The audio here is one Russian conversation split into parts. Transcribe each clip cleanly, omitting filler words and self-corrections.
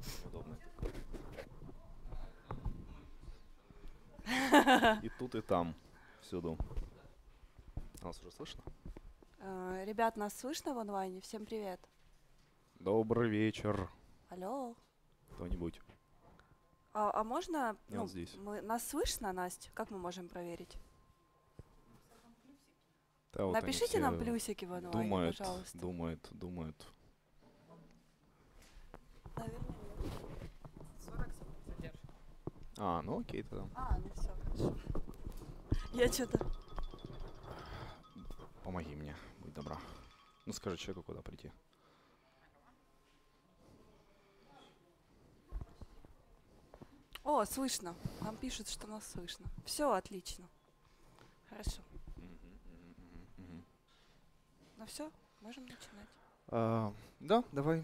Удобно. И тут, и там. Всюду. Нас уже слышно? Ребят, нас слышно в онлайне? Всем привет. Добрый вечер. Алло. Кто-нибудь? А можно, Я вот здесь. нас слышно, Настя? Как мы можем проверить? Да, вот они Напишите все нам плюсики в онлайне, думают, пожалуйста. думают. Наверное, нет. 40 секунд задержки. Ну окей тогда. Ну все, хорошо. Я что-то... Помоги мне, будь добра. Ну скажи человеку, куда прийти. О, слышно. Нам пишут, что нас слышно. Все, отлично. Хорошо. Ну все, можем начинать. Да, давай.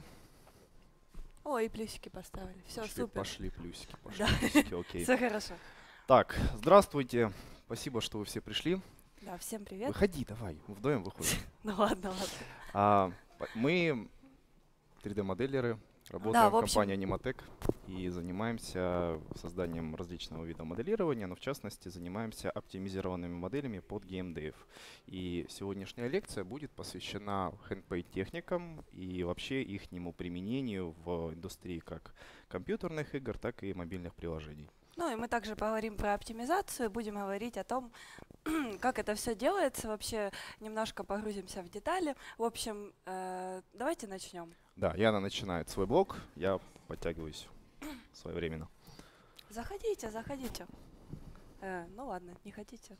О, и плюсики поставили. Все, супер. Пошли плюсики, Да. окей. Все хорошо. Так, здравствуйте. Спасибо, что вы все пришли. Да, всем привет. Выходи, давай, вдвоем выходим. Ну ладно, ладно. Мы 3D-моделеры, Да, работаем в в общем- компании Animatec и занимаемся созданием различного вида моделирования, но в частности занимаемся оптимизированными моделями под геймдев. И сегодняшняя лекция будет посвящена handpaint-техникам и вообще ихнему применению в индустрии как компьютерных игр, так и мобильных приложений. Ну и мы также поговорим про оптимизацию, будем говорить о том, как это все делается, вообще немножко погрузимся в детали. В общем, давайте начнем. Да, Яна начинает свой блог, я подтягиваюсь своевременно. Заходите, заходите. Ну ладно, не хотите.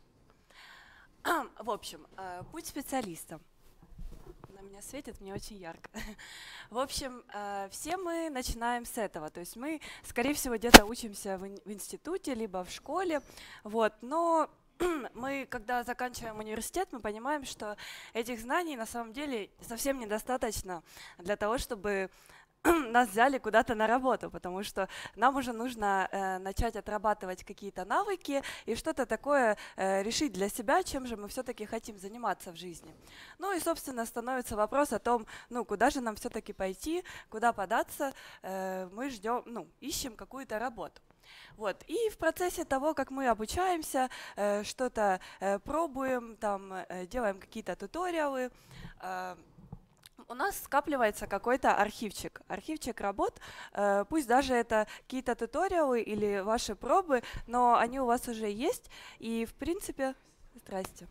В общем, путь специалиста. На меня светит, мне очень ярко. В общем, все мы начинаем с этого. То есть мы, скорее всего, где-то учимся в институте, либо в школе. Вот. Но мы, когда заканчиваем университет, мы понимаем, что этих знаний на самом деле совсем недостаточно для того, чтобы нас взяли куда-то на работу, потому что нам уже нужно начать отрабатывать какие-то навыки и что-то такое решить для себя, чем же мы все-таки хотим заниматься в жизни. Ну и, собственно, становится вопрос о том, куда же нам все-таки пойти, куда податься. Мы ждем, ищем какую-то работу. Вот. И в процессе того, как мы обучаемся, что-то пробуем, там, делаем какие-то туториалы, у нас скапливается какой-то архивчик работ, пусть даже это какие-то туториалы или ваши пробы, но они у вас уже есть, и в принципе... Здрасте.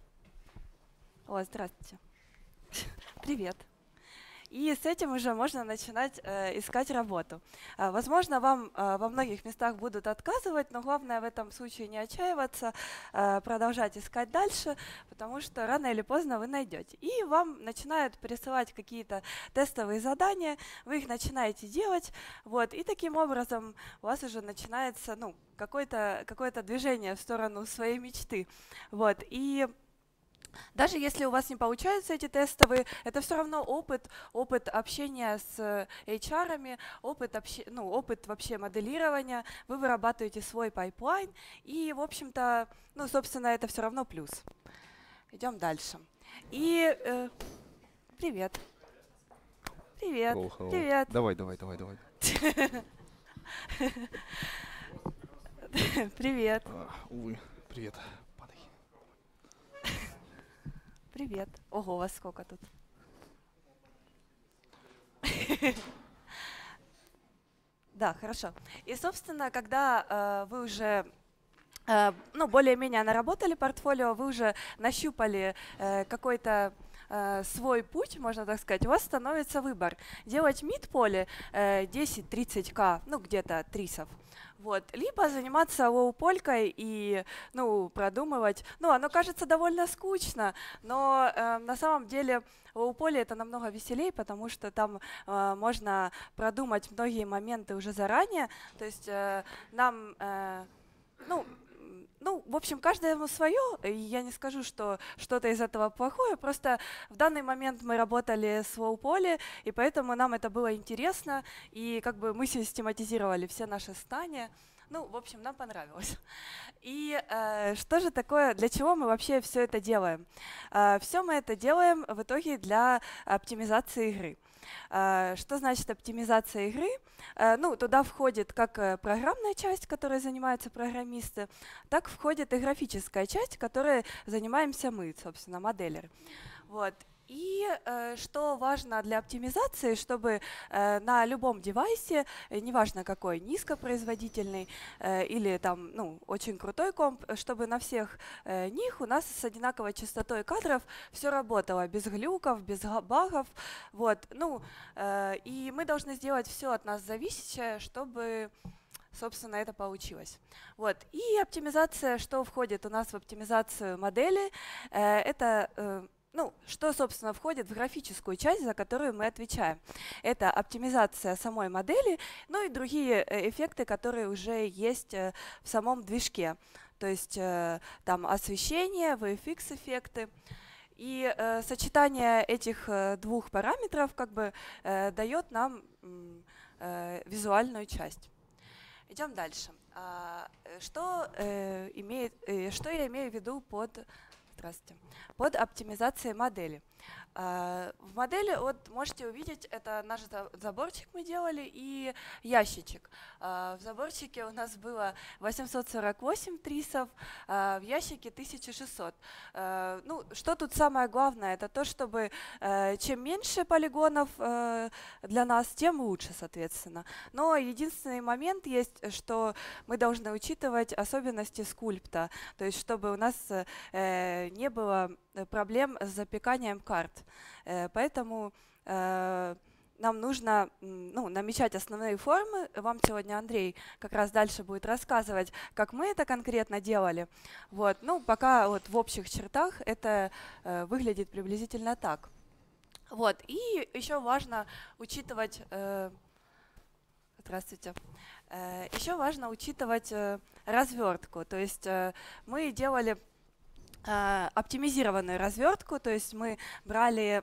О, здравствуйте. Привет. И с этим уже можно начинать искать работу. Возможно, вам во многих местах будут отказывать, но главное в этом случае не отчаиваться, продолжать искать дальше, потому что рано или поздно вы найдете. И вам начинают присылать какие-то тестовые задания, вы их начинаете делать, вот, и таким образом у вас уже начинается какое-то движение в сторону своей мечты. Вот, и даже если у вас не получаются эти тестовые, это все равно опыт общения с HR-ами, опыт вообще моделирования. Вы вырабатываете свой пайплайн, и, в общем-то, собственно, это все равно плюс. Идем дальше. И привет. Привет. Hello. Привет. Давай. Привет. Увы, привет. Привет. Ого, у вас сколько тут? Да, хорошо. И, собственно, когда вы уже более-менее наработали портфолио, вы уже нащупали какой-то свой путь, можно так сказать, у вас становится выбор. Делать мид-поле 10-30к, где-то трисов. Вот. Либо заниматься лоу-полькой и продумывать. Оно кажется довольно скучно, но на самом деле лоу-поле это намного веселее, потому что там можно продумать многие моменты уже заранее. То есть нам, в общем, каждому свое. И я не скажу, что что-то из этого плохое. Просто в данный момент мы работали с лоу-поле, и поэтому нам это было интересно. И как бы мы систематизировали все наши знания. В общем, нам понравилось. И что же такое, для чего мы вообще все это делаем? Все мы это делаем в итоге для оптимизации игры. Что значит оптимизация игры? Ну, туда входит как программная часть, которой занимаются программисты, так входит и графическая часть, которой занимаемся мы, собственно, моделеры. Вот. И что важно для оптимизации, чтобы на любом девайсе, неважно какой, низкопроизводительный или там, ну, очень крутой комп, чтобы на всех них у нас с одинаковой частотой кадров все работало, без глюков, без багов. Вот. Ну, и мы должны сделать все от нас зависящее, чтобы, собственно, это получилось. Вот. И оптимизация, что входит у нас в оптимизацию модели, это ну, что, собственно, входит в графическую часть, за которую мы отвечаем. Это оптимизация самой модели, ну и другие эффекты, которые уже есть в самом движке. То есть там освещение, VFX-эффекты. И сочетание этих двух параметров как бы дает нам визуальную часть. Идем дальше. Что я имею в виду под оптимизацией модели? В модели, вот можете увидеть, это наш заборчик мы делали и ящичек. В заборчике у нас было 848 трисов, в ящике 1600. Ну, что тут самое главное? Это то, чтобы чем меньше полигонов для нас, тем лучше, соответственно. Но единственный момент есть, что мы должны учитывать особенности скульпта, то есть чтобы у нас не было проблем с запеканием карт. Поэтому нам нужно намечать основные формы. Вам сегодня Андрей как раз дальше будет рассказывать, как мы это конкретно делали. Вот. Ну, пока вот в общих чертах это выглядит приблизительно так. Вот. И еще важно учитывать... Здравствуйте. Еще важно учитывать развертку. То есть мы делали оптимизированную развертку, то есть мы брали,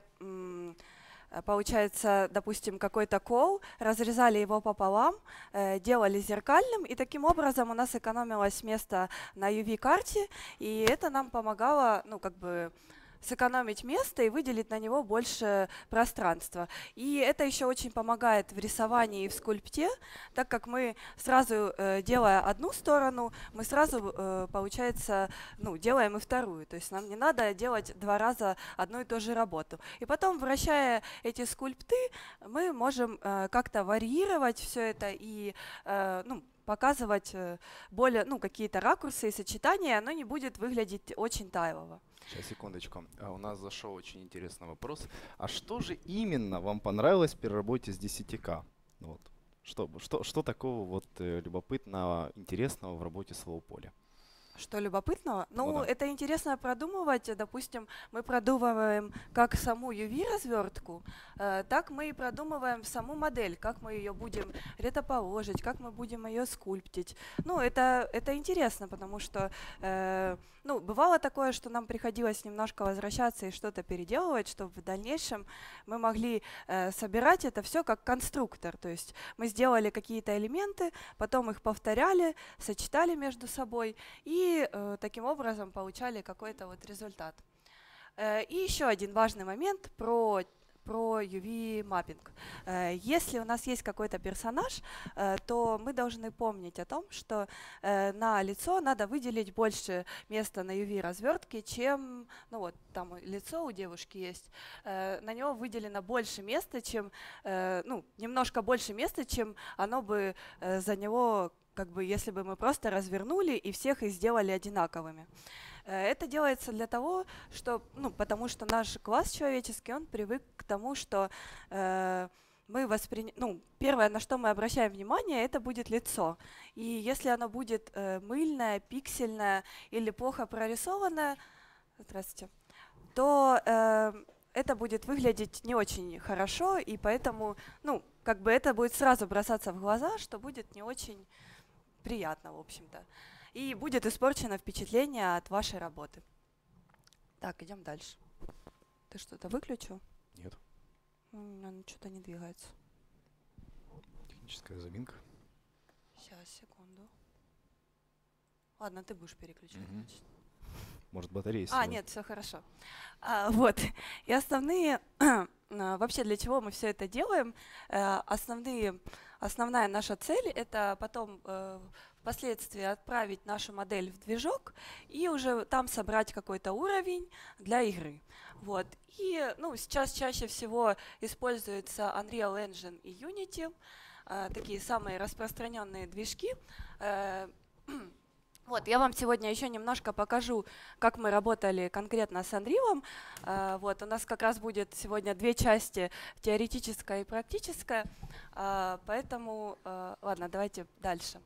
получается, допустим, какой-то кол, разрезали его пополам, делали зеркальным, и таким образом у нас экономилось место на UV-карте, и это нам помогало, ну, как бы, сэкономить место и выделить на него больше пространства. И это еще очень помогает в рисовании и в скульпте, так как мы сразу, делая одну сторону, мы сразу, получается, ну, делаем и вторую. То есть нам не надо делать 2 раза одну и ту же работу. И потом, вращая эти скульпты, мы можем как-то варьировать все это и, ну, показывать более, ну, какие-то ракурсы и сочетания, оно не будет выглядеть очень тайлово. Сейчас, секундочку. У нас зашел очень интересный вопрос. А что же именно вам понравилось при работе с 10К? Вот. Что такого вот любопытного, интересного в работе с лоу-поли? Что любопытного? Ну, да. Это интересно продумывать. Допустим, мы продумываем как саму UV-развертку, так мы и продумываем саму модель, как мы ее будем ретоположить, как мы будем ее скульптить. Ну, это интересно, потому что ну, бывало такое, что нам приходилось немножко возвращаться и что-то переделывать, чтобы в дальнейшем мы могли собирать это все как конструктор. То есть мы сделали какие-то элементы, потом их повторяли, сочетали между собой и таким образом получали какой-то вот результат. И еще один важный момент про UV-маппинг. Если у нас есть какой-то персонаж, то мы должны помнить о том, что на лицо надо выделить больше места на UV-развертке, чем, ну вот там лицо у девушки есть, на него выделено больше места, чем, ну, немножко больше места, чем оно бы за него, как бы, если бы мы просто развернули и всех их сделали одинаковыми. Это делается для того, что, ну, потому что наш глаз человеческий, он привык к тому, что ну, первое, на что мы обращаем внимание, это будет лицо. И если оно будет мыльное, пиксельное или плохо прорисованное, здравствуйте, то это будет выглядеть не очень хорошо, и поэтому, ну, как бы это будет сразу бросаться в глаза, что будет не очень приятно, в общем-то. И будет испорчено впечатление от вашей работы. Так, идем дальше. Ты что-то выключил? Нет. Оно что-то не двигается. Техническая заминка. Сейчас, секунду. Ладно, ты будешь переключать. Значит. Может, батарея нет, все хорошо. Вот. И основные вообще для чего мы все это делаем. Основная наша цель — это потом впоследствии отправить нашу модель в движок и уже там собрать какой-то уровень для игры. Вот. И сейчас чаще всего используются Unreal Engine и Unity, такие самые распространенные движки. Вот, я вам сегодня еще немножко покажу, как мы работали конкретно с Unreal. Вот, у нас как раз будет сегодня две части, теоретическая и практическая. Поэтому, ладно, давайте дальше.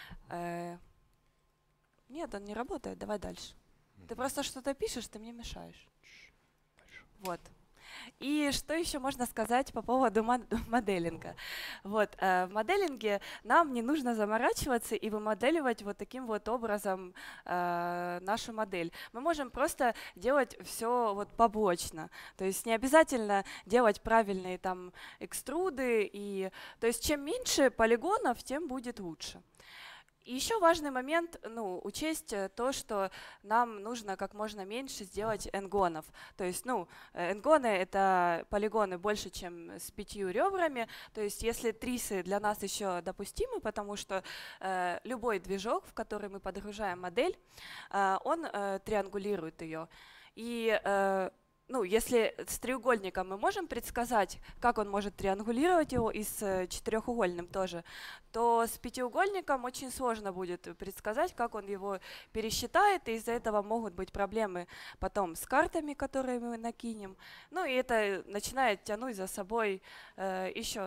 Нет, он не работает, давай дальше. Ты просто что-то пишешь, ты мне мешаешь. Вот. И что еще можно сказать по поводу моделинга? Вот, в моделинге нам не нужно заморачиваться и вымоделивать вот таким вот образом нашу модель. Мы можем просто делать все вот побочно. То есть не обязательно делать правильные там экструды. То есть чем меньше полигонов, тем будет лучше. И еще важный момент, учесть то, что нам нужно как можно меньше сделать энгонов. То есть, энгоны — это полигоны больше, чем с 5 ребрами. То есть, если трисы для нас еще допустимы, потому что любой движок, в который мы подгружаем модель, он триангулирует ее. И если с треугольником мы можем предсказать, как он может триангулировать его, и с четырехугольным тоже, то с пятиугольником очень сложно будет предсказать, как он его пересчитает, и из-за этого могут быть проблемы потом с картами, которые мы накинем. И это начинает тянуть за собой еще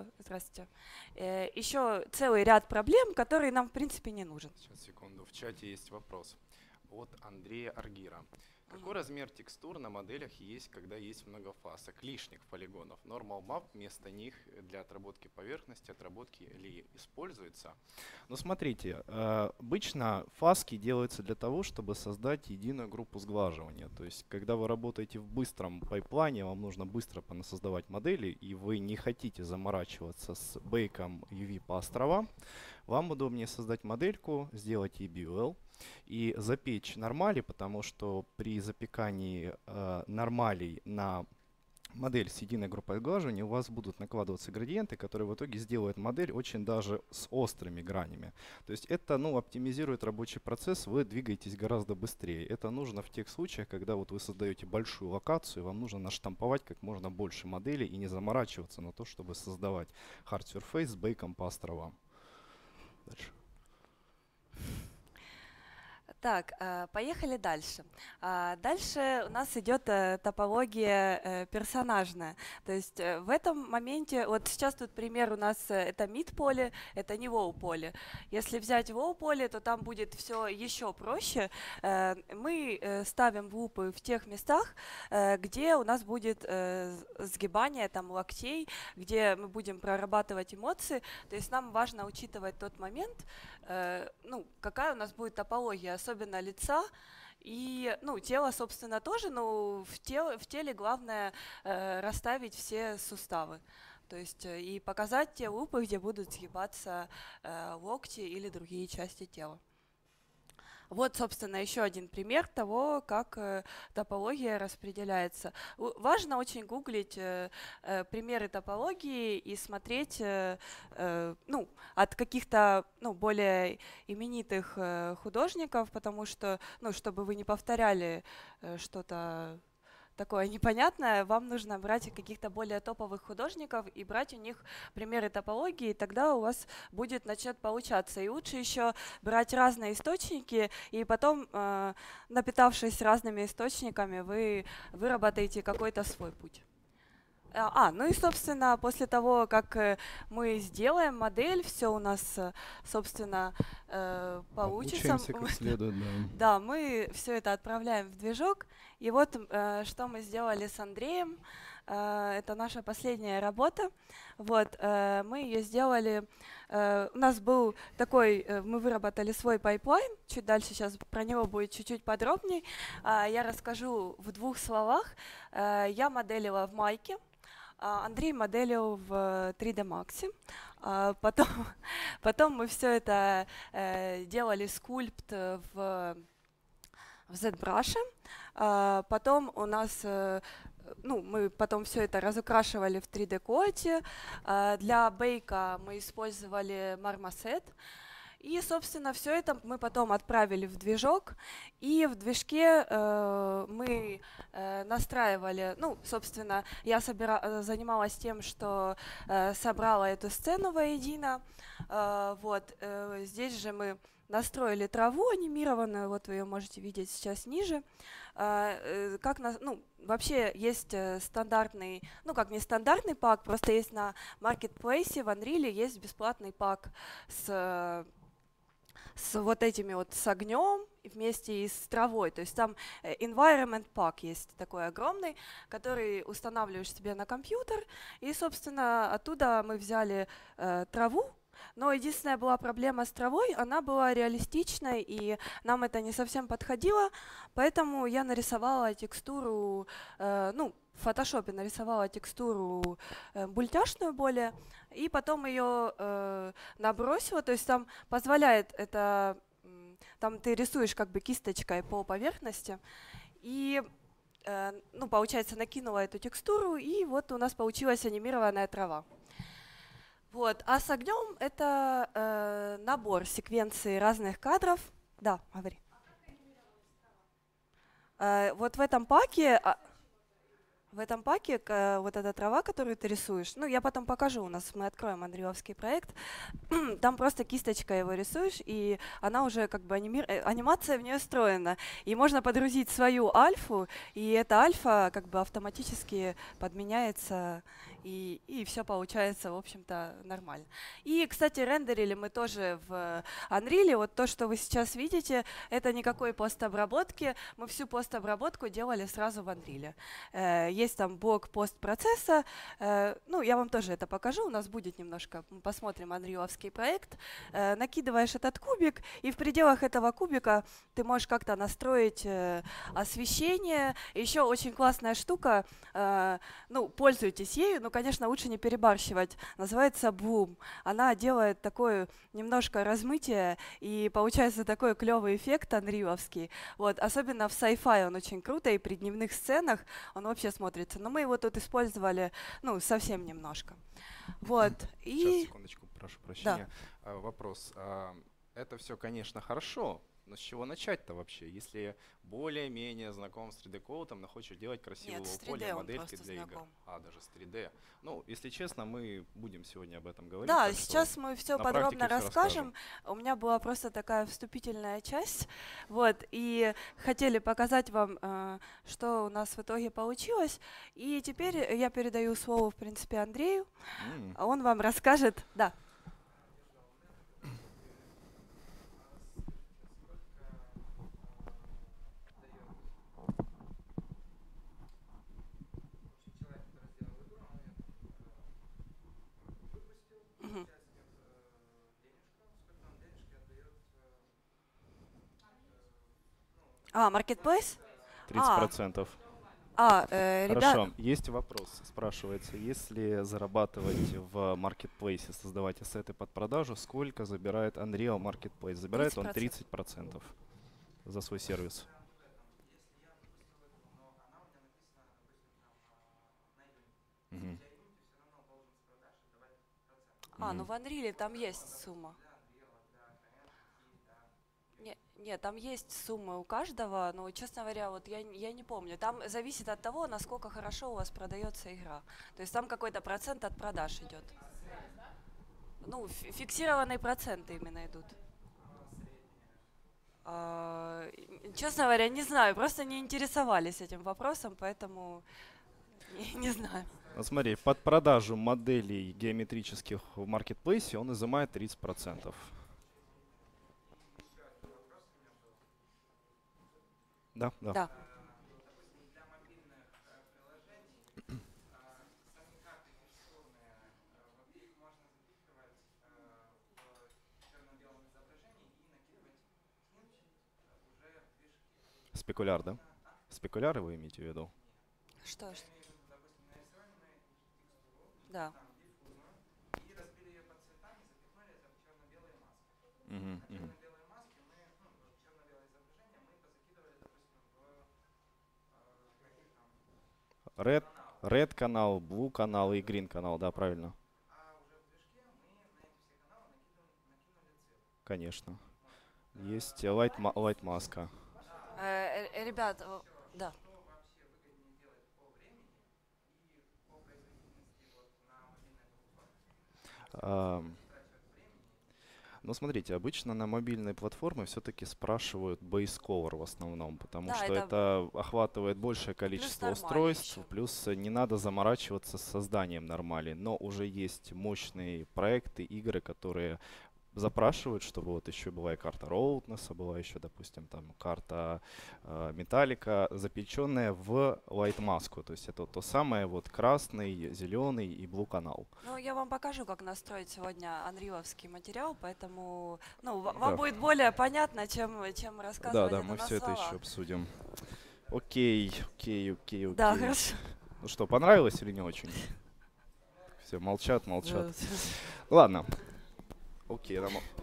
целый ряд проблем, которые нам в принципе не нужен. Сейчас, секунду. В чате есть вопрос от Андрея Аргира. Какой размер текстур на моделях есть, когда есть многофасок, лишних полигонов? Normal map вместо них для отработки поверхности, отработки ли используется? Смотрите, обычно фаски делаются для того, чтобы создать единую группу сглаживания. То есть, когда вы работаете в быстром пайплайне, вам нужно быстро понасоздавать модели, и вы не хотите заморачиваться с бейком UV по островам, вам удобнее создать модельку, сделать EBUL и запечь нормали, потому что при запекании нормалей на модель с единой группой сглаживания у вас будут накладываться градиенты, которые в итоге сделают модель очень даже с острыми гранями. То есть это оптимизирует рабочий процесс, вы двигаетесь гораздо быстрее. Это нужно в тех случаях, когда вот вы создаете большую локацию, вам нужно наштамповать как можно больше моделей и не заморачиваться на то, чтобы создавать hard surface с бейком по островам. Дальше. Так, поехали дальше. Дальше у нас идет топология персонажная. То есть в этом моменте, вот сейчас тут пример у нас это mid-поле, это не wow-поле. Если взять wow-поле, то там будет все еще проще. Мы ставим лупы в тех местах, где у нас будет сгибание там локтей, где мы будем прорабатывать эмоции. То есть нам важно учитывать тот момент, какая у нас будет топология, особенно лица. И тело, собственно, тоже, но в теле главное расставить все суставы. То есть и показать те лупы, где будут сгибаться локти или другие части тела. Вот, собственно, еще один пример того, как топология распределяется. Важно очень гуглить примеры топологии и смотреть от каких-то более именитых художников, потому что, чтобы вы не повторяли что-то такое непонятное, вам нужно брать каких-то более топовых художников и брать у них примеры топологии, и тогда у вас начнет получаться. И лучше еще брать разные источники, и потом, напитавшись разными источниками, вы выработаете какой-то свой путь. И, собственно, после того, как мы сделаем модель, все у нас, собственно, получится. Обучаемся как следует, да. Да, мы все это отправляем в движок. И вот что мы сделали с Андреем. Это наша последняя работа. Вот, мы ее сделали. У нас был такой, мы выработали свой пайплайн. Чуть дальше сейчас про него будет чуть-чуть подробнее. Я расскажу в 2 словах. Я моделила в майке. Андрей моделил в 3D Max. Потом мы все это делали скульпт в ZBrush. Потом у нас ну, мы потом все это разукрашивали в 3D-коде. Для бейка мы использовали Marmoset. И, собственно, все это мы потом отправили в движок, и в движке мы настраивали, ну, собственно, я занималась тем, что собрала эту сцену воедино. Здесь же мы настроили траву анимированную, вот вы ее можете видеть сейчас ниже. Вообще есть стандартный, ну как не стандартный пак, просто есть на Marketplace в Unreal есть бесплатный пак с вот этими вот с огнем вместе и с травой. То есть там environment pack есть такой огромный, который устанавливаешь себе на компьютер. И, собственно, оттуда мы взяли траву. Но единственная была проблема с травой, она была реалистичной, и нам это не совсем подходило, поэтому я нарисовала текстуру, в фотошопе нарисовала текстуру мультяшную более, и потом ее набросила, то есть там позволяет это, там ты рисуешь как бы кисточкой по поверхности, и получается, накинула эту текстуру, и вот у нас получилась анимированная трава. Вот. А с огнем это набор секвенций разных кадров. Да, говори. Вот в этом паке, вот эта трава, которую ты рисуешь, ну, я потом покажу, у нас мы откроем андреевский проект, там просто кисточкой его рисуешь, и она уже как бы анимация в нее встроена. И можно подгрузить свою альфу, и эта альфа как бы автоматически подменяется, и все получается, в общем-то, нормально. И, кстати, рендерили мы тоже в Unreal. Вот то, что вы сейчас видите, это никакой постобработки. Мы всю постобработку делали сразу в Unreal. Есть там блок постпроцесса. Я вам тоже это покажу. У нас будет немножко, мы посмотрим Unreal-овский проект. Накидываешь этот кубик, и в пределах этого кубика ты можешь как-то настроить освещение. Еще очень классная штука, пользуйтесь ею, но, конечно, лучше не перебарщивать. Называется Bloom. Она делает такое немножко размытие, и получается такой клевый эффект анриовский. Вот. Особенно в sci-fi он очень круто, и при дневных сценах он вообще смотрится. Но мы его тут использовали, совсем немножко. Вот. Сейчас, секундочку, прошу прощения. Да. Вопрос. Это все, конечно, хорошо, но с чего начать-то вообще? Если более-менее знаком с 3D-коутом, но хочешь делать красивую поле, модельки для игр. Даже с 3D. Если честно, мы будем сегодня об этом говорить. Да, сейчас мы все подробно расскажем. У меня была просто такая вступительная часть. Вот, и хотели показать вам, что у нас в итоге получилось. И теперь я передаю слово, в принципе, Андрею. Он вам расскажет. Да. Marketplace? 30%. Хорошо, есть вопрос, спрашивается, если зарабатывать в Marketplace, создавать ассеты под продажу, сколько забирает Unreal Marketplace? Забирает 30%. Он 30% за свой сервис. в Unreal там есть сумма. Нет, там есть суммы у каждого, но, честно говоря, вот я не помню. Там зависит от того, насколько хорошо у вас продается игра. То есть там какой-то процент от продаж идет. Фиксированные проценты именно идут. Честно говоря, не знаю, просто не интересовались этим вопросом, поэтому не знаю. Смотри, под продажу моделей геометрических в Marketplace он изымает 30%. Да. Спекуляр, да? Спекуляры вы имеете в виду? Что? Да. Red, Red канал, Blue канал и Green канал, да, правильно. Конечно. Есть Light маска. Ребят, да. Ну, смотрите, обычно на мобильной платформе все-таки спрашивают base color в основном, потому Да, что это это охватывает большее количество нормально устройств, еще. плюс не надо заморачиваться с созданием нормали, но уже есть мощные проекты, игры, которые запрашивают, чтобы вот еще была и карта Роуднесса, была еще, допустим, там карта Металлика, запеченная в Light маску, то есть это вот то самое вот красный, зеленый и Blue канал. Ну, я вам покажу, как настроить сегодня анриловский материал, поэтому ну, вам Да, будет более понятно, чем да, рассказывать да, это мы на все это еще словах. обсудим. Окей, окей, окей, Да, окей. хорошо. Ну что, понравилось или не очень? Все, молчат, молчат. Да. Ладно, окей,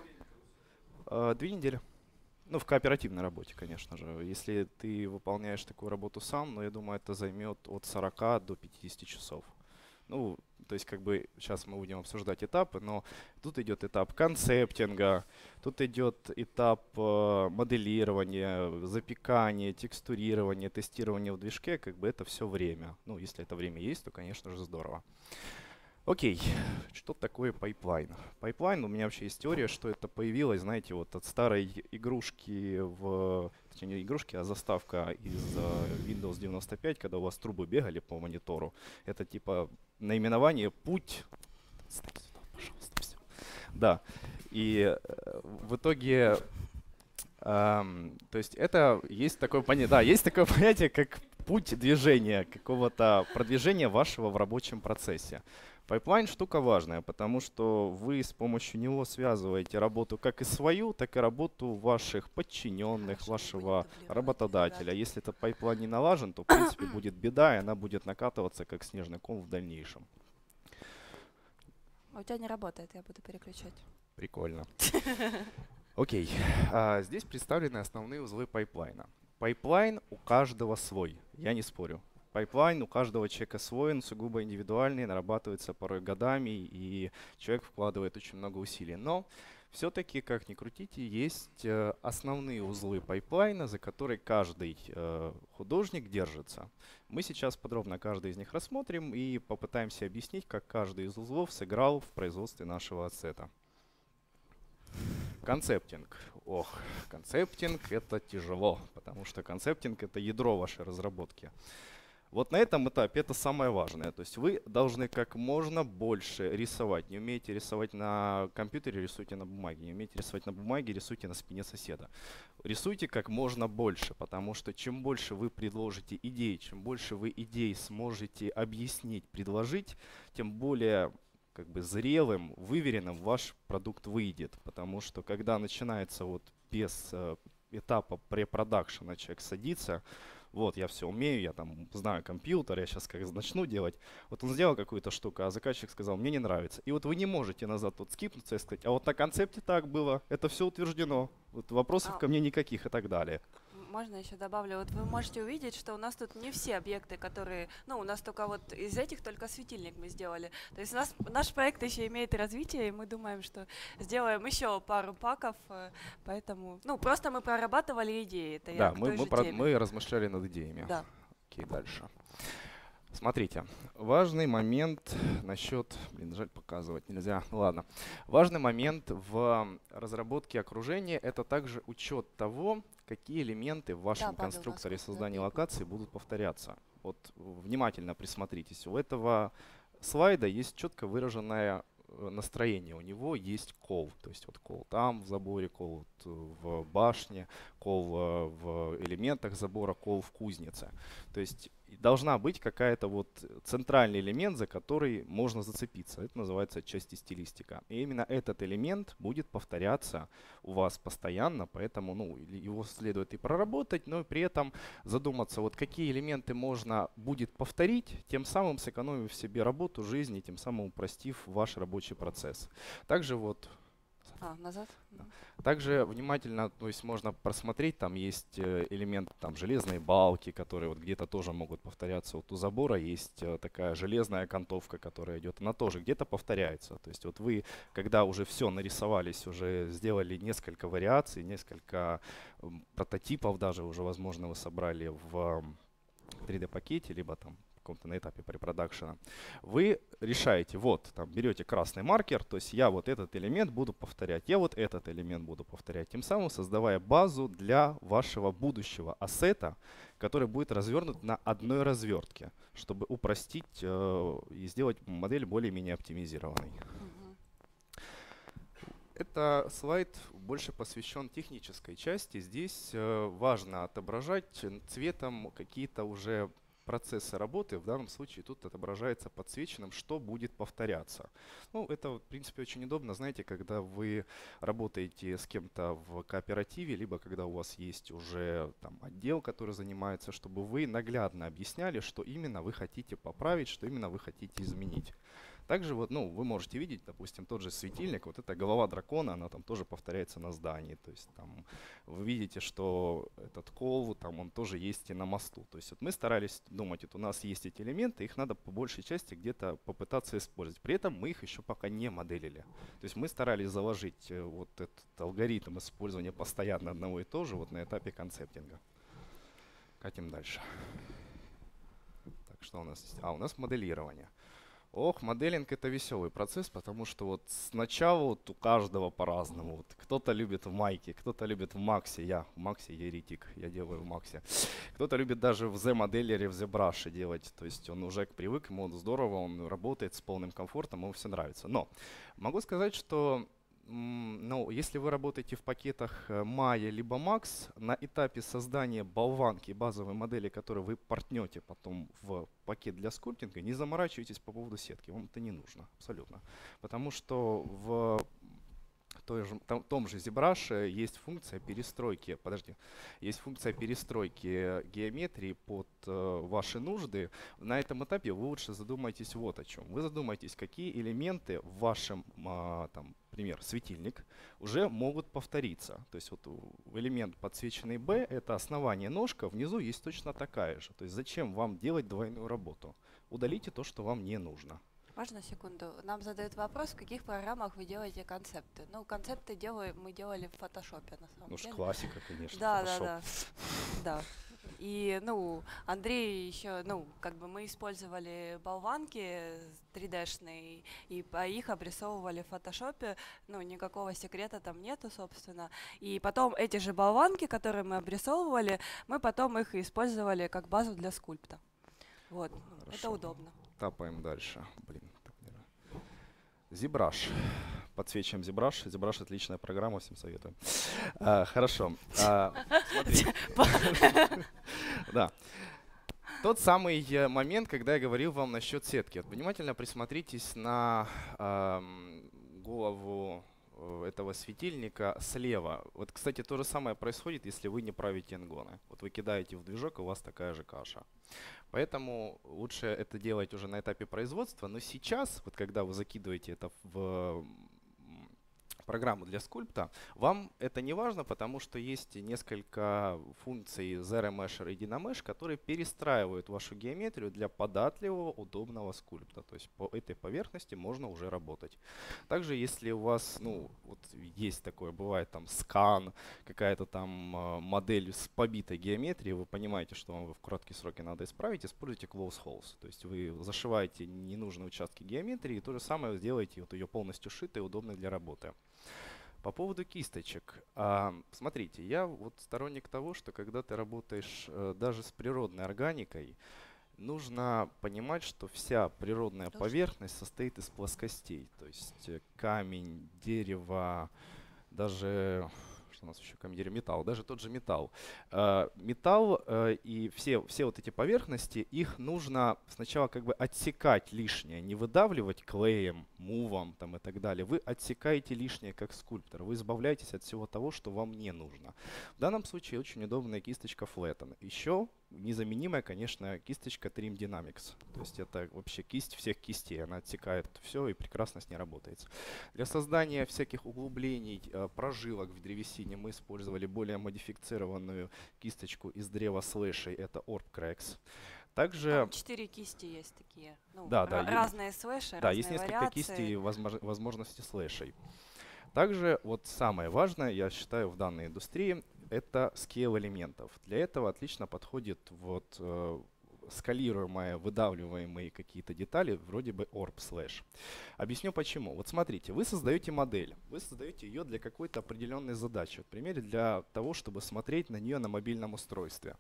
2 недели. Ну, в кооперативной работе, конечно же. Если ты выполняешь такую работу сам, но я думаю, это займет от 40 до 50 часов. Ну, то есть, как бы, сейчас мы будем обсуждать этапы, но тут идет этап концептинга, тут идет этап моделирования, запекания, текстурирования, тестирования в движке, как бы это все время. Ну, если это время есть, то, конечно же, здорово. Окей, что такое пайплайн? Пайплайн, у меня вообще есть теория, что это появилось, знаете, вот от старой игрушки, точнее не игрушки, а заставка из Windows 95, когда у вас трубы бегали по монитору. Это типа наименование «Путь». Отстань сюда, пожалуйста, всё. Да, и в итоге, то есть это есть такое понятие, да, есть такое понятие, как путь движения, какого-то продвижения вашего в рабочем процессе. Пайплайн штука важная, потому что вы с помощью него связываете работу как и свою, так и работу ваших подчиненных, Хорошо, не будем вашего дублировать, работодателя. ребят. Если этот пайплайн не налажен, то в принципе будет беда, и она будет накатываться как снежный ком в дальнейшем. А у тебя не работает, я буду переключать. Прикольно. Окей, здесь представлены основные узлы пайплайна. Пайплайн у каждого свой, я не спорю. Пайплайн у каждого человека свой, он сугубо индивидуальный, нарабатывается порой годами, и человек вкладывает очень много усилий. Но все-таки, как ни крутите, есть основные узлы пайплайна, за которые каждый художник держится. Мы сейчас подробно каждый из них рассмотрим и попытаемся объяснить, как каждый из узлов сыграл в производстве нашего ассета. Концептинг. Ох, концептинг это тяжело, потому что концептинг это ядро вашей разработки. Вот на этом этапе это самое важное. То есть вы должны как можно больше рисовать. Не умеете рисовать на компьютере, рисуйте на бумаге. Не умеете рисовать на бумаге, рисуйте на спине соседа. Рисуйте как можно больше, потому что чем больше вы предложите идей, чем больше вы идей сможете объяснить, предложить, тем более как бы зрелым, выверенным ваш продукт выйдет. Потому что когда начинается вот без этапа препродакшена человек садится, вот, я все умею, я там знаю компьютер, я сейчас как начну делать. Вот он сделал какую-то штуку, а заказчик сказал, мне не нравится. И вот вы не можете назад вот скипнуться и сказать, а вот на концепте так было, это все утверждено, вот вопросов ко мне никаких и так далее. Можно еще добавлю, вот вы можете увидеть, что у нас тут не все объекты, которые, ну, у нас только вот из этих только светильник мы сделали. То есть у нас наш проект еще имеет развитие, и мы думаем, что сделаем еще пару паков, поэтому, ну, просто мы прорабатывали идеи. Это Да, я к той же теме. мы размышляли над идеями. Да. Окей, дальше. Смотрите, важный момент насчет, жаль, показывать нельзя, ну ладно. Важный момент в разработке окружения — это также учет того, какие элементы в вашем Павел, конструкторе насколько создания заметно. локации будут повторяться. Вот внимательно присмотритесь. У этого слайда есть четко выраженное настроение. У него есть call, то есть вот call там в заборе, call в башне, call в элементах забора, call в кузнице. То есть должна быть какая-то вот центральный элемент, за который можно зацепиться. Это называется отчасти стилистика. И именно этот элемент будет повторяться у вас постоянно, поэтому ну, его следует и проработать, но и при этом задуматься, вот какие элементы можно будет повторить, тем самым сэкономив себе работу, жизнь и тем самым упростив ваш рабочий процесс. Также вот Назад? Также внимательно, то есть можно просмотреть, там есть элемент там железной балки, которые вот где-то тоже могут повторяться. Вот у забора есть такая железная окантовка, которая идет, она тоже где-то повторяется. То есть вот вы, когда уже все нарисовались, уже сделали несколько вариаций, несколько прототипов даже уже, возможно, вы собрали в 3D-пакете, либо там в каком-то на этапе препродакшена, вы решаете, вот, там, берете красный маркер, то есть я вот этот элемент буду повторять, я вот этот элемент буду повторять, тем самым создавая базу для вашего будущего ассета, который будет развернут на одной развертке, чтобы упростить и сделать модель более-менее оптимизированной. Мгм. Это слайд больше посвящен технической части. Здесь важно отображать цветом какие-то уже процессы работы. В данном случае тут отображается подсвеченным, что будет повторяться. Ну, это, в принципе, очень удобно, знаете, когда вы работаете с кем-то в кооперативе, либо когда у вас есть уже там отдел, который занимается, чтобы вы наглядно объясняли, что именно вы хотите поправить, что именно вы хотите изменить. Также вот, ну, вы можете видеть, допустим, тот же светильник, вот эта голова дракона, она там тоже повторяется на здании. То есть там вы видите, что этот кол, там он тоже есть и на мосту. То есть вот мы старались думать, вот у нас есть эти элементы, их надо по большей части где-то попытаться использовать. При этом мы их еще пока не моделили. То есть мы старались заложить вот этот алгоритм использования постоянно одного и того же вот на этапе концептинга. Катим дальше. Так, что у нас есть? У нас моделирование. Ох, моделинг это веселый процесс, потому что вот сначала вот у каждого по-разному. Вот кто-то любит в майке, кто-то любит в Максе. Я в Максе еретик, я делаю в Максе. Кто-то любит даже в Z-моделере, в ZBrush делать. То есть он уже привык, ему здорово, он работает с полным комфортом, ему все нравится. Но могу сказать, что ну, если вы работаете в пакетах Maya либо Max, на этапе создания болванки базовой модели, которую вы портнете потом в пакет для скульптинга, не заморачивайтесь по поводу сетки, вам это не нужно абсолютно. Потому что в том же ZBrush есть функция перестройки, есть функция перестройки геометрии под ваши нужды. На этом этапе вы лучше задумайтесь вот о чем. Вы задумайтесь, какие элементы в вашем, там, например, светильник уже могут повториться. То есть вот элемент подсвеченный B — это основание ножка, внизу есть точно такая же. То есть зачем вам делать двойную работу? Удалите то, что вам не нужно. Можно секунду? Нам задают вопрос, в каких программах вы делаете концепты. Ну, концепты мы делали в фотошопе, на самом Ну, деле. классика, конечно. Да, Photoshop. да, да. Да. И, ну, Андрей еще, ну, как бы мы использовали болванки 3D-шные, и по их обрисовывали в фотошопе, ну, никакого секрета там нету, собственно. И потом эти же болванки, которые мы обрисовывали, мы потом их использовали как базу для скульпта. Вот, это Хорошо. удобно. Тапаем дальше. Блин, так не надо. ZBrush. Подсвечиваем ZBrush. ZBrush — отличная программа, всем советую. Хорошо. Смотрите. Да. Тот самый момент, когда я говорил вам насчет сетки. Вот внимательно присмотритесь на голову этого светильника слева. Вот, кстати, то же самое происходит, если вы не правите энгоны. Вот вы кидаете в движок, и у вас такая же каша. Поэтому лучше это делать уже на этапе производства. Но сейчас, вот когда вы закидываете это в программу для скульпта, вам это не важно, потому что есть несколько функций Zero Mesh и Dynamesh, которые перестраивают вашу геометрию для податливого, удобного скульпта. То есть по этой поверхности можно уже работать. Также, если у вас, ну, вот есть такое, бывает там скан, какая-то там модель с побитой геометрией, вы понимаете, что вам в короткие сроки надо исправить, используйте close holes. То есть вы зашиваете ненужные участки геометрии, и то же самое сделаете вот ее полностью сшитой и удобной для работы. По поводу кисточек. Смотрите, я вот сторонник того, что когда ты работаешь даже с природной органикой, нужно понимать, что вся природная поверхность состоит из плоскостей. То есть камень, дерево, даже... Что у нас еще камень, дерево, металл, даже тот же металл. Металл и все вот эти поверхности, их нужно сначала как бы отсекать лишнее, не выдавливать клеем, мувом там и так далее. Вы отсекаете лишнее как скульптор, вы избавляетесь от всего того, что вам не нужно. В данном случае очень удобная кисточка Flatten. Еще незаменимая, конечно, кисточка Trim Dynamics. То есть это вообще кисть всех кистей, она отсекает все и прекрасно с ней работает. Для создания всяких углублений, прожилок в древесине мы использовали более модифицированную кисточку из древа слэшей, это Orb Cracks. Также, Там 4 кисти есть такие. Ну, да, разные слэши, да, есть разные несколько кистей и вариации. возможности слэшей. Также вот самое важное, я считаю, в данной индустрии, это скейл элементов. Для этого отлично подходит вот скалируемые, выдавливаемые какие-то детали, вроде бы Orb Slash. Объясню почему. Вот смотрите, вы создаете модель, вы создаете ее для какой-то определенной задачи. Вот, например, для того, чтобы смотреть на нее на мобильном устройстве.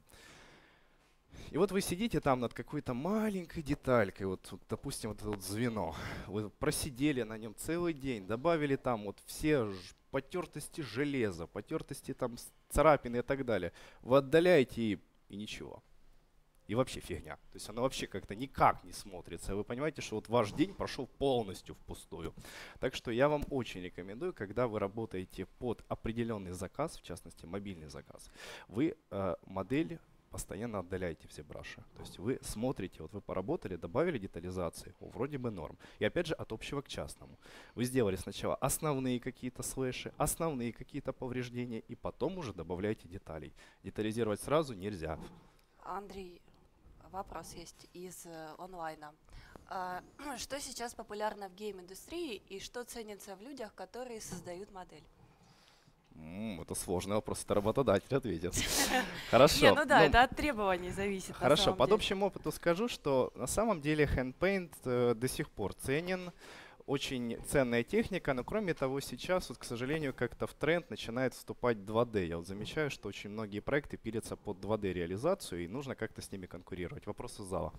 И вот вы сидите там над какой-то маленькой деталькой, вот, допустим, вот это вот звено. Вы просидели на нем целый день, добавили там вот все потертости железа, потертости там царапины и так далее. Вы отдаляете и ничего. И вообще фигня. То есть она вообще как-то никак не смотрится. Вы понимаете, что вот ваш день прошел полностью впустую. Так что я вам очень рекомендую, когда вы работаете под определенный заказ, в частности мобильный заказ, вы модель постоянно отдаляете все браши. То есть вы смотрите, вот вы поработали, добавили детализации, вроде бы норм. И опять же от общего к частному. Вы сделали сначала основные какие-то слэши, основные какие-то повреждения, и потом уже добавляете деталей. Детализировать сразу нельзя. Андрей, вопрос есть из онлайна. Что сейчас популярно в гейм-индустрии и что ценится в людях, которые создают модель? Это сложный вопрос, это работодатель ответит. Хорошо. Не, ну да, это от требований зависит. Хорошо, под общим опытом скажу, что на самом деле HandPaint до сих пор ценен, очень ценная техника, но кроме того сейчас, вот, к сожалению, как-то в тренд начинает вступать 2D. Я вот замечаю, что очень многие проекты пилятся под 2D реализацию, и нужно как-то с ними конкурировать. Вопрос из зала.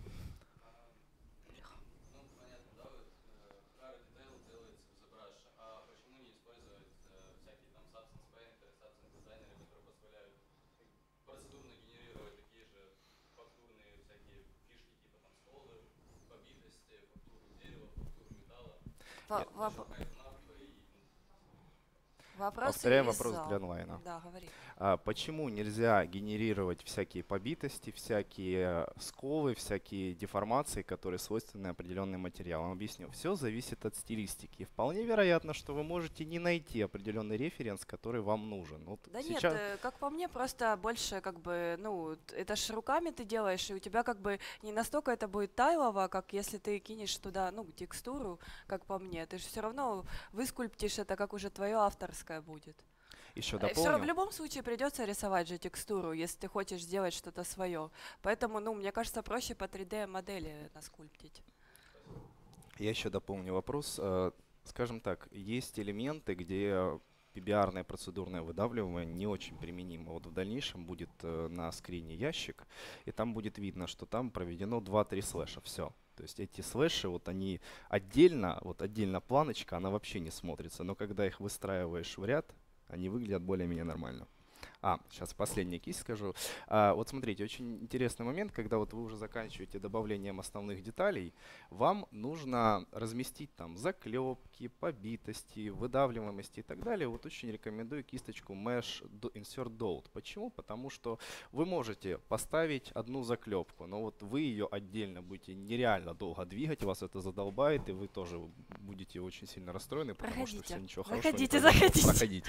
Вопрос Повторяем из вопрос зала. для онлайна. Да, говори. Почему нельзя генерировать всякие побитости, всякие сколы, всякие деформации, которые свойственны определенным материалам? Объясню. Все зависит от стилистики. И вполне вероятно, что вы можете не найти определенный референс, который вам нужен. Вот Да сейчас... нет, как по мне, просто больше как бы, ну, это ж руками ты делаешь, и у тебя как бы не настолько это будет тайлово, как если ты кинешь туда, ну, текстуру, как по мне. Ты же все равно выскульптишь это, как уже твое авторское будет. Еще Все дополню. в любом случае придется рисовать же текстуру, если ты хочешь сделать что-то свое. Поэтому, ну, мне кажется, проще по 3D модели наскульптить. Я еще дополню вопрос. Скажем так, есть элементы, где PBR-ное процедурное выдавливание не очень применимо. Вот в дальнейшем будет на скрине ящик, и там будет видно, что там проведено 2-3 слэша. Все. То есть эти слэши, вот они отдельно, вот отдельно планочка, она вообще не смотрится. Но когда их выстраиваешь в ряд, они выглядят более-менее нормально. Сейчас последний кисть скажу. Вот смотрите, очень интересный момент, когда вот вы уже заканчиваете добавлением основных деталей, вам нужно разместить там заклепки, побитости, выдавливаемости и так далее. Вот очень рекомендую кисточку Mesh Insert Dot. Почему? Потому что вы можете поставить одну заклепку, но вот вы ее отдельно будете нереально долго двигать, вас это задолбает, и вы тоже будете очень сильно расстроены, потому что все ничего хорошего не произошло. Проходите.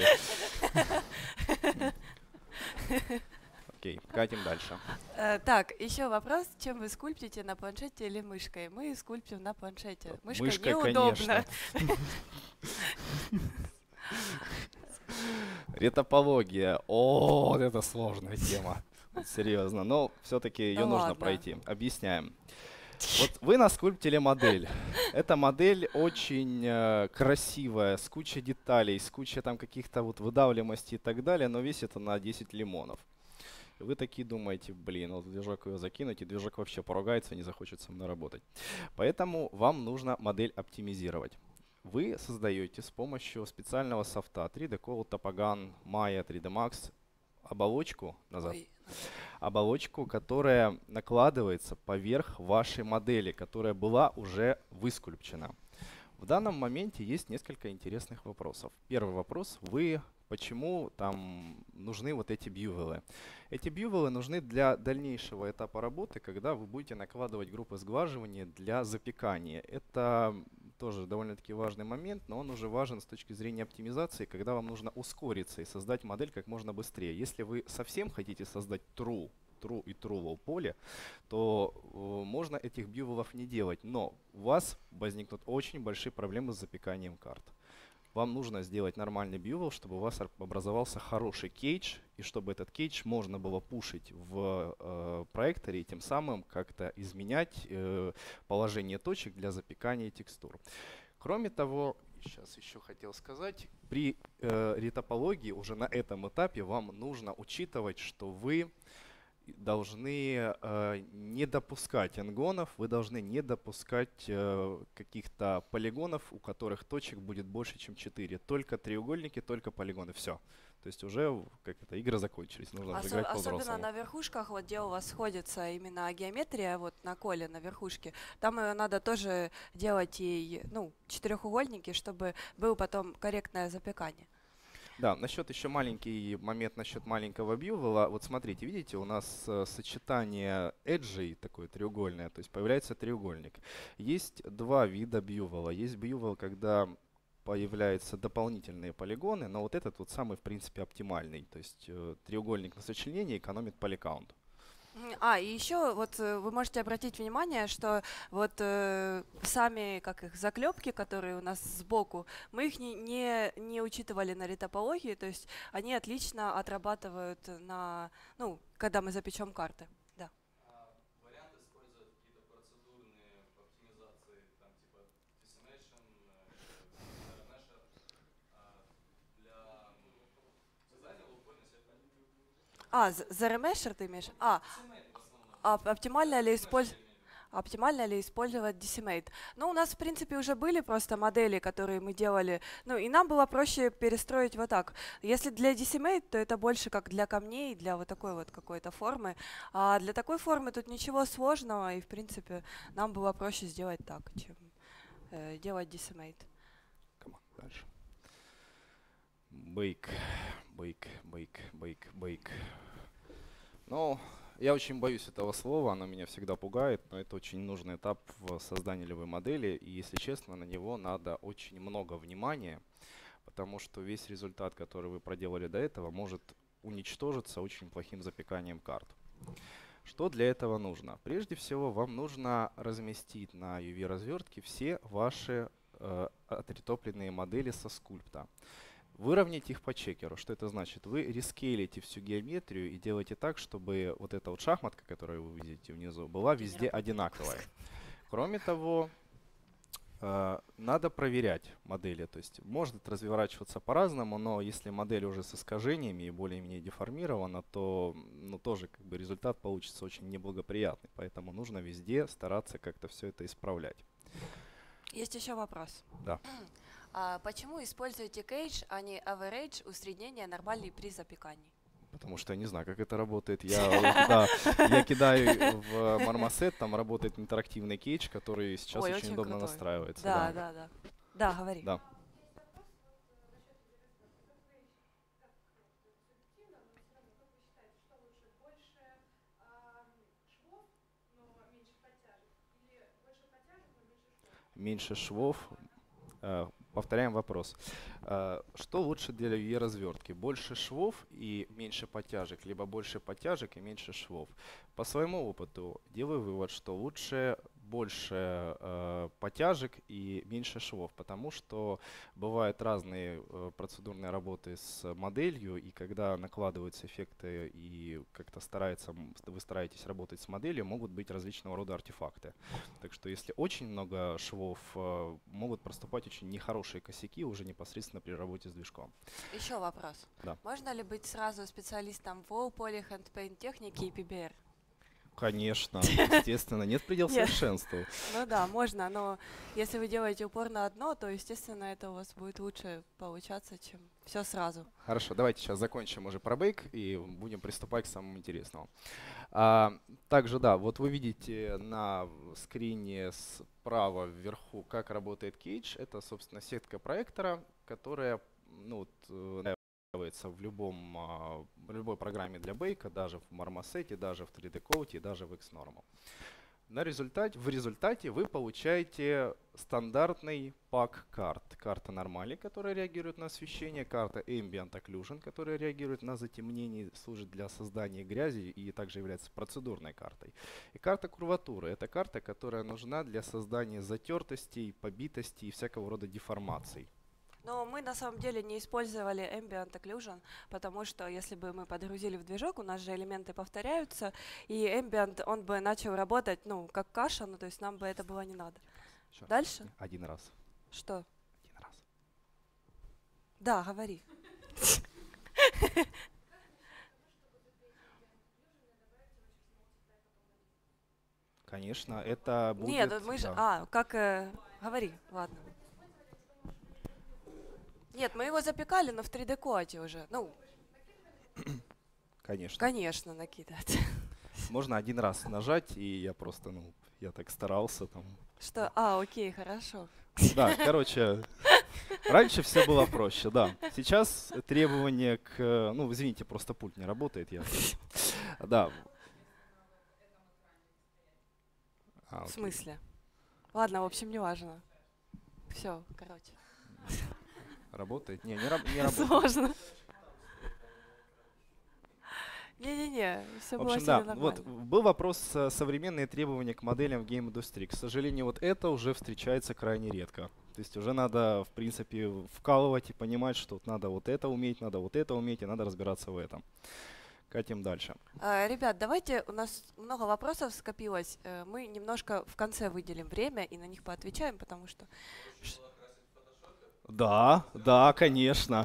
Окей, катим дальше. Так, еще вопрос. Чем вы скульптите, на планшете или мышкой? Мы скульптим на планшете. Мышкой неудобно. Ретопология. О, вот это сложная тема. Серьезно. Но все-таки ее нужно пройти. Объясняем. Вот вы наскульптили модель. Эта модель очень красивая, с кучей деталей, с кучей там каких-то вот выдавливаемостей и так далее, но весит она 10 лимонов. И вы такие думаете, блин, вот движок ее закинуть, и движок вообще поругается, не захочет со мной работать. Поэтому вам нужно модель оптимизировать. Вы создаете с помощью специального софта 3D Code, Topagant, Maya, 3D Max оболочку назад. Оболочку, которая накладывается поверх вашей модели, которая была уже выскульпчена. В данном моменте есть несколько интересных вопросов. Первый вопрос. Почему там нужны вот эти бьювелы? Эти бьювелы нужны для дальнейшего этапа работы, когда вы будете накладывать группы сглаживания для запекания. Это тоже довольно-таки важный момент, но он уже важен с точки зрения оптимизации, когда вам нужно ускориться и создать модель как можно быстрее. Если вы совсем хотите создать true и true low поле, то можно этих бьювелов не делать, но у вас возникнут очень большие проблемы с запеканием карт. Вам нужно сделать нормальный бьювел, чтобы у вас образовался хороший кейдж, и чтобы этот кейдж можно было пушить в проекторе и тем самым как-то изменять положение точек для запекания текстур. Кроме того, сейчас еще хотел сказать, при ретопологии уже на этом этапе вам нужно учитывать, что вы должны не допускать энгонов, вы должны не допускать каких-то полигонов, у которых точек будет больше, чем 4. Только треугольники, только полигоны. Все. То есть уже как это, игры закончились, нужно уже играть Особенно по-взрослому. на верхушках, вот где у вас сходится именно геометрия, вот на коле, на верхушке, там ее надо тоже делать и четырехугольники, чтобы было потом корректное запекание. Да, насчет еще маленький момент насчет маленького бьювела. Вот смотрите, видите, у нас сочетание эджей такое треугольное, то есть появляется треугольник. Есть два вида бьювела. Есть бьювел, когда появляются дополнительные полигоны, но вот этот вот самый, в принципе, оптимальный. То есть треугольник на сочленении экономит поликаунт. И еще вот вы можете обратить внимание, что вот сами заклепки, которые у нас сбоку, мы их не учитывали на ретопологии, то есть они отлично отрабатывают когда мы запечем карты. Да. Вариант использовать какие-то процедурные оптимизации, там типа decimation, Mesher, для создания лоупольной сетки. The Remesher ты имеешь? Оптимально ли использовать Decimate? Ну, у нас, в принципе, уже были просто модели, которые мы делали. Ну, и нам было проще перестроить вот так. Если для Decimate, то это больше как для камней, для вот такой вот какой-то формы. А для такой формы тут ничего сложного, и, в принципе, нам было проще сделать так, чем делать Decimate. Дальше. Бейк. Ну, я очень боюсь этого слова, оно меня всегда пугает, но это очень нужный этап в создании любой модели, и, если честно, на него надо очень много внимания, потому что весь результат, который вы проделали до этого, может уничтожиться очень плохим запеканием карт. Что для этого нужно? Прежде всего, вам нужно разместить на UV-развертке все ваши отретопленные модели со скульпта. Выровнять их по чекеру. Что это значит? Вы рескейлите всю геометрию и делаете так, чтобы вот эта вот шахматка, которую вы видите внизу, была везде одинаковая. Кроме того, надо проверять модели. То есть может разворачиваться по-разному, но если модель уже с искажениями и более-менее деформирована, то тоже результат получится очень неблагоприятный. Поэтому нужно везде стараться как-то все это исправлять. Есть еще вопрос. Да. Почему используете кейдж, а не average, усреднение нормальный при запекании? Потому что я не знаю, как это работает. Я кидаю в Marmoset, там работает интерактивный кейдж, который сейчас очень удобно крутой. настраивается. Да, говори. Да. Меньше швов. Повторяем вопрос. Что лучше для UV-развертки? Больше швов и меньше подтяжек, либо больше подтяжек и меньше швов? По своему опыту делаю вывод, что лучше больше подтяжек и меньше швов, потому что бывают разные процедурные работы с моделью, и когда накладываются эффекты и как-то вы стараетесь работать с моделью, могут быть различного рода артефакты. Так что если очень много швов, могут проступать очень нехорошие косяки уже непосредственно при работе с движком. Еще вопрос. Да. Можно ли быть сразу специалистом в Low Poly, Hand Paint техники и PBR? Конечно, естественно, нет предела Нет. совершенству. Ну да, можно, но если вы делаете упор на одно, то, естественно, это у вас будет лучше получаться, чем все сразу. Хорошо, давайте сейчас закончим уже про бейк и будем приступать к самому интересному. А, также, да, вот вы видите на скрине справа вверху, как работает Cage. Это, собственно, сетка проектора, которая ну, вот, настраивается в любой программе для бейка, даже в Marmoset, даже в 3D Coat, даже в Xnormal. В результате вы получаете стандартный пак карт. Карта Normali, которая реагирует на освещение, карта Ambient Occlusion, которая реагирует на затемнение, служит для создания грязи и также является процедурной картой. И карта курватуры — это карта, которая нужна для создания затертостей, побитостей и всякого рода деформаций. Но мы на самом деле не использовали Ambient Occlusion, потому что если бы мы подгрузили в движок, у нас же элементы повторяются, и Ambient, он бы начал работать, ну, как каша, ну, то есть нам бы это было не надо. Всё. Дальше? Один раз. Что? Один раз. Да, говори. Конечно, это будет... Нет, мы же... да. Говори, ладно. Нет, мы его запекали, но в 3D-коате уже. Ну, Конечно. конечно, накидать. Можно один раз нажать, и я просто, ну, я так старался там. Что? Окей, хорошо. Да, короче, раньше все было проще, да. Сейчас требования к... Ну, извините, просто пульт не работает. Да. В Окей. смысле? Ладно, в общем, не важно. Все, короче. Работает? Не работает. Сложно. Не-не-не, все В было общем, сильно да, нормально. вот был вопрос современные требования к моделям в гейм-индустрии. К сожалению, вот это уже встречается крайне редко. То есть уже надо, в принципе, вкалывать и понимать, что надо вот это уметь, надо вот это уметь, и надо разбираться в этом. Катим дальше. Ребят, давайте, у нас много вопросов скопилось. Мы немножко в конце выделим время и на них поотвечаем, потому что... Да, конечно.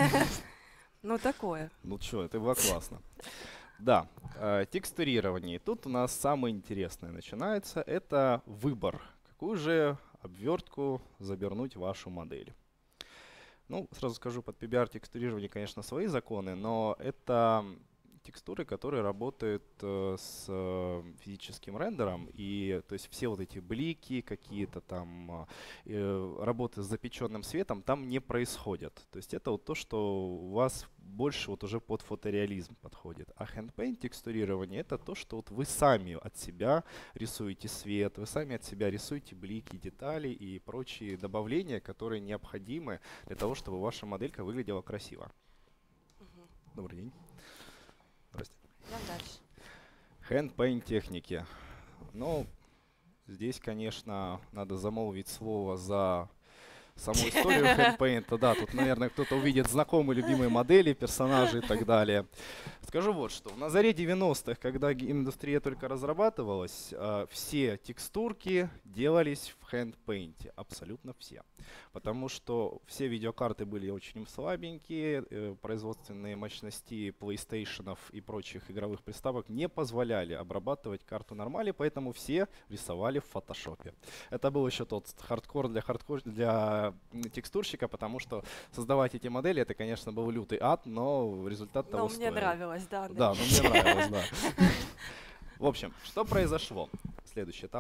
Ну, такое. Ну что, это было классно. Да, текстурирование. Тут у нас самое интересное начинается. Это выбор. Какую же обвертку забернуть в вашу модель? Ну, сразу скажу, под PBR текстурирование, конечно, свои законы, но это текстуры, которые работают с физическим рендером, и то есть все вот эти блики, какие-то там работы с запеченным светом там не происходят. То есть это вот то, что у вас больше вот уже под фотореализм подходит. А handpaint текстурирование — это то, что вот вы сами от себя рисуете свет, вы сами от себя рисуете блики, детали и прочие добавления, которые необходимы для того, чтобы ваша моделька выглядела красиво. Добрый день. Здрасте. Идем дальше. Handpaint техники. Ну, здесь, конечно, надо замолвить слово за саму историю Handpaint. Да, тут, наверное, кто-то увидит знакомые любимые модели, персонажи и так далее. Скажу вот что. На заре 90-х, когда индустрия только разрабатывалась, все текстурки делались в Handpaint. Абсолютно все. Потому что все видеокарты были очень слабенькие, производственные мощности PlayStation и прочих игровых приставок не позволяли обрабатывать карту Normali, поэтому все рисовали в Photoshop. Это был еще тот хардкор для текстурщика, потому что создавать эти модели, это, конечно, был лютый ад, но результат того стоил. Но мне нравилось, да. Да, но мне нравилось, да. В общем, что произошло? Следующий этап.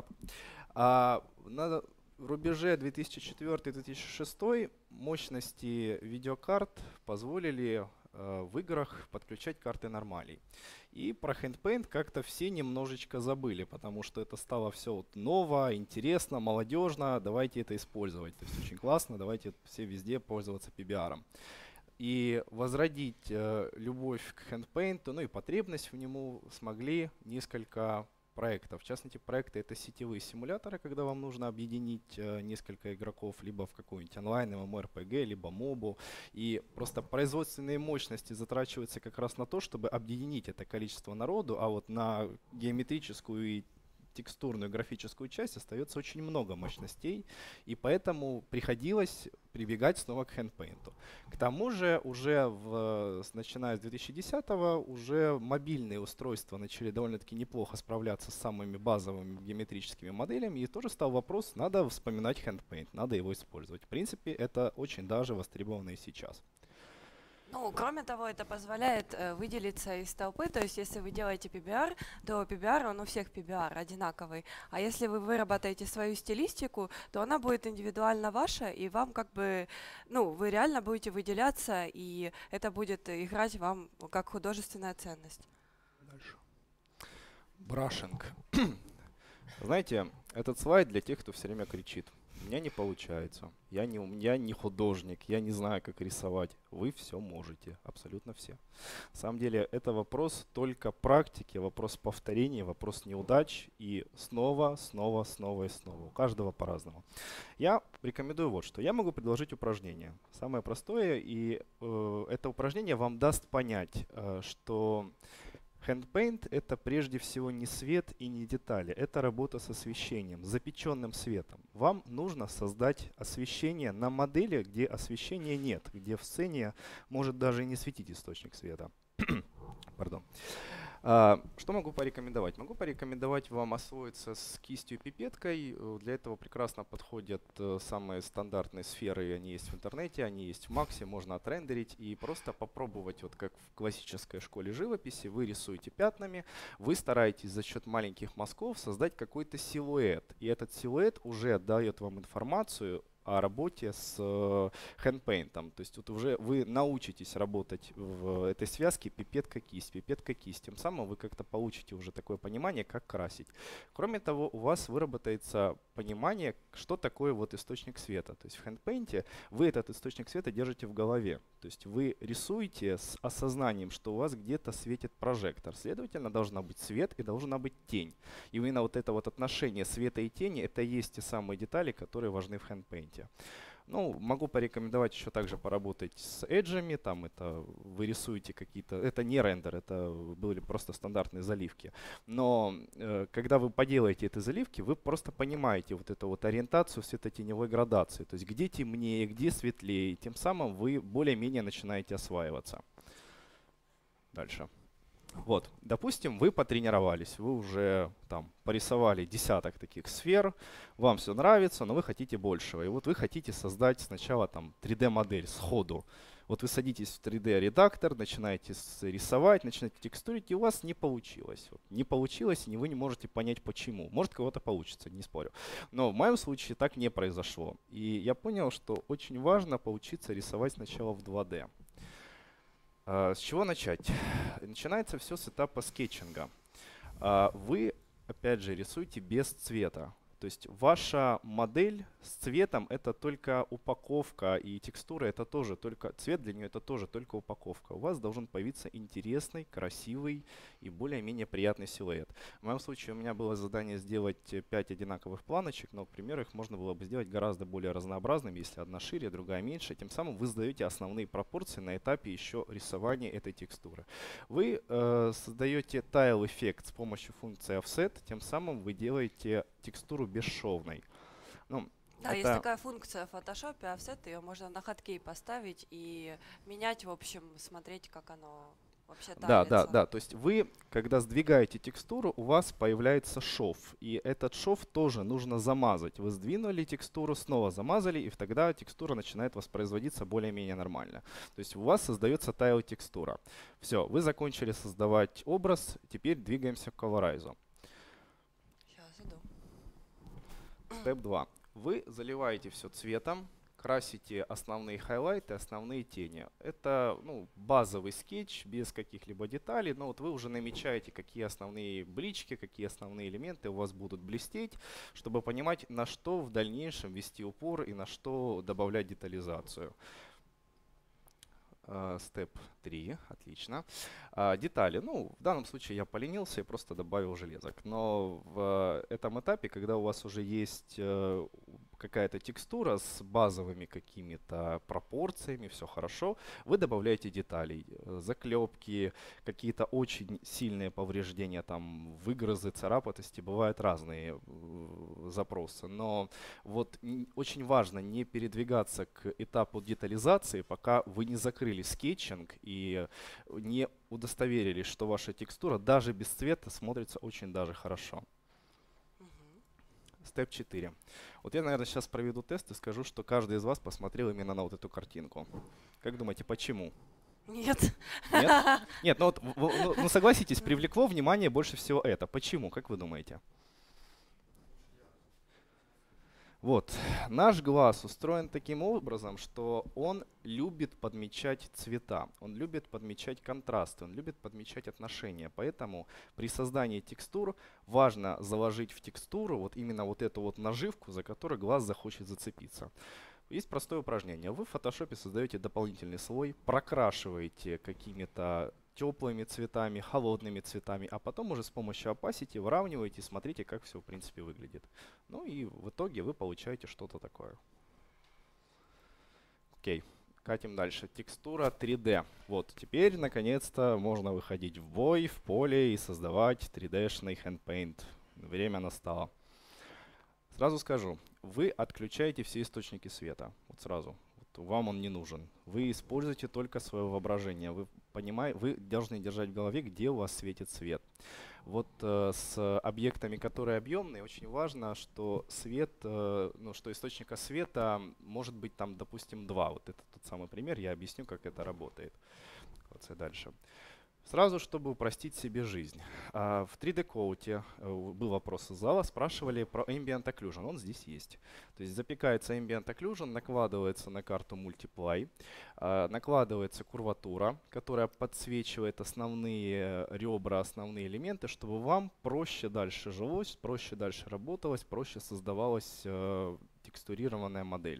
На рубеже 2004-2006 мощности видеокарт позволили в играх подключать карты Normali. И про Handpaint как-то все немножечко забыли, потому что это стало все вот ново, интересно, молодежно, давайте это использовать. То есть очень классно, давайте все везде пользоваться PBR. И возродить любовь к Handpaint, ну и потребность в нему смогли несколько проектов. В частности, проекты — это сетевые симуляторы, когда вам нужно объединить несколько игроков либо в какой-нибудь онлайн, MMORPG, либо мобу. И просто производственные мощности затрачиваются как раз на то, чтобы объединить это количество народу, а вот на геометрическую и текстурную графическую часть остается очень много мощностей, и поэтому приходилось прибегать снова к HandPaint. К тому же уже начиная с 2010-го уже мобильные устройства начали довольно-таки неплохо справляться с самыми базовыми геометрическими моделями, и тоже стал вопрос, надо вспоминать HandPaint, надо его использовать. В принципе, это очень даже востребовано и сейчас. Ну, кроме того, это позволяет выделиться из толпы, то есть если вы делаете PBR, то PBR, он у всех PBR одинаковый, а если вы выработаете свою стилистику, то она будет индивидуально ваша, и вам как бы, ну, вы реально будете выделяться, и это будет играть вам как художественная ценность. Дальше. Брашинг. Знаете, этот слайд для тех, кто все время кричит. У меня не получается, я не художник, я не знаю, как рисовать. Вы все можете, абсолютно все. На самом деле это вопрос только практики, вопрос повторения, вопрос неудач и снова и снова. У каждого по-разному. Я рекомендую вот что. Я могу предложить упражнение. Самое простое, и это упражнение вам даст понять, что HandPaint — это прежде всего не свет и не детали, это работа с освещением, с запеченным светом. Вам нужно создать освещение на модели, где освещения нет, где в сцене может даже и не светить источник света. Пардон. Что могу порекомендовать? Могу порекомендовать вам освоиться с кистью и пипеткой. Для этого прекрасно подходят самые стандартные сферы. Они есть в интернете, они есть в Максе, можно отрендерить и просто попробовать, вот как в классической школе живописи, вы рисуете пятнами, вы стараетесь за счет маленьких мазков создать какой-то силуэт. И этот силуэт уже дает вам информацию о работе с HandPaint. То есть вот уже вы научитесь работать в этой связке пипетка-кисть, пипетка-кисть. Тем самым вы как-то получите уже такое понимание, как красить. Кроме того, у вас выработается понимание, что такое вот источник света. То есть в HandPaint вы этот источник света держите в голове. То есть вы рисуете с осознанием, что у вас где-то светит прожектор. Следовательно, должна быть свет и должна быть тень. И именно вот это вот отношение света и тени — это и есть те самые детали, которые важны в HandPaint. Ну, могу порекомендовать еще также поработать с эджами, там это вы рисуете какие-то, это не рендер, это были просто стандартные заливки. Но когда вы поделаете эти заливки, вы просто понимаете вот эту вот ориентацию светотеневой градации, то есть где темнее, где светлее, тем самым вы более-менее начинаете осваиваться. Дальше. Вот, допустим, вы потренировались, вы уже там порисовали десяток таких сфер, вам все нравится, но вы хотите большего. И вот вы хотите создать сначала там 3D-модель сходу. Вот вы садитесь в 3D-редактор, начинаете рисовать, начинаете текстурить, и у вас не получилось. Вот, не получилось, и вы не можете понять почему. Может, кого-то получится, не спорю. Но в моем случае так не произошло. И я понял, что очень важно поучиться рисовать сначала в 2D. С чего начать? Начинается все с этапа скетчинга. Вы, опять же, рисуете без цвета. То есть ваша модель с цветом — это только упаковка, и текстура — это тоже только цвет, для нее это тоже только упаковка. У вас должен появиться интересный, красивый и более-менее приятный силуэт. В моем случае у меня было задание сделать 5 одинаковых планочек, но, к примеру, их можно было бы сделать гораздо более разнообразными, если одна шире, другая меньше. Тем самым вы задаете основные пропорции на этапе еще рисования этой текстуры. Вы создаете тайл-эффект с помощью функции offset, тем самым вы делаете текстуру бесшовной. Ну, да, есть такая функция в Photoshop, offset, ее можно на хоткей поставить и менять, в общем, смотреть, как оно вообще тайлится. Да. То есть вы, когда сдвигаете текстуру, у вас появляется шов. И этот шов тоже нужно замазать. Вы сдвинули текстуру, снова замазали, и тогда текстура начинает воспроизводиться более-менее нормально. То есть у вас создается тайл-текстура. Все, вы закончили создавать образ, теперь двигаемся к колорайзу. Степ 2. Вы заливаете все цветом, красите основные хайлайты, основные тени. Это базовый скетч без каких-либо деталей, но вот вы уже намечаете, какие основные блички, какие основные элементы у вас будут блестеть, чтобы понимать, на что в дальнейшем вести упор и на что добавлять детализацию. Степ 3, отлично. Детали. В данном случае я поленился и просто добавил железок. Но в этом этапе, когда у вас уже есть какая-то текстура с базовыми какими-то пропорциями, все хорошо, вы добавляете деталей, заклепки, какие-то очень сильные повреждения, там выгрызы, царапатости, бывают разные запросы, но вот очень важно не передвигаться к этапу детализации, пока вы не закрыли скетчинг и не удостоверились, что ваша текстура даже без цвета смотрится очень даже хорошо. Мгм. Степ 4. Вот я, наверное, сейчас проведу тест и скажу, что каждый из вас посмотрел именно на вот эту картинку. Как думаете, почему? Нет. Нет? Нет, ну вот, ну согласитесь, привлекло внимание больше всего это. Почему? Как вы думаете? Вот, наш глаз устроен таким образом, что он любит подмечать цвета, он любит подмечать контрасты, он любит подмечать отношения. Поэтому при создании текстур важно заложить в текстуру вот именно вот эту вот наживку, за которой глаз захочет зацепиться. Есть простое упражнение. Вы в фотошопе создаете дополнительный слой, прокрашиваете какими-то теплыми цветами, холодными цветами, а потом уже с помощью opacity выравниваете и смотрите, как все в принципе выглядит. Ну и в итоге вы получаете что-то такое. Окей, катим дальше. Текстура 3D. Вот, теперь наконец-то можно выходить в бой, в поле и создавать 3D-шный handpaint. Время настало. Сразу скажу, вы отключаете все источники света. Вот сразу. Вот вам он не нужен. Вы используете только свое воображение. Вы должны держать в голове, где у вас светит свет. Вот с объектами, которые объемные, очень важно, что свет, ну, что источника света может быть там, допустим, два. Вот это тот самый пример, я объясню, как это работает. Дальше. Сразу, чтобы упростить себе жизнь. В 3D Coat был вопрос из зала, спрашивали про Ambient Occlusion. Он здесь есть. То есть запекается Ambient Occlusion, накладывается на карту Multiply, накладывается курватура, которая подсвечивает основные ребра, основные элементы, чтобы вам проще дальше жилось, проще дальше работалось, проще создавалась текстурированная модель.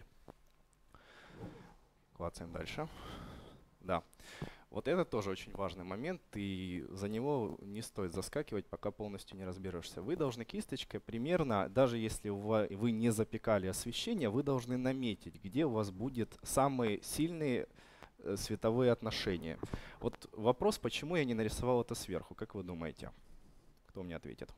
Клацаем дальше. Да. Вот это тоже очень важный момент, и за него не стоит заскакивать, пока полностью не разберешься. Вы должны кисточкой примерно, даже если вы не запекали освещение, вы должны наметить, где у вас будет самые сильные световые отношения. Вот вопрос, почему я не нарисовал это сверху, как вы думаете? Кто мне ответит?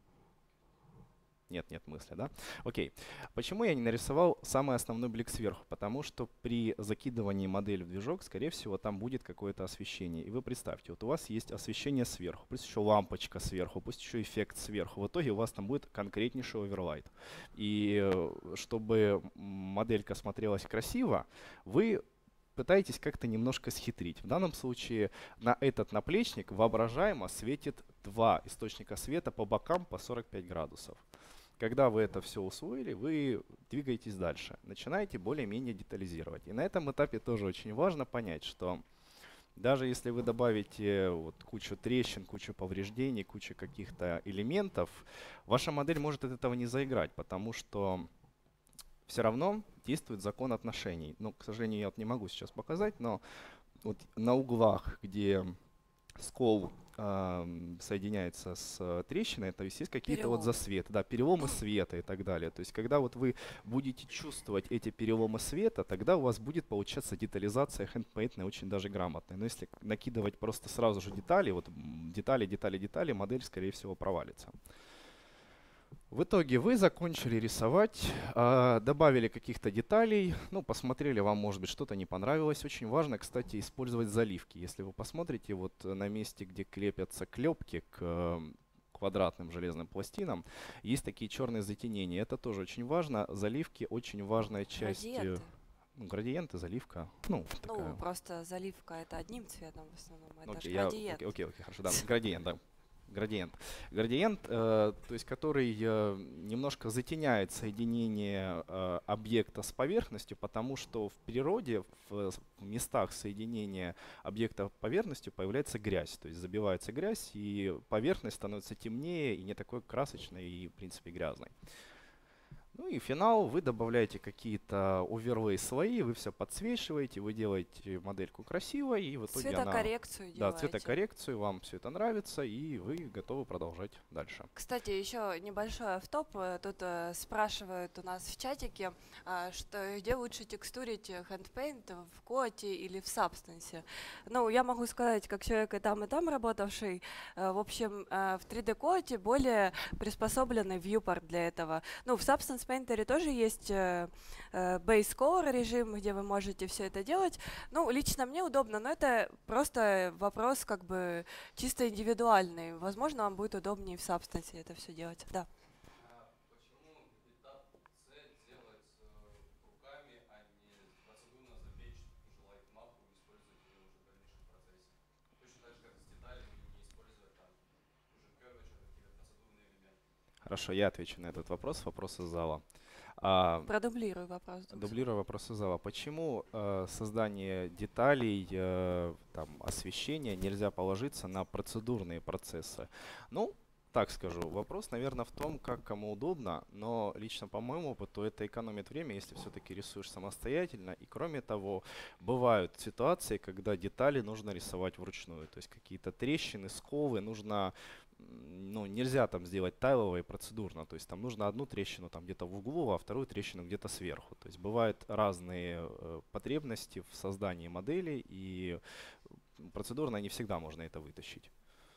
Нет мысли, да? Окей. Почему я не нарисовал самый основной блик сверху? Потому что при закидывании модели в движок, скорее всего, там будет какое-то освещение. И вы представьте, вот у вас есть освещение сверху, пусть еще лампочка сверху, пусть еще эффект сверху. В итоге у вас там будет конкретнейший оверлайт. И чтобы моделька смотрелась красиво, вы пытаетесь как-то немножко схитрить. В данном случае на этот наплечник воображаемо светит два источника света по бокам по 45 градусов. Когда вы это все усвоили, вы двигаетесь дальше, начинаете более-менее детализировать. И на этом этапе тоже очень важно понять, что даже если вы добавите вот кучу трещин, кучу повреждений, кучу каких-то элементов, ваша модель может от этого не заиграть, потому что все равно действует закон отношений. Ну, к сожалению, я вот не могу сейчас показать, но вот на углах, где скол соединяется с трещиной, то есть какие-то вот засветы, да, переломы света и так далее. То есть когда вот вы будете чувствовать эти переломы света, тогда у вас будет получаться детализация handpaintная очень даже грамотная. Но если накидывать просто сразу же детали, вот детали, модель, скорее всего, провалится. В итоге вы закончили рисовать, добавили каких-то деталей, ну, посмотрели, вам, может быть, что-то не понравилось. Очень важно, кстати, использовать заливки. Если вы посмотрите вот на месте, где крепятся клепки к квадратным железным пластинам, есть такие черные затенения. Это тоже очень важно. Заливки очень важная часть. Градиенты. Ну, градиенты, заливка. Ну, просто заливка это одним цветом в основном. Это же Окей, градиент. окей, хорошо, да, градиент, да. Градиент, то есть который немножко затеняет соединение объекта с поверхностью, потому что в природе, в местах соединения объекта с поверхностью появляется грязь. То есть забивается грязь, и поверхность становится темнее и не такой красочной и, в принципе, грязной. Ну и финал, вы добавляете какие-то оверлей слои, вы все подсвечиваете, вы делаете модельку красивой, и в итоге она, Цветокоррекцию да, делаете. цветокоррекцию, вам все это нравится, и вы готовы продолжать дальше. Кстати, еще небольшой автоп. Тут спрашивают у нас в чатике, что где лучше текстурить хэндпейнт, в Коте или в Substance. Ну, я могу сказать, как человек и там работавший, в общем, в 3D Коте более приспособленный viewport для этого. Ну, в Substance Painter тоже есть Base Color режим, где вы можете все это делать. Ну, лично мне удобно, но это просто вопрос как бы чисто индивидуальный. Возможно, вам будет удобнее в Substance это все делать. Да. Почему этап С делать руками, а не процедурно запечь ту же лайтмапу и использовать ее уже в дальнейшем процессе? Точно так же, как с деталями, не используя там ту же curvature, какие-то процедурные элементы. Хорошо, я отвечу на этот вопрос, вопрос из зала. А, Продублирую вопрос. Дублирую вопрос из зала. Почему создание деталей, там, освещения нельзя положиться на процедурные процессы? Ну, так скажу, вопрос, наверное, в том, как кому удобно, но лично по моему опыту это экономит время, если все-таки рисуешь самостоятельно. И кроме того, бывают ситуации, когда детали нужно рисовать вручную, то есть какие-то трещины, сколы нужно, ну, нельзя там сделать тайлово и процедурно, то есть там нужно одну трещину там где-то в углу, а вторую трещину где-то сверху. То есть бывают разные потребности в создании моделей, и процедурно не всегда можно это вытащить.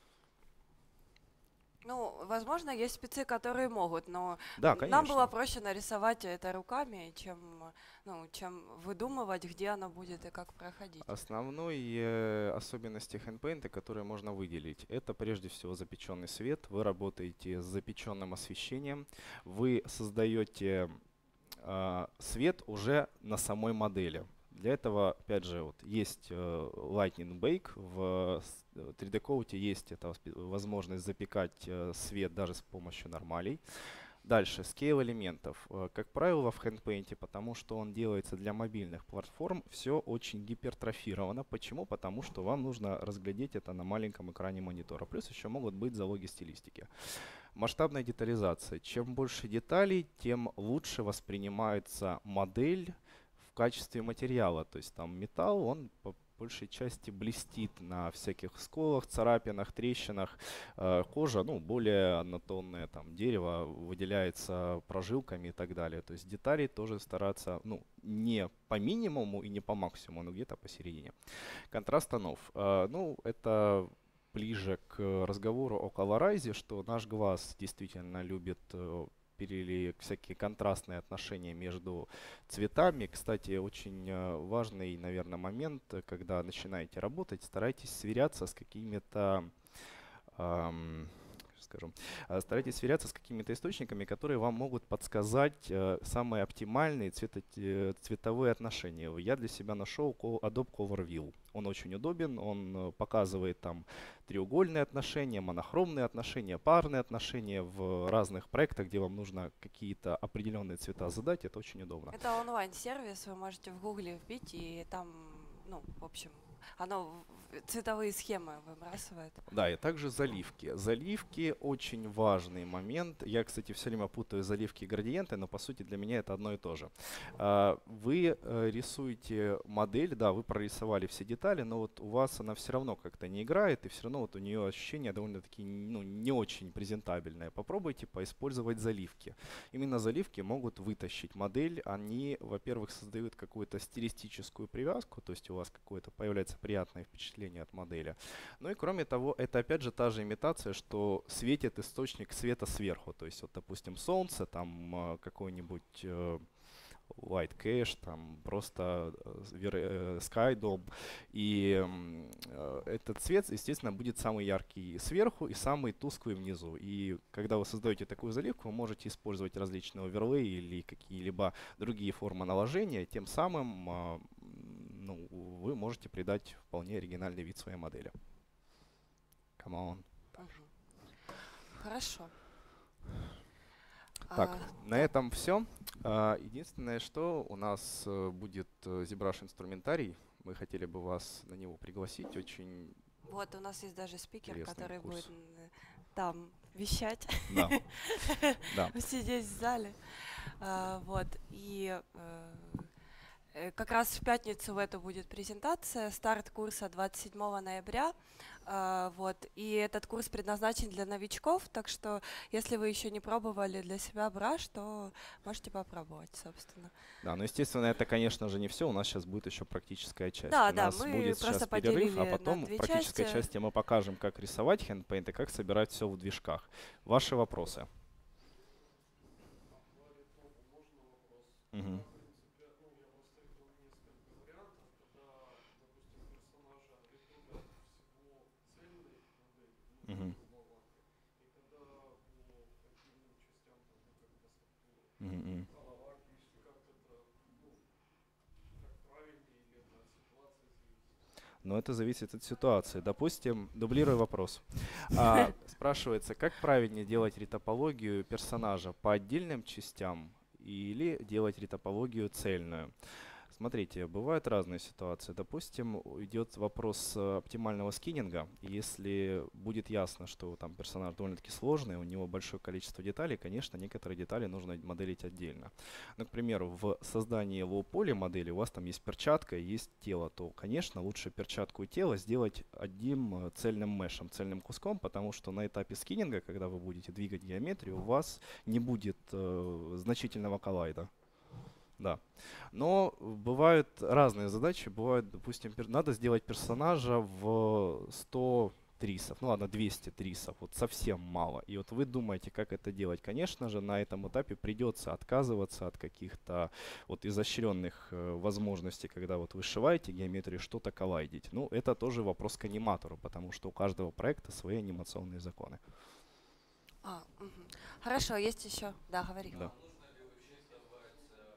Ну, возможно, есть спецы, которые могут, но Да, нам было конечно. проще нарисовать это руками, чем выдумывать, где оно будет и как проходить. Основной особенности хэндпейнта, которые можно выделить, это прежде всего запеченный свет. Вы работаете с запеченным освещением, вы создаете свет уже на самой модели. Для этого, опять же, вот есть Lightning Bake, в 3D Coat есть эта возможность запекать свет даже с помощью нормалей. Дальше, скейл элементов. Как правило, в хэндпейнте, потому что он делается для мобильных платформ, все очень гипертрофировано. Почему? Потому что вам нужно разглядеть это на маленьком экране монитора. Плюс еще могут быть залоги стилистики. Масштабная детализация. Чем больше деталей, тем лучше воспринимается модель в качестве материала. То есть там металл, он по большей части блестит на всяких сколах, царапинах, трещинах. Кожа, ну, более однотонная, там, дерево выделяется прожилками и так далее. То есть деталей тоже стараться, ну, не по минимуму и не по максимуму, но где-то посередине. Контраст тонов. Ну, это ближе к разговору о колорайзе, что наш глаз действительно любит всякие контрастные отношения между цветами. Кстати, очень важный, наверное, момент, когда начинаете работать, старайтесь сверяться с какими-то скажем, старайтесь сверяться с какими-то источниками, которые вам могут подсказать самые оптимальные цветовые отношения. Я для себя нашел Adobe Color Wheel. Он очень удобен, он показывает там треугольные отношения, монохромные отношения, парные отношения в разных проектах, где вам нужно какие-то определенные цвета задать. Это очень удобно. Это онлайн-сервис, вы можете в Гугле вбить, и там, ну, в общем, оно цветовые схемы выбрасывает. Да, и также заливки. Заливки очень важный момент. Я, кстати, все время путаю заливки и градиенты, но по сути для меня это одно и то же. Вы рисуете модель, да, вы прорисовали все детали, но вот у вас она все равно как-то не играет, и все равно вот у нее ощущение довольно-таки, ну, не очень презентабельное. Попробуйте поиспользовать заливки. Именно заливки могут вытащить модель. Они, во-первых, создают какую-то стилистическую привязку, то есть у вас какое-то появляется приятное впечатление от модели. Ну и кроме того, это опять же та же имитация, что светит источник света сверху. То есть вот, допустим, солнце, там какой-нибудь White Cache, там просто Skydome. И этот цвет, естественно, будет самый яркий сверху и самый тусклый внизу. И когда вы создаете такую заливку, вы можете использовать различные оверлей или какие-либо другие формы наложения. Тем самым ну, вы можете придать вполне оригинальный вид своей модели. Come on. Хорошо. Так, на этом все. Единственное, что у нас будет ZBrush инструментарий. Мы хотели бы вас на него пригласить. Очень Вот у нас есть даже спикер, интересный который курс. будет там вещать, Да, да. сидеть в зале. Вот. И как раз в пятницу в эту будет презентация, старт курса 27 ноября. Вот. И этот курс предназначен для новичков, так что если вы еще не пробовали для себя Brush, то можете попробовать, собственно. Да, но естественно, это, конечно же, не все. У нас сейчас будет еще практическая часть. Да, У да, нас мы будет просто сейчас перерыв, поделили а на потом в две практической части. части мы покажем, как рисовать HandPaint и как собирать все в движках. Ваши вопросы? Мгм. Мгм. Мгм, мгм. Но это зависит от ситуации. Допустим, дублирую вопрос. Спрашивается, как правильнее делать ретопологию персонажа по отдельным частям или делать ретопологию цельную? Смотрите, бывают разные ситуации. Допустим, идет вопрос оптимального скиннинга. И если будет ясно, что там персонаж довольно-таки сложный, у него большое количество деталей, конечно, некоторые детали нужно моделить отдельно. Ну, к примеру, в создании low-poly модели у вас там есть перчатка, есть тело, то, конечно, лучше перчатку и тело сделать одним цельным мешем, цельным куском, потому что на этапе скиннинга, когда вы будете двигать геометрию, у вас не будет значительного коллайда. Да. Но бывают разные задачи. Бывает, допустим, надо сделать персонажа в 100 трисов. Ну ладно, 200 трисов. Вот совсем мало. И вот вы думаете, как это делать. Конечно же, на этом этапе придется отказываться от каких-то вот изощренных возможностей, когда вот вы сшиваете геометрию, что-то коллайдить. Ну, это тоже вопрос к аниматору, потому что у каждого проекта свои анимационные законы. Мгм. Хорошо, есть еще? Да, говори. Да. Нужно ли вообще создавать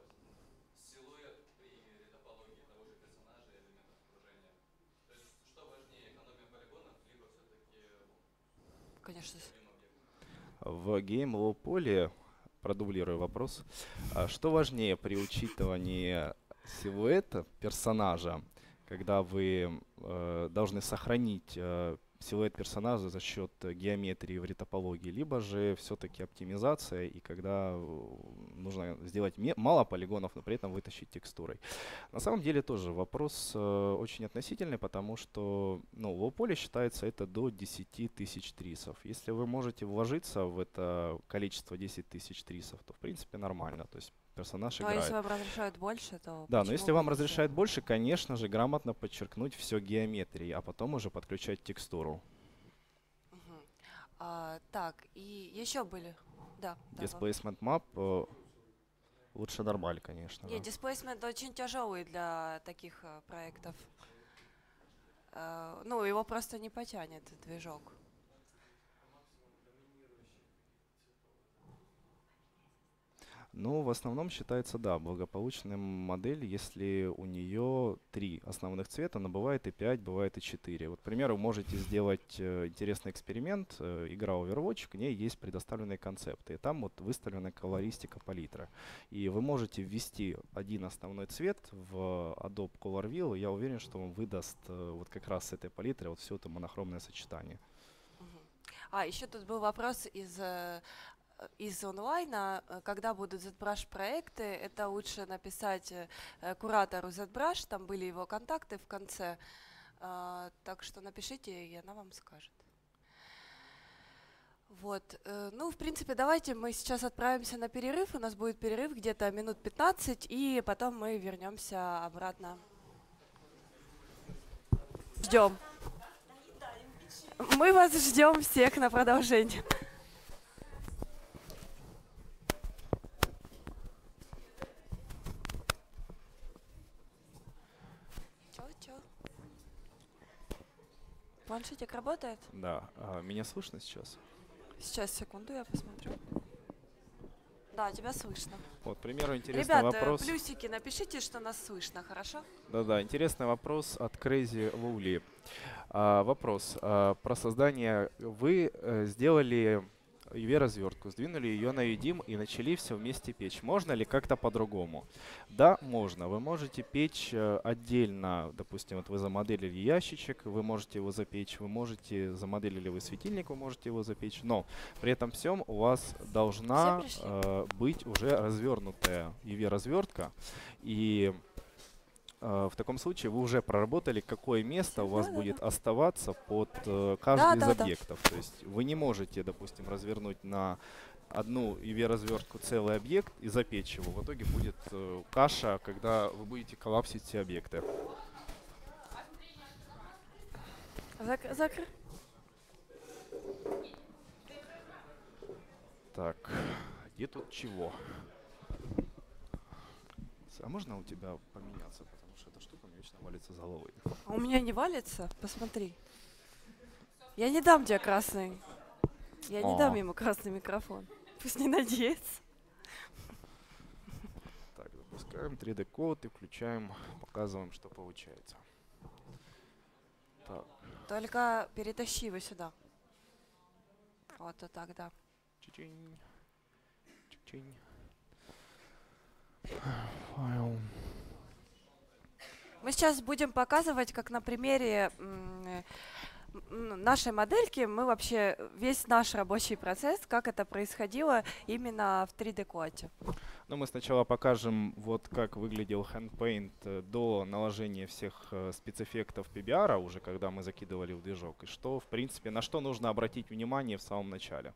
силуэт при ретопологии того же персонажа и элементов окружения? То есть что важнее, экономия полигонов, либо все-таки Конечно. объем объекта? В Game Low Poly, продублирую вопрос, что важнее при учитывании силуэта персонажа, когда вы должны сохранить силуэт персонажа за счет геометрии в ретопологии, либо же все-таки оптимизация, и когда нужно сделать мало полигонов, но при этом вытащить текстурой. На самом деле тоже вопрос очень относительный, потому что low poly считается это до 10 тысяч трисов. Если вы можете вложиться в это количество 10 тысяч трисов, то в принципе нормально. То есть персонаж Ну, а играет. если вам разрешают больше, то Да, но почему если бы вам не разрешают больше, конечно же, грамотно подчеркнуть все геометрией, а потом уже подключать текстуру. Мгм. Так, и еще были. Да, да. Displacement map лучше нормаль, конечно. Не, Да. displacement очень тяжелый для таких проектов. Ну, его просто не потянет движок. Ну, в основном считается, да, благополучной модель, если у нее 3 основных цвета, но бывает и 5, бывает и 4. Вот, к примеру, можете сделать интересный эксперимент. Игра Overwatch, к ней есть предоставленные концепты. И там вот выставлена колористика палитра. И вы можете ввести один основной цвет в Adobe Color Wheel, и я уверен, что он выдаст вот как раз с этой палитры вот все это монохромное сочетание. Еще тут был вопрос из онлайна, когда будут ZBrush проекты, это лучше написать куратору ZBrush, там были его контакты в конце, так что напишите, и она вам скажет. Вот, ну, в принципе, давайте мы сейчас отправимся на перерыв, у нас будет перерыв где-то минут 15, и потом мы вернемся обратно. Ждем. Мы вас ждем всех на продолжение. Чё? Планшетик работает? Да, меня слышно сейчас? Сейчас, секунду, я посмотрю. Да, тебя слышно. Вот, к примеру, интересный Ребята, вопрос. плюсики напишите, что нас слышно, хорошо? Да-да, интересный вопрос от Crazy Luli. Вопрос про создание. Вы сделали UV-развертку, сдвинули ее на UDIM и начали все вместе печь. Можно ли как-то по-другому? Да, можно. Вы можете печь отдельно, допустим, вот вы замоделили ящичек, вы можете его запечь, вы можете, замоделили вы светильник, вы можете его запечь, но при этом всем у вас должна пришли? быть уже развернутая UV-развертка, и в таком случае вы уже проработали, какое место у вас Да-да-да. будет оставаться под каждый из Да-да-да. объектов. То есть вы не можете, допустим, развернуть на одну UV-развертку целый объект и запечь его. В итоге будет каша, когда вы будете коллапсить все объекты. Закры. Так, где тут чего? А можно у тебя поменяться, потому что эта штука мне вечно валится с головы. А у меня не валится? Посмотри. Я не дам тебе красный. Я не дам О. ему красный микрофон. Пусть не надеется. Так, запускаем 3D-код и включаем, показываем, что получается. Так, Только перетащи его сюда. Вот так, да. чичинь, чичинь. Файл. Мы сейчас будем показывать, как на примере нашей модельки, мы вообще весь наш рабочий процесс, как это происходило именно в 3D-коде. Ну, мы сначала покажем, вот как выглядел HandPaint до наложения всех спецэффектов PBR, уже когда мы закидывали в движок, и что, в принципе, на что нужно обратить внимание в самом начале.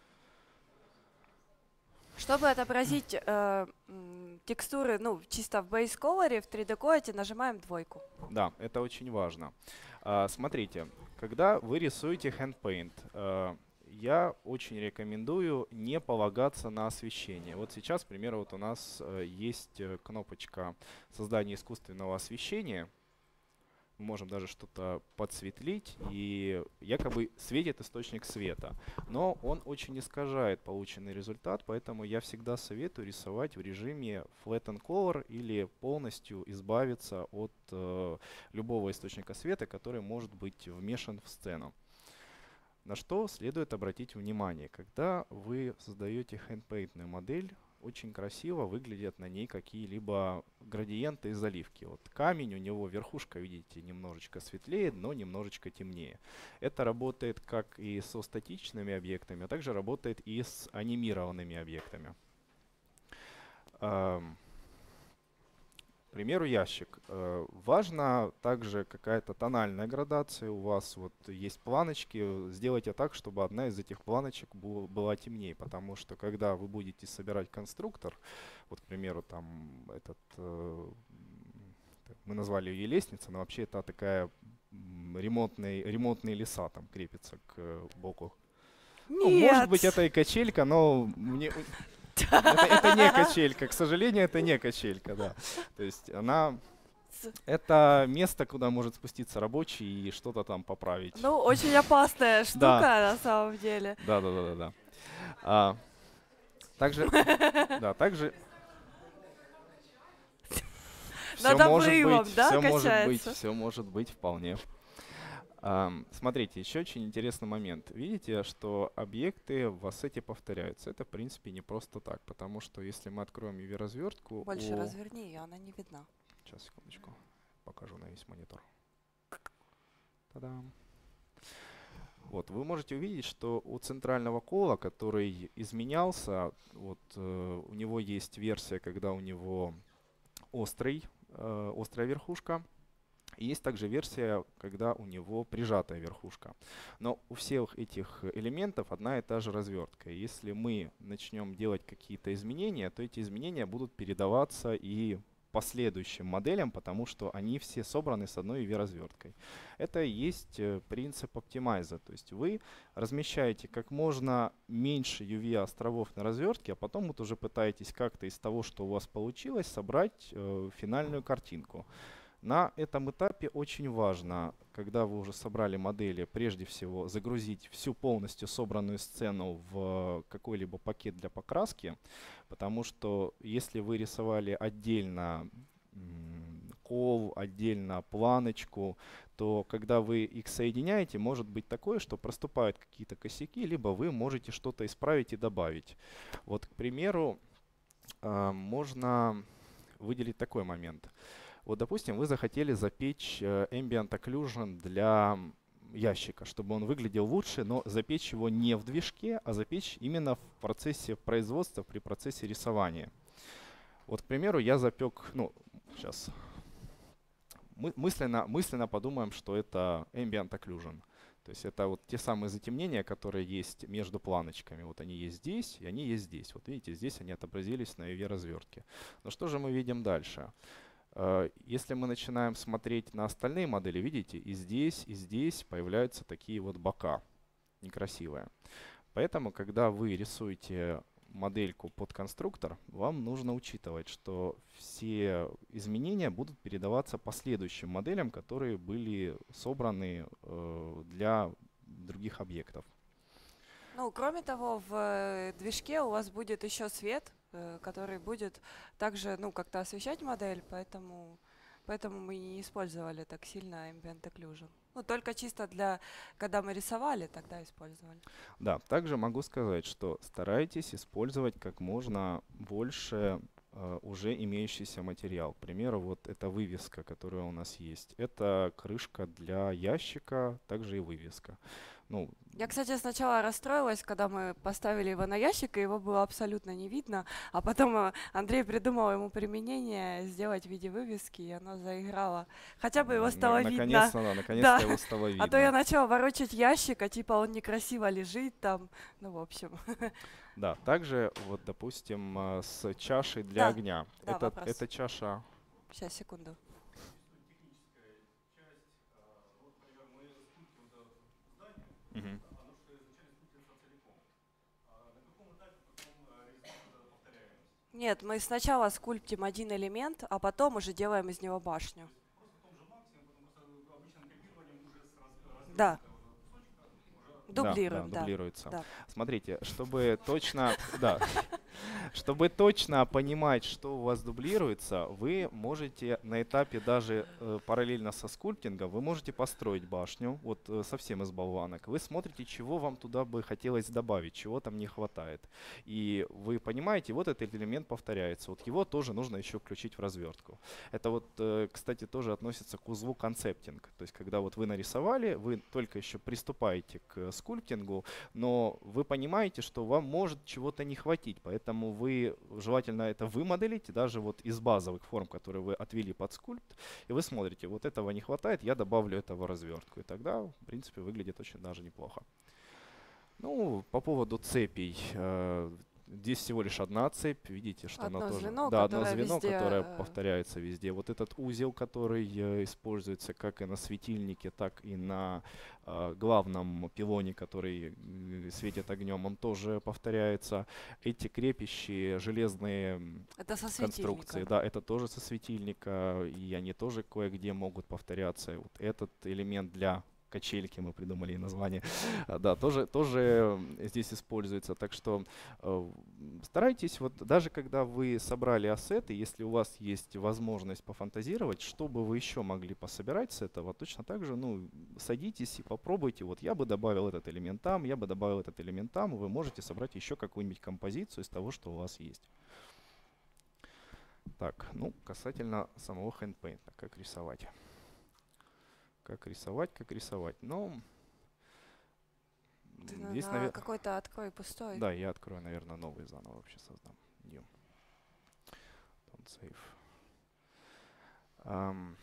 Чтобы отобразить текстуры, ну, чисто в Base Color, в 3D-коде нажимаем двойку. Да, это очень важно. Смотрите, когда вы рисуете HandPaint, я очень рекомендую не полагаться на освещение. Вот сейчас, к примеру, вот у нас есть кнопочка создания искусственного освещения. Мы можем даже что-то подсветлить, и якобы светит источник света. Но он очень искажает полученный результат, поэтому я всегда советую рисовать в режиме Flatten Color или полностью избавиться от любого источника света, который может быть вмешан в сцену. На что следует обратить внимание, когда вы создаете HandPaint модель, очень красиво выглядят на ней какие-либо градиенты и заливки. Вот камень, у него верхушка, видите, немножечко светлее, но немножечко темнее. Это работает как и со статичными объектами, а также работает и с анимированными объектами. К примеру, ящик. Важна также какая-то тональная градация. У вас вот есть планочки. Сделайте так, чтобы одна из этих планочек была темнее, потому что когда вы будете собирать конструктор, вот, к примеру, там этот, мы назвали ее лестница, но вообще это такая ремонтные леса там крепится к боку. Ну, может быть, это и качелька, но мне... Это не качелька, к сожалению, это не качелька, да. То есть это место, куда может спуститься рабочий и что-то там поправить. Ну, очень опасная штука на самом деле. Да. Также Над обрывом, да, качается? Все может быть вполне. Смотрите, еще очень интересный момент. Видите, что объекты в ассете повторяются. Это, в принципе, не просто так, потому что если мы откроем UV-развертку... Больше разверни ее, она не видна. Сейчас, секундочку. Покажу на весь монитор. Та-дам. Вот, вы можете увидеть, что у центрального кола, который изменялся, вот, у него есть версия, когда у него острая верхушка. И есть также версия, когда у него прижатая верхушка. Но у всех этих элементов одна и та же развертка. Если мы начнем делать какие-то изменения, то эти изменения будут передаваться и последующим моделям, потому что они все собраны с одной UV-разверткой. Это и есть принцип оптимайза. То есть вы размещаете как можно меньше UV-островов на развертке, а потом вот уже пытаетесь как-то из того, что у вас получилось, собрать финальную картинку. На этом этапе очень важно, когда вы уже собрали модели, прежде всего загрузить всю полностью собранную сцену в какой-либо пакет для покраски, потому что если вы рисовали отдельно холл, отдельно планочку, то когда вы их соединяете, может быть такое, что проступают какие-то косяки, либо вы можете что-то исправить и добавить. Вот, к примеру, можно выделить такой момент. Вот, допустим, вы захотели запечь Ambient Occlusion для ящика, чтобы он выглядел лучше, но запечь его не в движке, а запечь именно в процессе производства, при процессе рисования. Вот, к примеру, я запек, ну, сейчас мысленно подумаем, что это Ambient Occlusion. То есть это вот те самые затемнения, которые есть между планочками. Вот они есть здесь, и они есть здесь. Вот видите, здесь они отобразились на UV-развертке. Но что же мы видим дальше? Если мы начинаем смотреть на остальные модели, видите, и здесь появляются такие вот бока некрасивые. Поэтому, когда вы рисуете модельку под конструктор, вам нужно учитывать, что все изменения будут передаваться последующим моделям, которые были собраны для других объектов. Ну, кроме того, в движке у вас будет еще свет, который будет также, ну, как-то освещать модель, поэтому мы не использовали так сильно Ambient Occlusion. Ну, только чисто для, когда мы рисовали, тогда использовали. Да, также могу сказать, что старайтесь использовать как можно больше уже имеющийся материал. К примеру, вот эта вывеска, которая у нас есть. Это крышка для ящика, также и вывеска. Ну, я, кстати, сначала расстроилась, когда мы поставили его на ящик, и его было абсолютно не видно. А потом Андрей придумал ему применение сделать в виде вывески, и оно заиграло. Хотя бы его стало видно. Наконец-то, да, наконец-то его стало видно. А то я начала ворочать ящик, а типа он некрасиво лежит там. Ну, в общем. Да, также, вот, допустим, с чашей для огня. Да, это чаша. Сейчас, секунду. Мгм. Нет, мы сначала скульптим один элемент, а потом уже делаем из него башню. Да. Дублируем, да, дублируется. Да. Смотрите, чтобы точно понимать, что у вас дублируется, вы можете на этапе даже параллельно со скульптингом, вы можете построить башню, вот совсем из болванок. Вы смотрите, чего вам туда бы хотелось добавить, чего там не хватает. И вы понимаете, вот этот элемент повторяется. Вот его тоже нужно еще включить в развертку. Это вот, кстати, тоже относится к узлу концептинг. То есть, когда вот вы нарисовали, вы только еще приступаете к скульптингу, но вы понимаете, что вам может чего-то не хватить, поэтому вы желательно это вымоделите даже вот из базовых форм, которые вы отвели под скульпт, и вы смотрите, вот этого не хватает, я добавлю это в развертку, и тогда, в принципе, выглядит очень даже неплохо. Ну, по поводу цепей. Здесь всего лишь одна цепь, видите, что одно она тоже... звено, да, одно звено, везде, которое повторяется везде. Вот этот узел, который используется как и на светильнике, так и на главном пилоне, который светит огнем, он тоже повторяется. Эти крепящие железные конструкции, да, это тоже со светильника, и они тоже кое-где могут повторяться. Вот этот элемент для качельки, мы придумали название, да, тоже здесь используется. Так что старайтесь, вот даже когда вы собрали ассеты, если у вас есть возможность пофантазировать, что бы вы еще могли пособирать с этого, точно так же, ну, садитесь и попробуйте. Вот я бы добавил этот элемент там, я бы добавил этот элемент там, вы можете собрать еще какую-нибудь композицию из того, что у вас есть. Так, ну, касательно самого хэндпейнта, как рисовать. Как рисовать. Ну, ты здесь, наверное, какой-то открой пустой. Да, я открою, наверное, новый заново вообще создам. New. Don't save.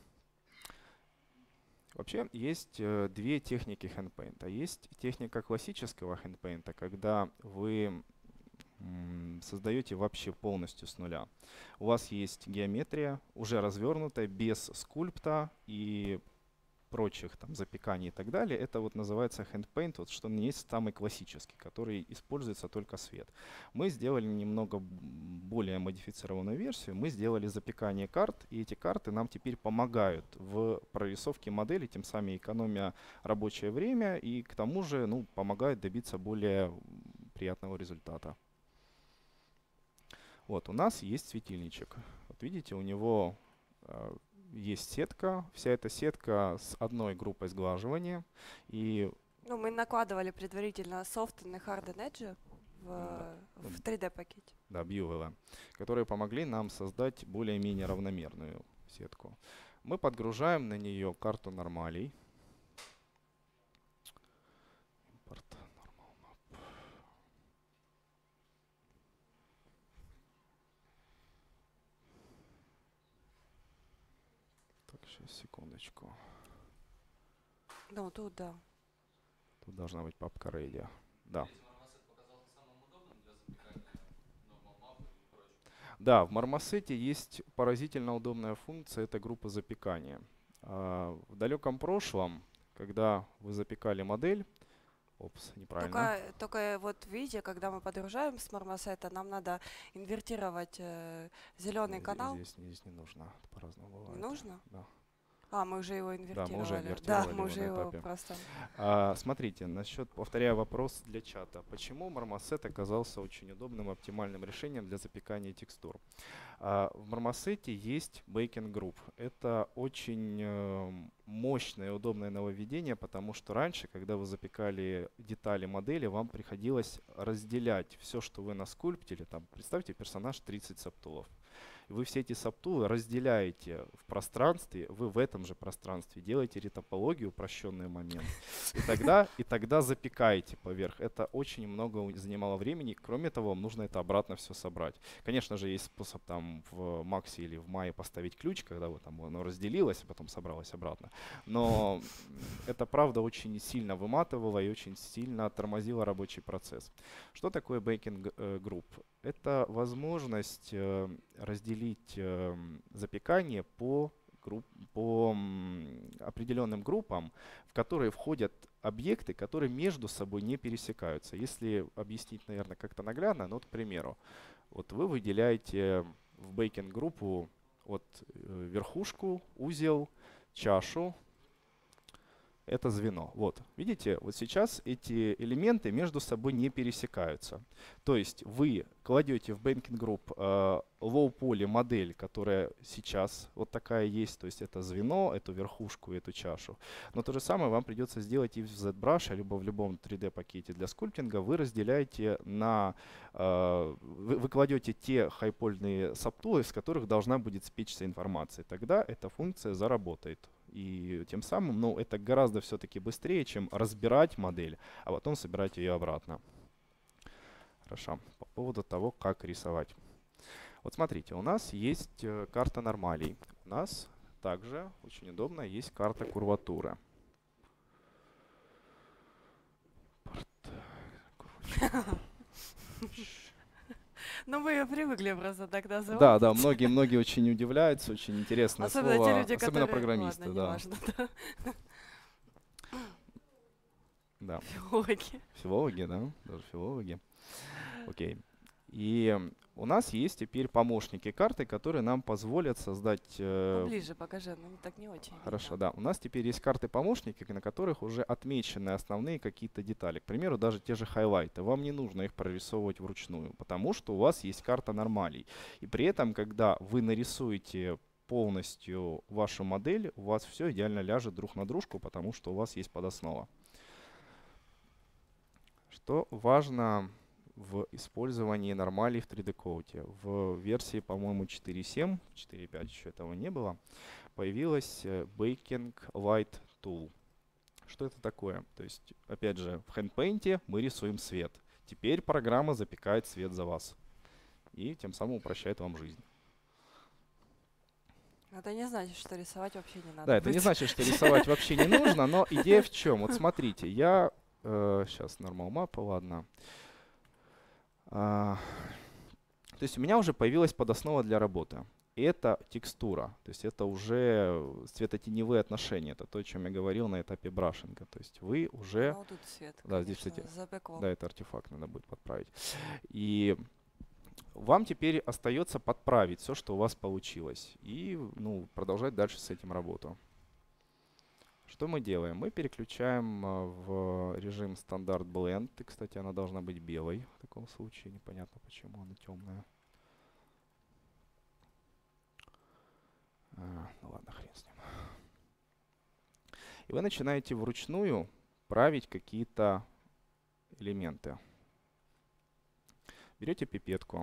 Вообще есть две техники хэндпейнта. Есть техника классического хэндпейнта, когда вы создаете вообще полностью с нуля. У вас есть геометрия, уже развернутая, без скульпта и прочих там запеканий и так далее. Это вот называется handpaint, вот что есть самый классический, который используется только свет. Мы сделали немного более модифицированную версию. Мы сделали запекание карт, и эти карты нам теперь помогают в прорисовке модели, тем самым экономя рабочее время и к тому же, ну, помогают добиться более приятного результата. Вот у нас есть светильничек. Вот видите, у него есть сетка. Вся эта сетка с одной группой сглаживания. И Ну, мы накладывали предварительно soft и hard edge Да. в 3D пакете. да, BUVL, которые помогли нам создать более-менее равномерную сетку. Мы подгружаем на нее карту нормалей. Импорт normal map. Так, сейчас, секундочку. Ну, тут да. Тут должна быть папка ready. Да. Видимо, Marmoset показался самым удобным для запекания normal map и прочего. Да, в Marmoset есть поразительно удобная функция, это группа запекания. В далеком прошлом, когда вы запекали модель, неправильно. Только вот видите, когда мы подгружаем с Marmoset, нам надо инвертировать зеленый канал. Здесь не нужно, это по-разному бывает. Не нужно? Да. А, мы уже его инвертировали. мы уже Да, инвертировали мы его уже на его этапе. просто... Смотрите, повторяю вопрос для чата. Почему Marmoset оказался очень удобным, оптимальным решением для запекания текстур? В Marmoset есть Baking Group. Это очень мощное и удобное нововведение, потому что раньше, когда вы запекали детали модели, вам приходилось разделять все, что вы наскульптили. Там, представьте, персонаж 30 сабтулов. Вы все эти сабтулы разделяете в пространстве, вы в этом же пространстве делаете ретопологию, упрощенный момент, и тогда запекаете поверх. Это очень много занимало времени. Кроме того, вам нужно это обратно все собрать. Конечно же, есть способ там в Максе или в Мае поставить ключ, когда вы, там, оно разделилось, а потом собралось обратно. Но это, правда, очень сильно выматывало и очень сильно тормозило рабочий процесс. Что такое Baking Group? Это возможность разделить запекание по определенным группам, в которые входят объекты, которые между собой не пересекаются. Если объяснить, наверное, как-то наглядно, ну, вот, к примеру, вот вы выделяете в Baking группу верхушку, узел, чашу. Это звено. Вот, видите, вот сейчас эти элементы между собой не пересекаются. То есть вы кладете в Baking Group low-poly модель, которая сейчас вот такая есть, то есть это звено, эту верхушку, эту чашу. Но то же самое вам придется сделать и в ZBrush, либо в любом 3D пакете для скульптинга. Вы разделяете на, вы кладете те хайпольные сабтулы, из которых должна будет спечься информация. Тогда эта функция заработает. И тем самым, ну, это гораздо все-таки быстрее, чем разбирать модель, а потом собирать ее обратно. Хорошо. По поводу того, как рисовать. Вот смотрите, у нас есть карта нормалей. У нас также очень удобно есть карта курватуры. Ну, мы привыкли просто так называть. Да, многие очень удивляются, очень интересное Особенно слово, те люди, особенно которые... программисты, Ладно, да. неважно, да. Да. Филологи. Филологи, да, даже филологи. Окей. И у нас есть теперь помощники карты, которые нам позволят создать... Поближе покажи, ну так не очень. Хорошо, видно. да. У нас теперь есть карты-помощники, на которых уже отмечены основные какие-то детали. К примеру, даже те же хайлайты. Вам не нужно их прорисовывать вручную, потому что у вас есть карта нормалей. И при этом, когда вы нарисуете полностью вашу модель, у вас все идеально ляжет друг на дружку, потому что у вас есть подоснова. Что важно в использовании нормалей в 3D Coat. В версии, по-моему, 4.7, 4.5 еще этого не было, появилась Baking Light Tool. Что это такое? То есть, опять же, в HandPaint мы рисуем свет. Теперь программа запекает свет за вас. И тем самым упрощает вам жизнь. Это не значит, что рисовать вообще не надо. Да, это не значит, что рисовать вообще не нужно, но идея в чем? Вот смотрите, я... сейчас normal map, ладно. То есть у меня уже появилась подоснова для работы. И это текстура, то есть это уже светотеневые отношения. Это то, о чем я говорил на этапе брашинга. То есть вы уже... Ну, тут свет, Да, здесь, конечно, кстати, запекло. да, это артефакт надо будет подправить. И вам теперь остается подправить все, что у вас получилось. И продолжать дальше с этим работу. Что мы делаем? Мы переключаем в режим стандарт Blend. И, кстати, она должна быть белой в таком случае. Непонятно, почему она темная. Ну ладно, хрен с ним. И вы начинаете вручную править какие-то элементы. Берете пипетку,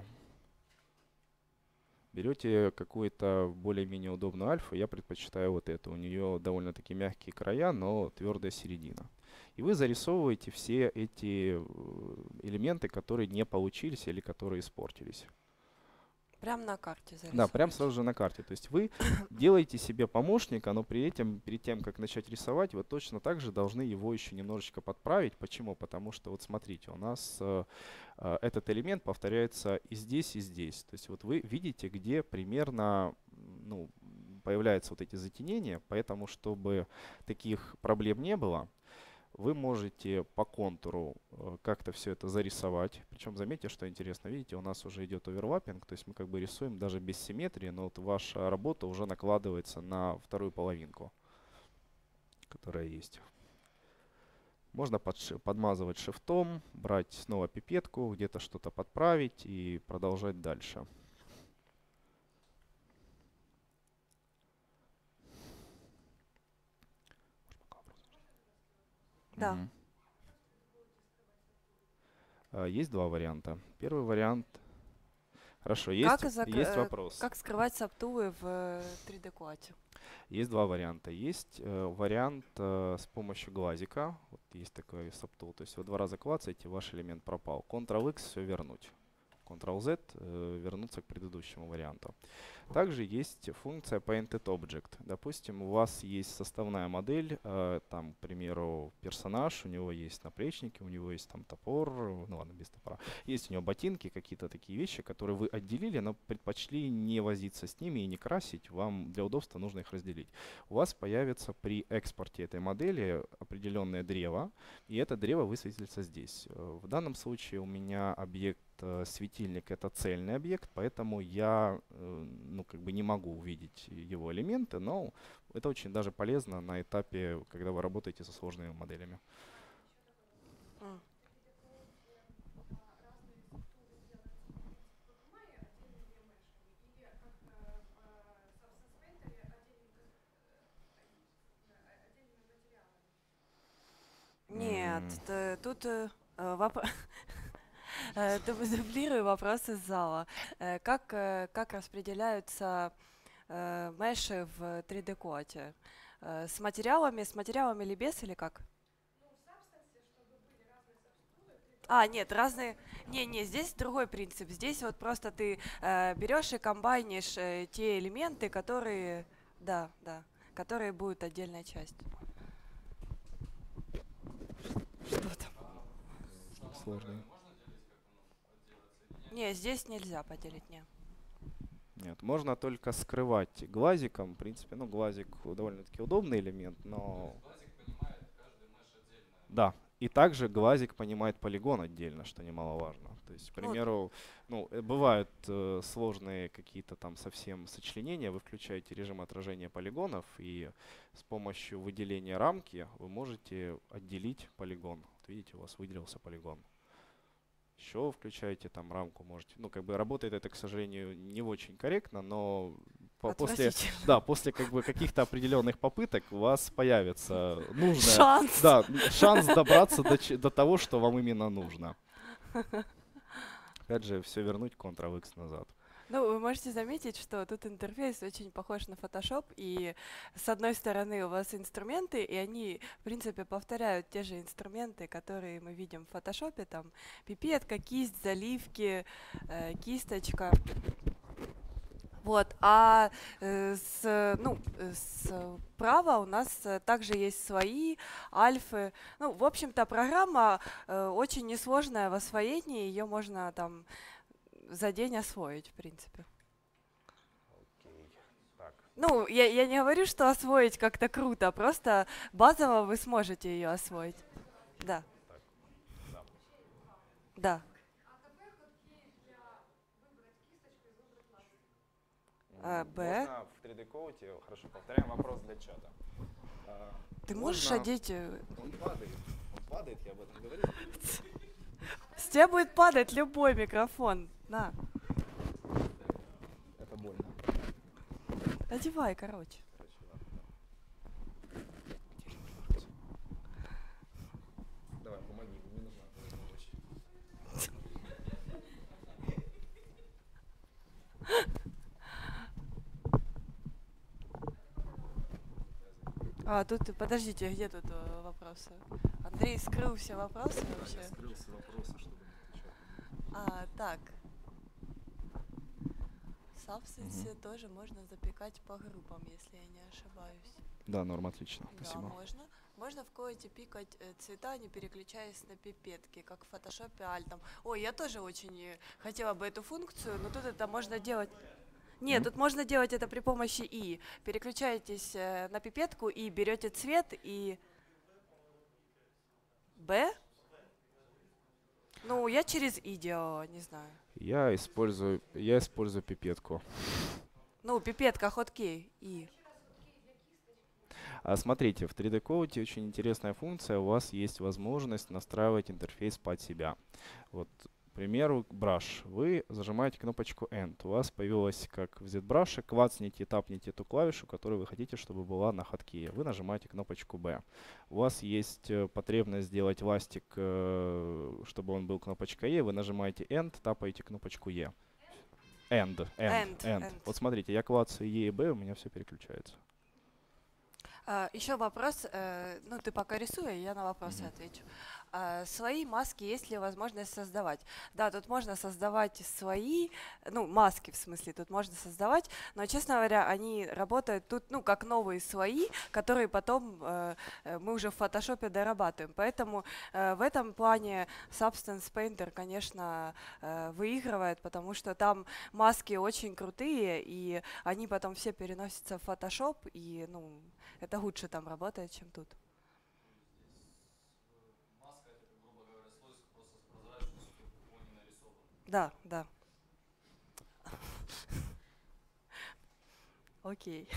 берете какую-то более-менее удобную альфу. Я предпочитаю вот эту. У нее довольно-таки мягкие края, но твердая середина. И вы зарисовываете все эти элементы, которые не получились или которые испортились. Прям на карте Да, прям зарисовываете. сразу же на карте. То есть вы делаете себе помощника, но при этом, перед тем, как начать рисовать, вы точно так же должны его еще немножечко подправить. Почему? Потому что, вот смотрите, у нас этот элемент повторяется и здесь, и здесь. То есть вот вы видите, где примерно ну, появляются вот эти затенения. Поэтому, чтобы таких проблем не было, вы можете по контуру как-то все это зарисовать. Причем заметьте, что интересно, видите, у нас уже идет оверлаппинг, то есть мы как бы рисуем даже без симметрии, но вот ваша работа уже накладывается на вторую половинку, которая есть. Можно подмазывать шрифтом, брать снова пипетку, где-то что-то подправить и продолжать дальше. Да. Мгм. Есть два варианта. Первый вариант. Хорошо, есть вопрос. Как скрывать саптувы в 3D-кваде? Есть два варианта. Есть вариант с помощью глазика. Вот есть такой сабтул. То есть вы два раза клацаете, ваш элемент пропал. Ctrl-X все вернуть. Ctrl-Z вернуться к предыдущему варианту. Также есть функция Painted Object. Допустим, у вас есть составная модель, там, к примеру, персонаж, у него есть наплечники, у него есть там топор, ну ладно, без топора. Есть у него ботинки, какие-то такие вещи, которые вы отделили, но предпочли не возиться с ними и не красить. Вам для удобства нужно их разделить. У вас появится при экспорте этой модели определенное древо, и это древо высветится здесь. В данном случае у меня объект светильник — это цельный объект, поэтому я ну, как бы не могу увидеть его элементы, но это очень даже полезно на этапе, когда вы работаете со сложными моделями. М. Нет, тут дублирую вопрос из зала. Как распределяются меши в 3D-коде? С материалами или без, или как? Нет, разные. Не, здесь другой принцип. Здесь вот просто ты берешь и комбайнишь те элементы, которые, да, которые будут отдельной частью. Что там? Сложный. Не, здесь нельзя поделить, не. Нет, можно только скрывать глазиком. В принципе, ну, глазик довольно-таки удобный элемент, но... Глазик понимает каждый меш отдельно. Да, и также глазик понимает полигон отдельно, что немаловажно. То есть, к примеру, бывают сложные какие-то там совсем сочленения, вы включаете режим отражения полигонов, и с помощью выделения рамки вы можете отделить полигон. Вот видите, у вас выделился полигон. Еще включаете там рамку, можете. Ну, как бы работает это, к сожалению, не очень корректно, но после как бы каких-то определенных попыток у вас появится шанс добраться до того, что вам именно нужно. Опять же, все вернуть Ctrl-X назад. Ну, вы можете заметить, что тут интерфейс очень похож на Photoshop, и с одной стороны у вас инструменты, и они, в принципе, повторяют те же инструменты, которые мы видим в Photoshop, там пипетка, кисть, заливки, кисточка. Вот, а справа у нас также есть свои альфы. Ну, в общем-то, программа очень несложная в освоении, ее можно там за день освоить, в принципе. Ну, я не говорю, что освоить как-то круто, просто базово вы сможете ее освоить. Да. Да. Можно в 3D-коде, хорошо, повторяем вопрос для чата. Ты можешь одеть... Он падает, я об этом говорил. С тебя будет падать любой микрофон. На. Это больно. Одевай, короче. Короче, ладно, да. Давай, помоги, мне нужна твоя помощь. Тут, подождите, где тут вопросы? Андрей скрыл все вопросы Я вообще. скрыл с вопроса, чтобы не отвечать. Так. Сабстансы тоже можно запекать по группам, если я не ошибаюсь. Да, норм, отлично, Да, спасибо. можно. Можно в коде пикать цвета, не переключаясь на пипетки, как в фотошопе альтом. Ой, я тоже очень хотела бы эту функцию, но тут это можно делать... Нет, тут можно делать это при помощи И. Переключаетесь на пипетку и берете цвет и... Б? Ну, я через И делала, не знаю. Я использую пипетку. Ну, пипетка, хоткей, И. Смотрите, в 3D Code очень интересная функция. У вас есть возможность настраивать интерфейс под себя. Вот, к примеру, Brush. Вы зажимаете кнопочку End. У вас появилась, как в ZBrush, клацните и тапните ту клавишу, которую вы хотите, чтобы была на хоткее. Вы нажимаете кнопочку B. У вас есть потребность сделать ластик, чтобы он был кнопочкой E. Вы нажимаете End, тапаете кнопочку E. End. Вот смотрите, я клацаю E и B, у меня все переключается. Еще вопрос, ну ты пока рисуй, я на вопросы отвечу. Свои маски есть ли возможность создавать? Да, тут можно создавать свои, ну маски в смысле, тут можно создавать, но, честно говоря, они работают тут, ну, как новые свои, которые потом мы уже в фотошопе дорабатываем. Поэтому в этом плане Substance Painter, конечно, выигрывает, потому что там маски очень крутые, и они потом все переносятся в фотошоп, и, ну, это лучше там работает, чем тут. Маска это, грубо говоря, слойка просто с прозрачностью по фоне нарисован. Да, да. Окей.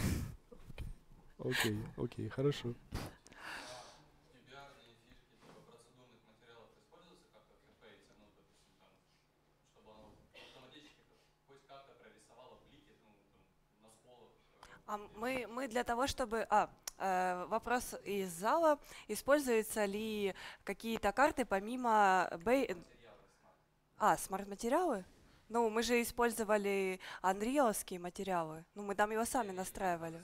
Окей, хорошо. Тюбиарные фишки типа процедурных материалов используются как-то в интерфейсе, ну, допустим, там, чтобы оно автоматически хоть как-то прорисовало блики, ну, там, на сколах. Мы для того, чтобы... вопрос из зала. Используются ли какие-то карты помимо... смарт-материалы? Ну, мы же использовали Unreal-ские материалы. Ну, мы там его сами настраивали.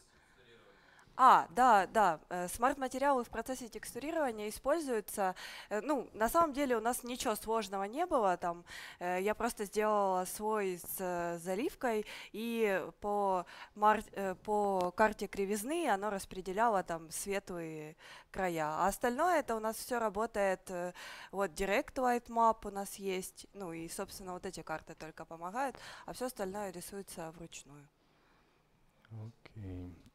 Да. Смарт-материалы в процессе текстурирования используются. Ну, на самом деле у нас ничего сложного не было. Там, я просто сделала слой с заливкой, и по карте кривизны оно распределяло там светлые края. А остальное это у нас все работает. Вот Direct Light Map у нас есть. Ну и, собственно, вот эти карты только помогают, а все остальное рисуется вручную. Окей.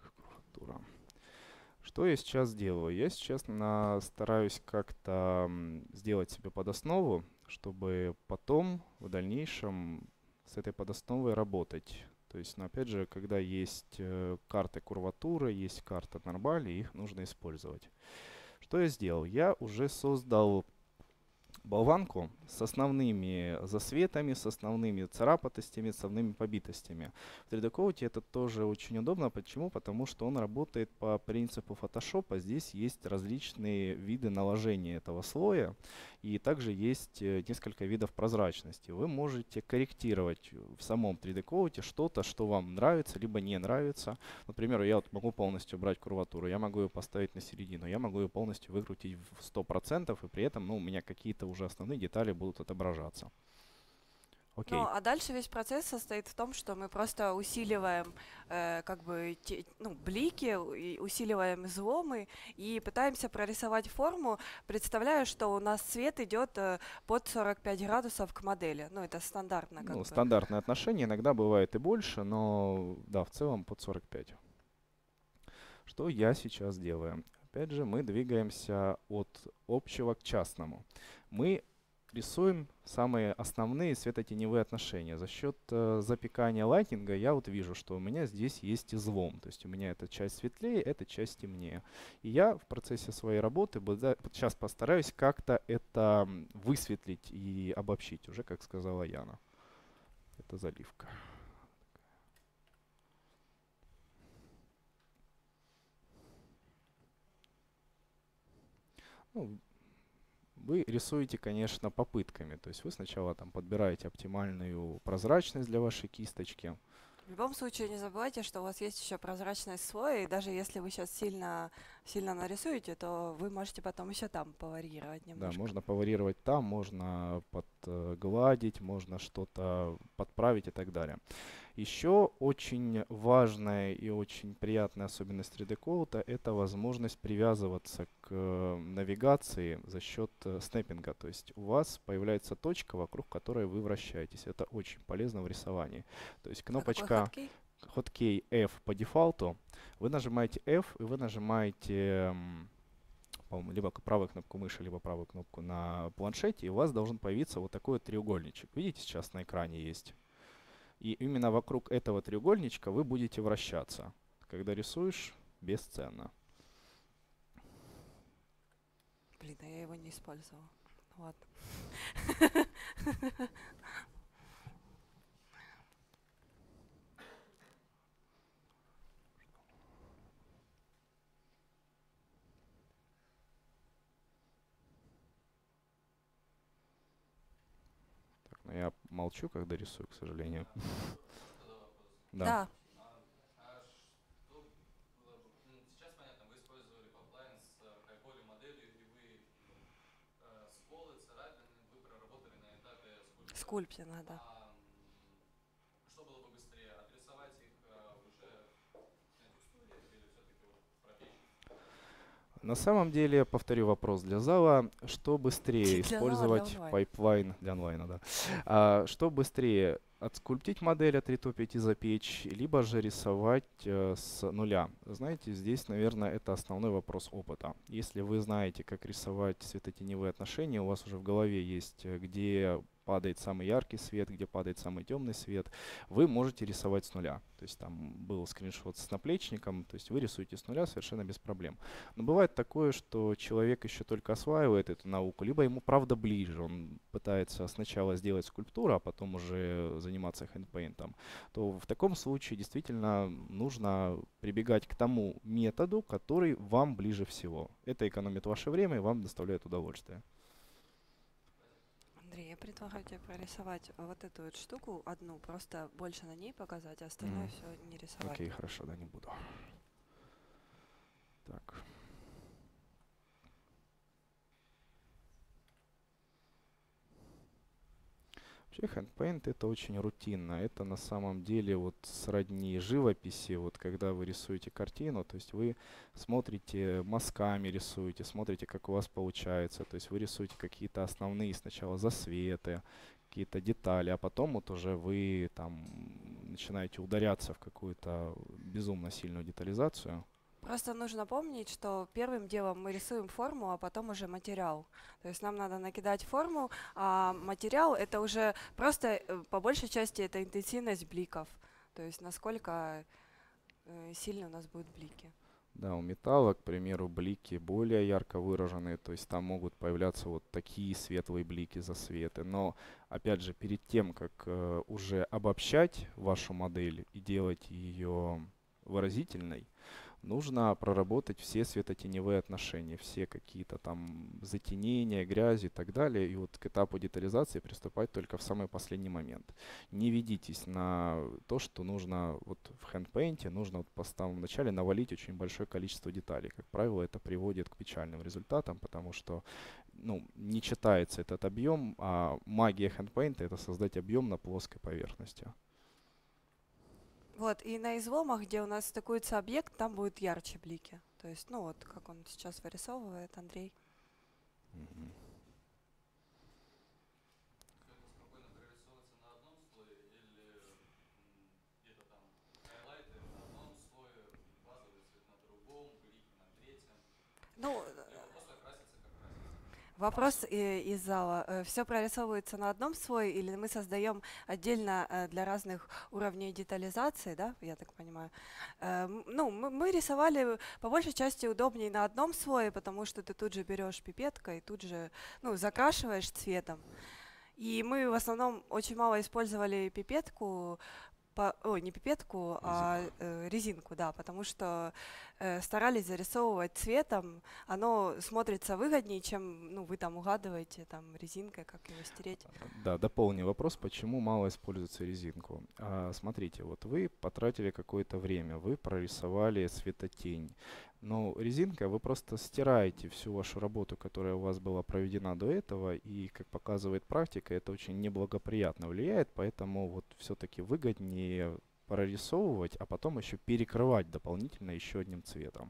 Что я сейчас делаю? Я сейчас стараюсь как-то сделать себе подоснову, чтобы потом в дальнейшем с этой подосновой работать. То есть, ну, опять же, когда есть карты курватуры, есть карта нормали, их нужно использовать. Что я сделал? Я уже создал болванку с основными засветами, с основными царапатостями, с основными побитостями. В 3D Code это тоже очень удобно. Почему? Потому что он работает по принципу Photoshop. Здесь есть различные виды наложения этого слоя. И также есть несколько видов прозрачности. Вы можете корректировать в самом 3D Code что-то, что вам нравится, либо не нравится. Например, я вот могу полностью убрать курватуру, я могу ее поставить на середину, я могу ее полностью выкрутить в 100%, и при этом ну, у меня какие-то уже основные детали будут отображаться. Окей. Ну, а дальше весь процесс состоит в том, что мы просто усиливаем блики, усиливаем изломы и пытаемся прорисовать форму, представляя, что у нас цвет идет под 45 градусов к модели. Ну, это стандартно. Стандартное отношение, иногда бывает и больше, но да, в целом под 45. Что я сейчас делаю? Опять же, мы двигаемся от общего к частному. Мы рисуем самые основные светотеневые отношения. За счет запекания лайтинга я вот вижу, что у меня здесь есть излом. То есть у меня эта часть светлее, эта часть темнее. И я в процессе своей работы сейчас постараюсь как-то это высветлить и обобщить, уже как сказала Яна. Это заливка. Ну, вы рисуете, конечно, попытками. То есть вы сначала там подбираете оптимальную прозрачность для вашей кисточки. В любом случае не забывайте, что у вас есть еще прозрачный слой, и даже если вы сейчас сильно нарисуете, то вы можете потом еще там поварьировать Да, немножко. можно поварьировать там, можно подгладить, можно что-то подправить и так далее. Еще очень важная и очень приятная особенность 3D Code — это возможность привязываться к навигации за счет снэппинга. То есть у вас появляется точка, вокруг которой вы вращаетесь. Это очень полезно в рисовании. То есть А какой кнопочка хоткей? Hotkey F по дефолту. Вы нажимаете F, и вы нажимаете по-моему, либо правую кнопку мыши, либо правую кнопку на планшете, и у вас должен появиться вот такой вот треугольничек. Видите, сейчас на экране есть. И именно вокруг этого треугольничка вы будете вращаться. Когда рисуешь, бесценно. Блин, а я его не использовала. Ладно. Так, но я молчу, когда рисую, к сожалению. Тогда вопрос. Да. Да. Что было бы, сейчас понятно, вы использовали пайплайн с хайполи моделью, и вы сколы, царапины, вы проработали на этапе скульптуры. Скульптинга, да. Что было бы быстрее, отрисовать их уже на текстуре или все-таки вот пропечь? На самом деле, повторю вопрос для зала, что быстрее Для зала, использовать для онлайна. пайплайн для онлайна, да. Что быстрее отскульптить модель, отритопить и запечь, либо же рисовать с нуля? Знаете, здесь, наверное, это основной вопрос опыта. Если вы знаете, как рисовать светотеневые отношения, у вас уже в голове есть, где падает самый яркий свет, где падает самый темный свет, вы можете рисовать с нуля. То есть там был скриншот с наплечником, то есть вы рисуете с нуля совершенно без проблем. Но бывает такое, что человек еще только осваивает эту науку, либо ему правда ближе, он пытается сначала сделать скульптуру, а потом уже заниматься хэндпейнтом, то в таком случае действительно нужно прибегать к тому методу, который вам ближе всего. Это экономит ваше время и вам доставляет удовольствие. Андрей, я предлагаю тебе прорисовать вот эту вот штуку одну, просто больше на ней показать, а остальное все не рисовать. Окей, хорошо, да, не буду. Так. Вообще хэндпейнт — это очень рутинно. Это на самом деле вот сродни живописи, вот когда вы рисуете картину, то есть вы смотрите мазками, рисуете, смотрите, как у вас получается. То есть вы рисуете какие-то основные сначала засветы, какие-то детали, а потом вот уже вы там начинаете ударяться в какую-то безумно сильную детализацию. Просто нужно помнить, что первым делом мы рисуем форму, а потом уже материал. То есть нам надо накидать форму, а материал это уже просто по большей части это интенсивность бликов. То есть насколько сильно у нас будут блики. Да, у металла, к примеру, блики более ярко выраженные, то есть там могут появляться вот такие светлые блики, засветы. Но, опять же, перед тем, как уже обобщать вашу модель и делать ее выразительной, нужно проработать все светотеневые отношения, все какие-то там затенения, грязи и так далее. И вот к этапу детализации приступать только в самый последний момент. Не ведитесь на то, что нужно вот в хэндпейнте, нужно вот в самом начале навалить очень большое количество деталей. Как правило, это приводит к печальным результатам, потому что не читается этот объем, а магия хэндпейнта — это создать объем на плоской поверхности. Вот, и на изломах, где у нас стыкуется объект, там будут ярче блики. То есть, ну вот, как он сейчас вырисовывает, Андрей. Мгм. Это спокойно прорисовывается на одном слое или где-то там хайлайты на одном слое, базовый цвет на другом, блики на третьем, Ну, либо просто красится как красится. вопрос из зала. Все прорисовывается на одном слое или мы создаем отдельно для разных уровней детализации, да, я так понимаю? Ну, мы рисовали по большей части удобнее на одном слое, потому что ты тут же берешь пипеткой, тут же, ну, закрашиваешь цветом. И мы в основном очень мало использовали пипетку, ой, не пипетку, а резинку, да, потому что старались зарисовывать цветом, оно смотрится выгоднее, чем, ну, вы там угадываете там резинкой, как его стереть. Да, дополню вопрос, почему мало используется резинку. Смотрите, вот вы потратили какое-то время, вы прорисовали светотень, но резинка, вы просто стираете всю вашу работу, которая у вас была проведена до этого, и, как показывает практика, это очень неблагоприятно влияет, поэтому вот все-таки выгоднее прорисовывать, а потом еще перекрывать дополнительно еще одним цветом.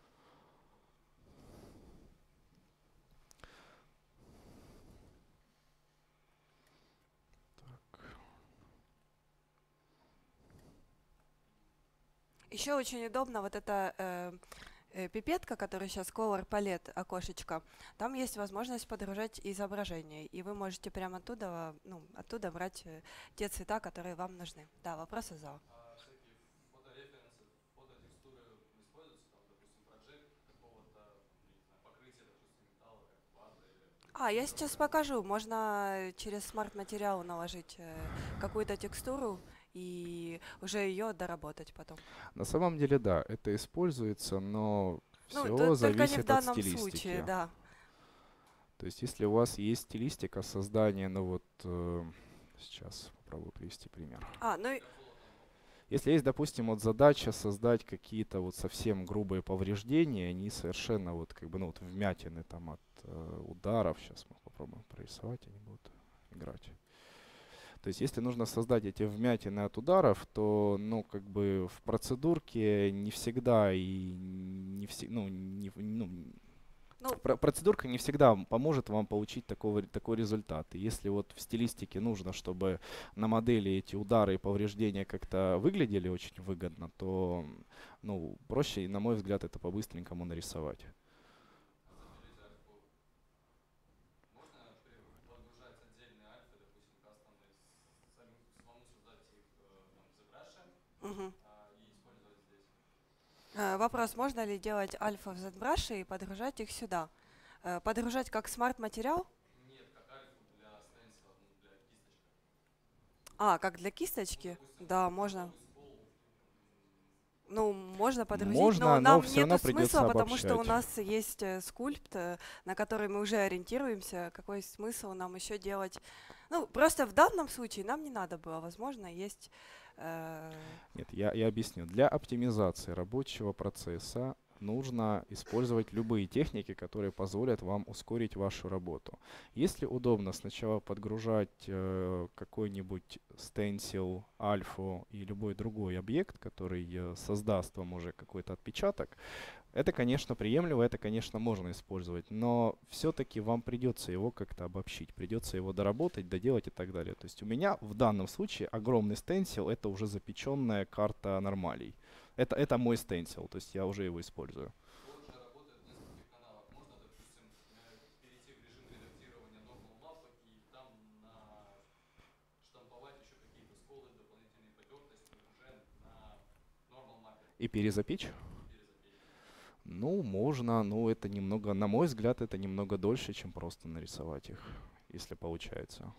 Еще очень удобно вот эта пипетка, которая сейчас Color Palette, окошечко. Там есть возможность подгружать изображение, и вы можете прямо оттуда, ну, оттуда брать те цвета, которые вам нужны. Да, вопросы из зала. А всякие фотореференсы, фототекстуры используются, там, допустим, проект какого-то, не знаю, покрытия, допустим, металла, как вата или... Я сейчас покажу. Можно через смарт-материал наложить какую-то текстуру и уже ее доработать потом. На самом деле, да, это используется, но Ну, все только не в зависит от данном стилистики. случае, да. То есть, если у вас есть стилистика создания, ну вот, сейчас попробую привести пример. Ну и Если есть, допустим, вот задача создать какие-то вот совсем грубые повреждения, они совершенно вот как бы, ну вот вмятины там от ударов, сейчас мы попробуем прорисовать, они будут играть. То есть, если нужно создать эти вмятины от ударов, то, ну, как бы в процедурке не всегда и не процедурка не всегда поможет вам получить такой результат. И если вот в стилистике нужно, чтобы на модели эти удары и повреждения как-то выглядели очень выгодно, то, ну, проще, на мой взгляд, это по-быстренькому нарисовать. Можно подгружать отдельные альфы, допустим, кастомные, самому создать их там, ZBrush и использовать здесь? вопрос, можно ли делать альфа в ZBrush и подгружать их сюда? Подгружать как смарт-материал? Нет, как альфу для стенсила, ну, для кисточка. Как для кисточки? Допустим, Да, можно. Ну, можно подгрузить, Можно, но но нам всё нету равно придется смысла, потому что у обобщать. нас есть скульпт, на который мы уже ориентируемся. Какой смысл нам еще делать? Ну, просто в данном случае нам не надо было. Возможно, есть... Нет, я объясню. Для оптимизации рабочего процесса нужно использовать любые техники, которые позволят вам ускорить вашу работу. Если удобно сначала подгружать какой-нибудь стенсил, альфу и любой другой объект, который создаст вам уже какой-то отпечаток, это, конечно, приемлемо, это, конечно, можно использовать, но все-таки вам придется его как-то обобщить, придется его доработать, доделать и так далее. То есть у меня в данном случае огромный стенсил — это уже запеченная карта нормалей. Это мой стенсил, то есть я уже его использую. Вот же работает в нескольких каналах. Можно, допустим, перейти в режим редактирования Normal Map и там штамповать еще какие-то сколы, дополнительные потертости уже на Normal Map. И перезапечь? Ну, можно, но это немного, на мой взгляд, это немного дольше, чем просто нарисовать их, если получается.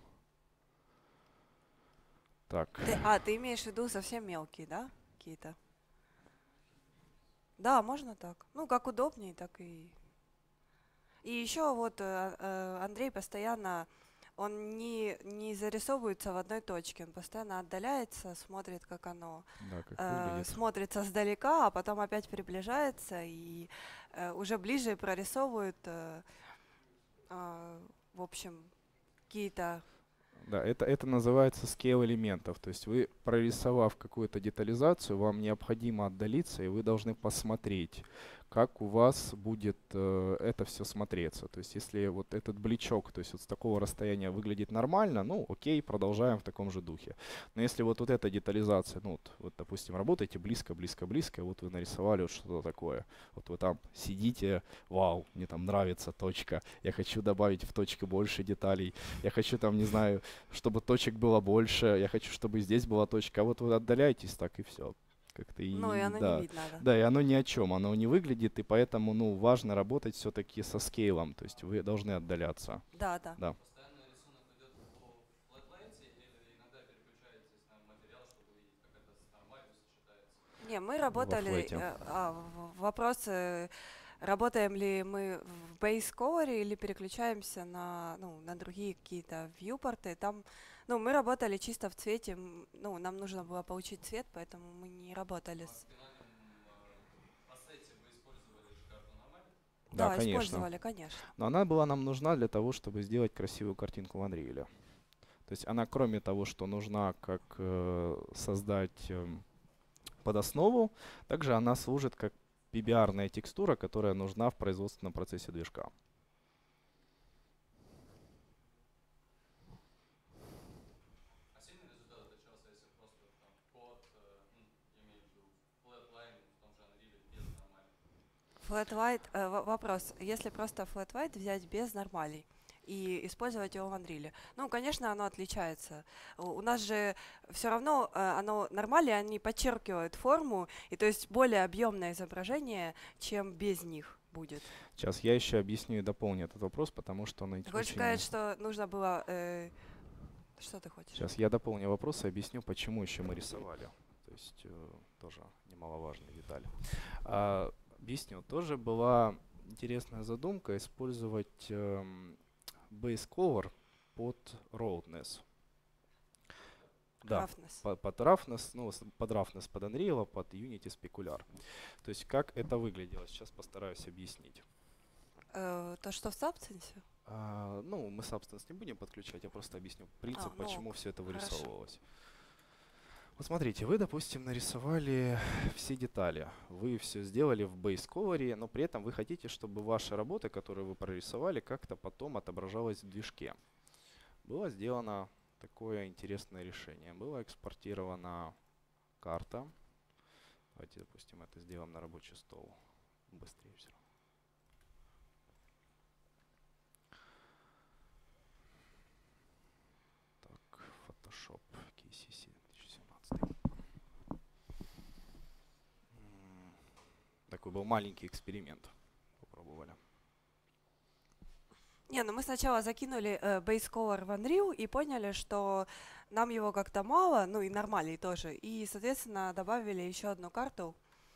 Так. Ты имеешь в виду совсем мелкие, да, какие-то? Да, можно так. Ну, как удобнее, так и... И еще вот Андрей постоянно, он не зарисовывается в одной точке, он постоянно отдаляется, смотрит, как оно Да, как выглядит. смотрится сдалека, а потом опять приближается и уже ближе прорисовывает, в общем, какие-то... Да, это называется scale элементов. То есть вы, прорисовав какую-то детализацию, вам необходимо отдалиться, и вы должны посмотреть, как у вас будет это все смотреться. То есть если вот этот бличок, то есть вот с такого расстояния выглядит нормально, ну окей, продолжаем в таком же духе. Но если вот эта детализация, ну вот допустим, работаете близко, близко, близко, вот вы нарисовали вот что-то такое. Вот вы там сидите, вау, мне там нравится точка, я хочу добавить в точке больше деталей, я хочу там, не знаю, чтобы точек было больше, я хочу, чтобы здесь была точка, а вот вы отдаляетесь, так и все. Как-то и оно да. не видно, да. Да, и оно ни о чем, оно не выглядит, и поэтому, ну, важно работать все-таки со скейлом, то есть вы должны отдаляться. Да. Да. Постоянно рисунок идет по флэтлайнте или иногда переключаетесь на материал, чтобы увидеть, как Не, мы работали, флете. вопрос, работаем ли мы в Base Cover или переключаемся на, ну, на другие какие-то вьюпорты. Там, ну, мы работали чисто в цвете, ну, нам нужно было получить цвет, поэтому мы не работали А в с... финальном ассете вы использовали же карту нормально? Да, Да, конечно. использовали, конечно. Но она была нам нужна для того, чтобы сделать красивую картинку в Unreal. То есть она, кроме того, что нужна как создать подоснову, также она служит как PBR-ная текстура, которая нужна в производственном процессе движка. А сильно результат отличался, если просто там код, ну, я имею в виду flatline в том же Unreal без нормальных? Flat white, вопрос, если просто flat white взять без нормалей и использовать его в Unreal, ну, конечно, оно отличается. У нас же все равно оно нормали, они подчеркивают форму, и то есть более объемное изображение, чем без них будет. Сейчас я еще объясню и дополню этот вопрос, потому что он Ты хочешь очень... сказать, что нужно было... что ты хочешь? Сейчас я дополню вопрос и объясню, почему еще мы рисовали. То есть тоже немаловажная деталь. Объясню. Тоже была интересная задумка использовать base color под roughness. Да, Roughness. под roughness, ну, под roughness под Unreal, под Unity Specular. То есть как это выглядело, сейчас постараюсь объяснить. То, что в Substance? Ну, мы Substance не будем подключать, я просто объясню принцип, ну почему все это хорошо. вырисовывалось. Вот смотрите, вы, допустим, нарисовали все детали, вы все сделали в Base Color, но при этом вы хотите, чтобы ваша работа, которую вы прорисовали, как-то потом отображалась в движке. Было сделано такое интересное решение. Была экспортирована карта. Давайте, допустим, это сделаем на рабочий стол. Быстрее все равно. Так, Photoshop KCC 2017. Такой был маленький эксперимент. Попробовали. Не, ну мы сначала закинули Base Color в Unreal и поняли, что нам его как-то мало, ну и нормалей тоже. И, соответственно, добавили еще одну карту,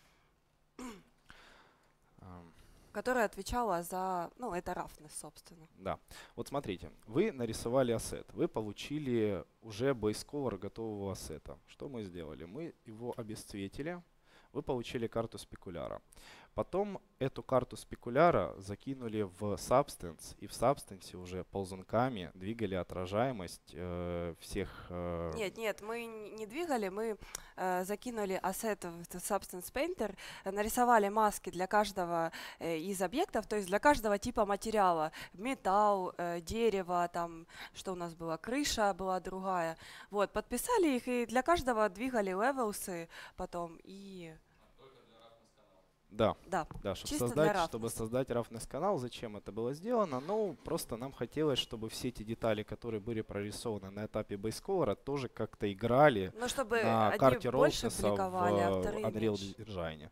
которая отвечала за, ну, это roughness, собственно. Да. Вот смотрите, вы нарисовали ассет, вы получили уже Base Color готового ассета. Что мы сделали? Мы его обесцветили, вы получили карту спекуляра. Потом эту карту спекуляра закинули в Substance, и в Substance уже ползунками двигали отражаемость всех... Нет, мы не двигали, мы закинули ассет в Substance Painter, нарисовали маски для каждого из объектов, то есть для каждого типа материала. Металл, дерево, там, что у нас было, крыша была другая. Вот, подписали их и для каждого двигали левелсы потом и... Да, Да, да, чисто для чтобы roughness. создать roughness канал, зачем это было сделано? Ну, просто нам хотелось, чтобы все эти детали, которые были прорисованы на этапе Base Color, тоже как-то играли Ну, чтобы на одни карте больше roughness бликовали, а в вторые Unreal меньше. Engine.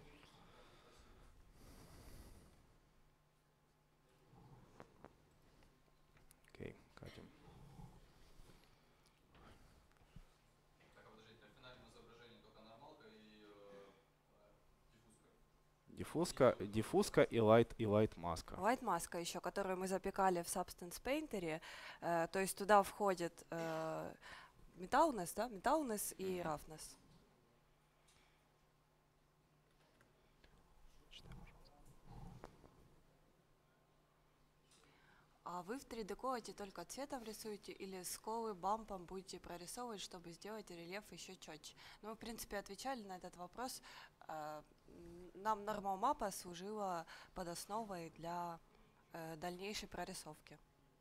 Окей, катим. Так, а подождите, в финальном изображении только нормалка и диффузка? Диффузка и light маска. White маска еще, которую мы запекали в Substance Painter, то есть туда входит Metalness, да, Metalness и Roughness. А вы в 3D-коде только цветом рисуете или с колы бампом будете прорисовывать, чтобы сделать рельеф еще четче? Ну, мы, в принципе, отвечали на этот вопрос. Нам Normal Map служила подосновой для дальнейшей прорисовки.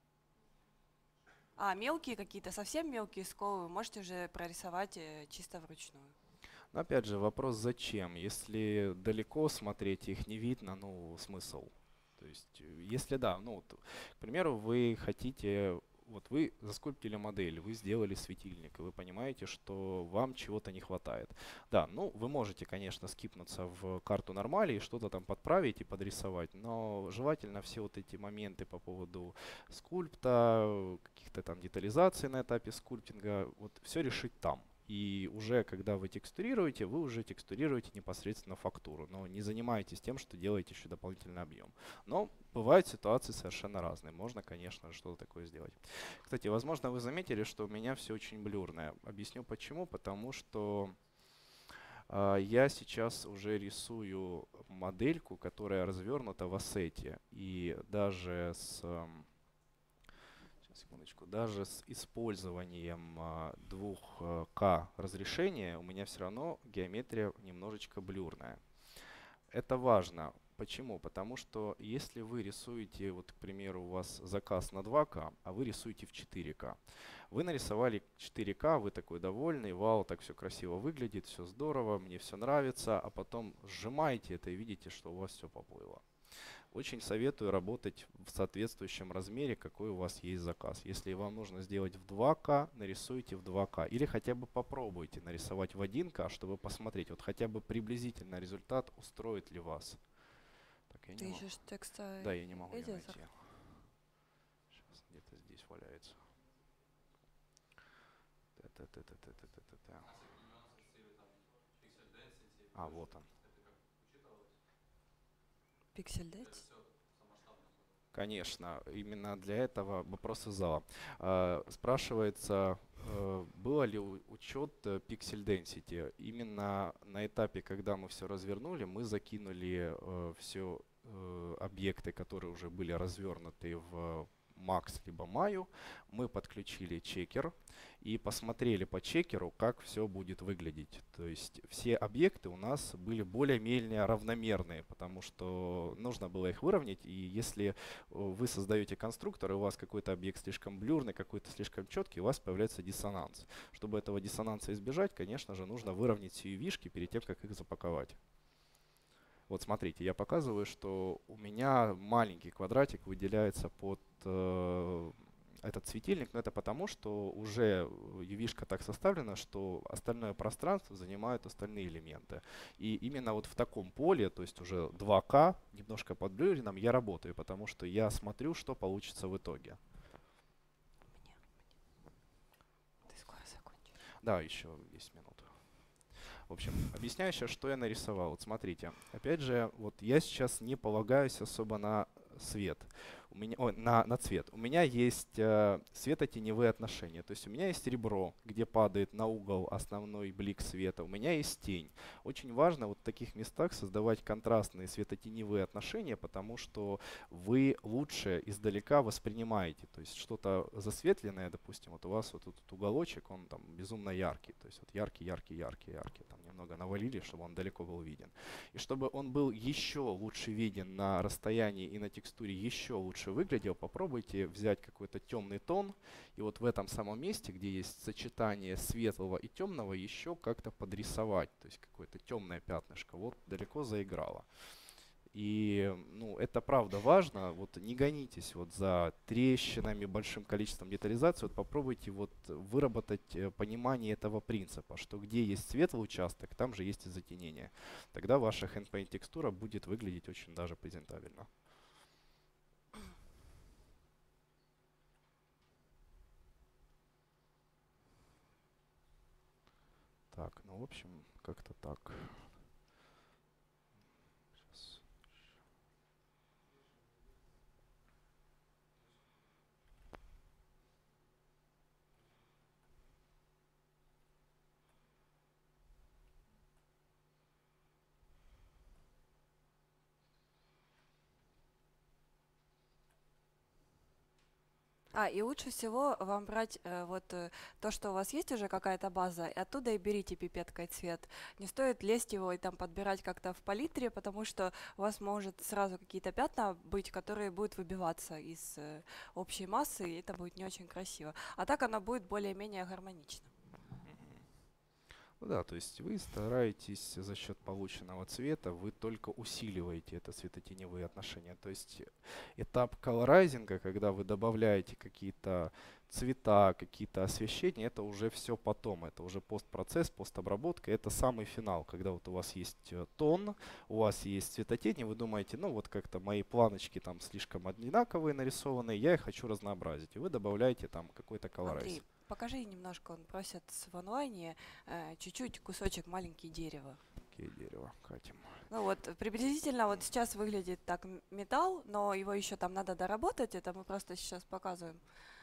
А мелкие какие-то, совсем мелкие сколы вы можете уже прорисовать чисто вручную. Но опять же, вопрос зачем? Если далеко смотреть, их не видно, ну, смысл. То есть, если да, ну, вот, к примеру, вы хотите, вот вы заскульптили модель, вы сделали светильник, и вы понимаете, что вам чего-то не хватает. Да, ну, вы можете, конечно, скипнуться в карту нормали и что-то там подправить и подрисовать, но желательно все вот эти моменты по поводу скульпта, каких-то там детализаций на этапе скульптинга, вот все решить там. И уже когда вы текстурируете, вы уже текстурируете непосредственно фактуру, но не занимаетесь тем, что делаете еще дополнительный объем. Но бывают ситуации совершенно разные. Можно, конечно, что-то такое сделать. Кстати, возможно, вы заметили, что у меня все очень блюрное. Объясню почему. Потому что я сейчас уже рисую модельку, которая развернута в ассете. И даже с секундочку, даже с использованием 2К разрешения у меня все равно геометрия немножечко блюрная. Это важно. Почему? Потому что если вы рисуете, вот, к примеру, у вас заказ на 2К, а вы рисуете в 4К. Вы нарисовали 4К, вы такой довольный, вау, так все красиво выглядит, все здорово, мне все нравится, а потом сжимаете это и видите, что у вас все поплыло. Очень советую работать в соответствующем размере, какой у вас есть заказ. Если вам нужно сделать в 2К, нарисуйте в 2К. Или хотя бы попробуйте нарисовать в 1К, чтобы посмотреть, вот хотя бы приблизительно результат устроит ли вас. Так, я не Ты могу. ищешь текста? Да, я не могу ее Эдитор? найти. Сейчас где-то здесь валяется. Та-та-та-та-та-та-та-та. А с этими нюансами в стиле там pixel density, А, вот он. это как учитывалось? Пиксель Это дать? все самоштабно было. Конечно, именно для этого вопрос из зала. Спрашивается, было ли учет Pixel Density? Именно на этапе, когда мы все развернули, мы закинули все объекты, которые уже были развернуты в Max либо Maya, мы подключили чекер и посмотрели по чекеру, как все будет выглядеть. То есть все объекты у нас были более-менее равномерные, потому что нужно было их выровнять. И если вы создаете конструктор, и у вас какой-то объект слишком блюрный, какой-то слишком четкий, у вас появляется диссонанс. Чтобы этого диссонанса избежать, конечно же, нужно выровнять все UV-шки перед тем, как их запаковать. Вот смотрите, я показываю, что у меня маленький квадратик выделяется под этот светильник, но это потому, что уже UV-шка так составлена, что остальное пространство занимают остальные элементы. И именно вот в таком поле, то есть уже 2К, немножко под блюрином, я работаю, потому что я смотрю, что получится в итоге. Ты скоро закончишь. Да, еще есть минута. В общем, объясняю сейчас, что я нарисовал. Вот смотрите, опять же, вот я сейчас не полагаюсь особо на свет. У меня, на цвет. У меня есть светотеневые отношения. То есть у меня есть ребро, где падает на угол основной блик света. У меня есть тень. Очень важно вот в таких местах создавать контрастные светотеневые отношения, потому что вы лучше издалека воспринимаете. То есть что-то засветленное, допустим, вот у вас вот этот уголочек, он там безумно яркий. То есть вот яркий, яркий, яркий, яркий. Там немного навалили, чтобы он далеко был виден. И чтобы он был еще лучше виден на расстоянии и на текстуре еще лучше выглядел, попробуйте взять какой-то темный тон и вот в этом самом месте, где есть сочетание светлого и темного, еще как-то подрисовать, то есть какое-то темное пятнышко. Вот далеко заиграло. И ну, это правда важно. Вот не гонитесь вот за трещинами, большим количеством детализации. Вот попробуйте вот выработать понимание этого принципа, что где есть светлый участок, там же есть и затенение. Тогда ваша handpaint текстура будет выглядеть очень даже презентабельно. Так, ну в общем, как-то так. Сейчас. И лучше всего вам брать то, что у вас есть уже какая-то база, и оттуда и берите пипеткой цвет. Не стоит лезть его и там подбирать как-то в палитре, потому что у вас может сразу какие-то пятна быть, которые будут выбиваться из общей массы, и это будет не очень красиво. А так оно будет более-менее гармонично. Ну да, то есть вы стараетесь за счет полученного цвета, вы только усиливаете это светотеневые отношения. То есть этап колорайзинга, когда вы добавляете какие-то цвета, какие-то освещения, это уже все потом, это уже постпроцесс, постобработка, это самый финал, когда вот у вас есть тон, у вас есть цветотени, вы думаете, ну вот как-то мои планочки там слишком одинаковые нарисованные, я их хочу разнообразить, и вы добавляете там какой-то колорайз. Андрей, покажи немножко, он просит в онлайне чуть-чуть кусочек маленький дерева. Окей, дерево катим. Ну вот приблизительно вот сейчас выглядит так металл, но его еще там надо доработать, это мы просто сейчас показываем.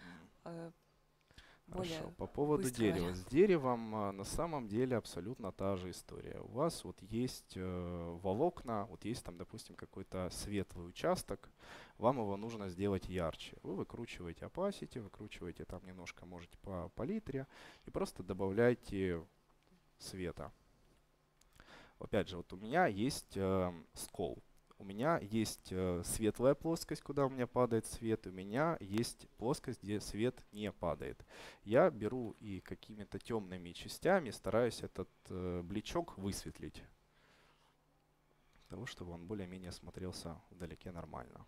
Более Хорошо. По поводу быстрый дерева. вариант. С деревом на самом деле абсолютно та же история. У вас вот есть волокна, вот есть там, допустим, какой-то светлый участок, вам его нужно сделать ярче. Вы выкручиваете opacity, выкручиваете там немножко, можете по палитре и просто добавляете света. Опять же, вот у меня есть скол. У меня есть светлая плоскость, куда у меня падает свет. У меня есть плоскость, где свет не падает. Я беру и какими-то темными частями стараюсь этот бличок высветлить. Для того, чтобы он более-менее смотрелся вдалеке нормально.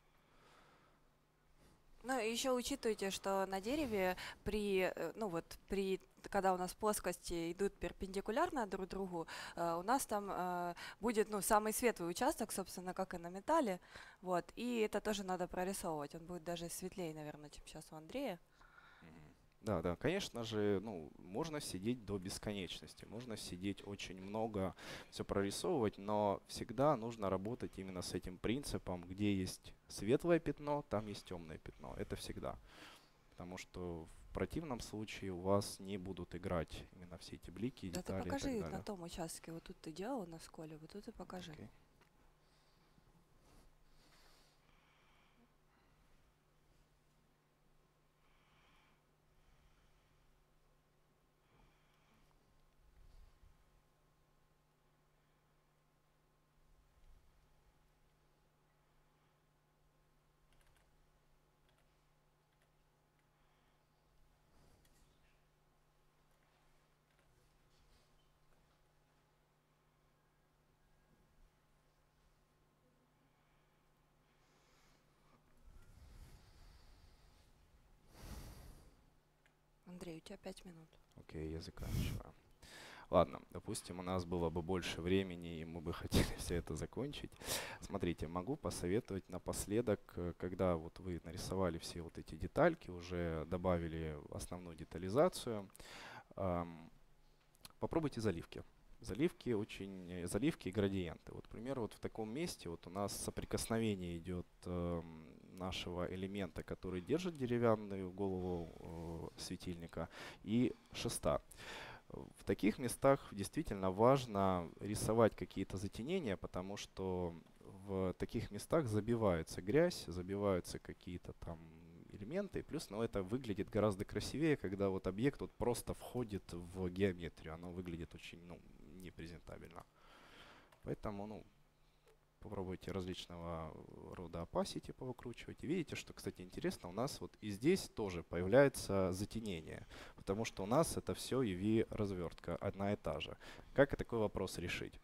Ну, и еще учитывайте, что на дереве когда у нас плоскости идут перпендикулярно друг другу, у нас там будет, самый светлый участок, собственно, как и на металле, вот, и это тоже надо прорисовывать, он будет даже светлее, наверное, чем сейчас у Андрея. Да, да, конечно же, можно сидеть до бесконечности, можно сидеть очень много, все прорисовывать, но всегда нужно работать именно с этим принципом, где есть светлое пятно, там есть темное пятно. Это всегда. Потому что в противном случае у вас не будут играть именно все эти блики, Да ты детали и так покажи далее. на том участке, вот тут ты делал на сколе, вот тут и покажи. Окей. Андрей, у тебя 5 минут. Окей, я заканчиваю. Ладно, допустим, у нас было бы больше времени, и мы бы хотели все это закончить. Смотрите, могу посоветовать напоследок, когда вот вы нарисовали все вот эти детальки, уже добавили основную детализацию, попробуйте заливки. Заливки и градиенты. Вот, к примеру, вот в таком месте вот у нас соприкосновение идет нашего элемента, который держит деревянную голову светильника, и шеста. В таких местах действительно важно рисовать какие-то затенения, потому что в таких местах забивается грязь, забиваются какие-то там элементы. Плюс, это выглядит гораздо красивее, когда вот объект вот просто входит в геометрию. Оно выглядит очень непрезентабельно. Поэтому, попробуйте различного рода opacity повыкручивать. И видите, что, кстати, интересно, у нас вот и здесь тоже появляется затенение, потому что у нас это все UV-развертка одна и та же. Как такой вопрос решить?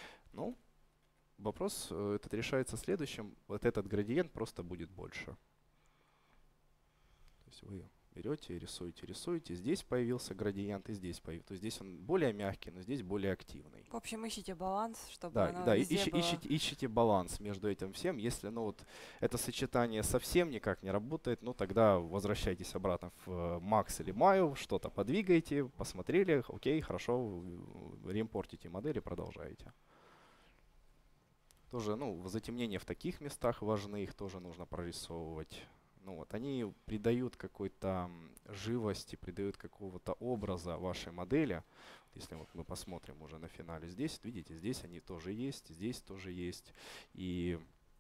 Вопрос этот решается следующим. Вот этот градиент просто будет больше. То есть вы берете и рисуете. Здесь появился градиент, и здесь появился. То есть здесь он более мягкий, но здесь более активный. В общем, ищите баланс, чтобы Да, оно да, везде было. ищите баланс между этим всем. Если это сочетание совсем никак не работает, тогда возвращайтесь обратно в Max или Maya, что-то подвигайте, посмотрели, окей, хорошо, реимпортите модель и продолжаете. Тоже, затемнения в таких местах важны, их тоже нужно прорисовывать. Они придают какой-то живости, придают какого-то образа вашей модели. Если мы посмотрим уже на финале здесь, видите, здесь они тоже есть, здесь тоже есть. И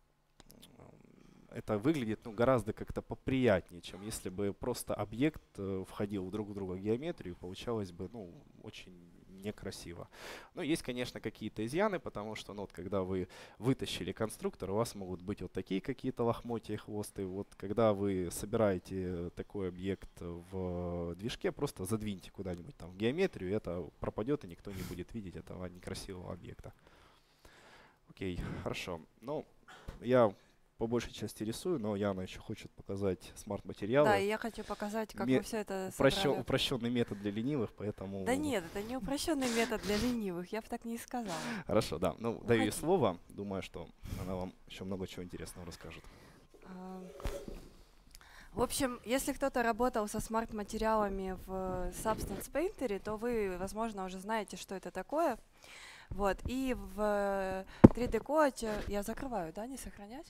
это выглядит гораздо как-то поприятнее, чем если бы просто объект входил друг в друга геометрию, получалось бы очень некрасиво. Но есть, конечно, какие-то изъяны, потому что когда вы вытащили конструктор, у вас могут быть вот такие какие-то лохмотья и хвосты. Вот когда вы собираете такой объект в движке, просто задвиньте куда-нибудь там в геометрию, это пропадет, и никто не будет видеть этого некрасивого объекта. Окей, хорошо. Я по большей части рисую, но Яна еще хочет показать смарт-материалы. Да, и я хочу показать, как мы все это собрали. Упрощенный метод для ленивых, поэтому... Да нет, это не упрощенный метод для ленивых, я бы так не сказала. Хорошо, да. Даю ей слово. Думаю, что она вам еще много чего интересного расскажет. В общем, если кто-то работал со смарт-материалами в Substance Painter, то вы, возможно, уже знаете, что это такое. Вот. И в 3D Coat я закрываю, да, не сохранять?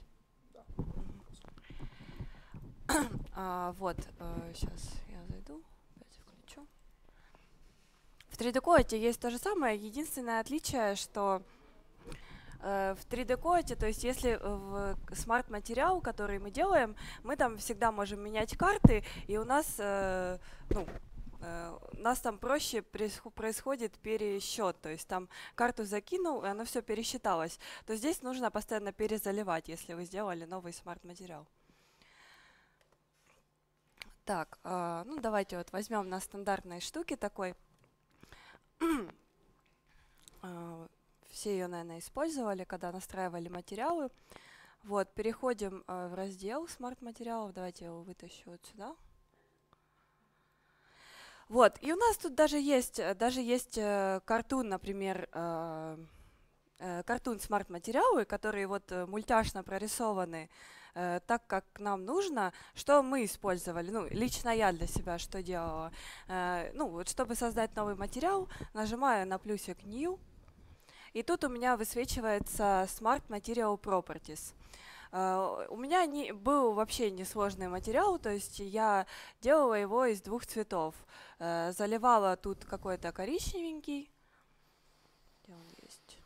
Вот, сейчас я зайду, опять включу. В 3D Coat есть то же самое, единственное отличие, что в 3D Coat, то есть если в смарт-материал, который мы делаем, мы там всегда можем менять карты, и у нас, у нас там проще происходит пересчет, то есть там карту закинул, и оно все пересчиталось. То здесь нужно постоянно перезаливать, если вы сделали новый смарт-материал. Так, ну давайте вот возьмем на стандартной штуке такой. Все ее, наверное, использовали, когда настраивали материалы. Вот, переходим в раздел смарт-материалов. Давайте я его вытащу вот сюда. Вот, и у нас тут даже есть картун, например, картун смарт-материалы, которые вот мультяшно прорисованы так, как нам нужно. Что мы использовали? Ну, лично я для себя что делала? Ну, вот чтобы создать новый материал, нажимаю на плюсик New. И тут у меня высвечивается Smart Material Properties. У меня был вообще несложный материал, то есть я делала его из двух цветов. Заливала тут какой-то коричневенький. Где он есть?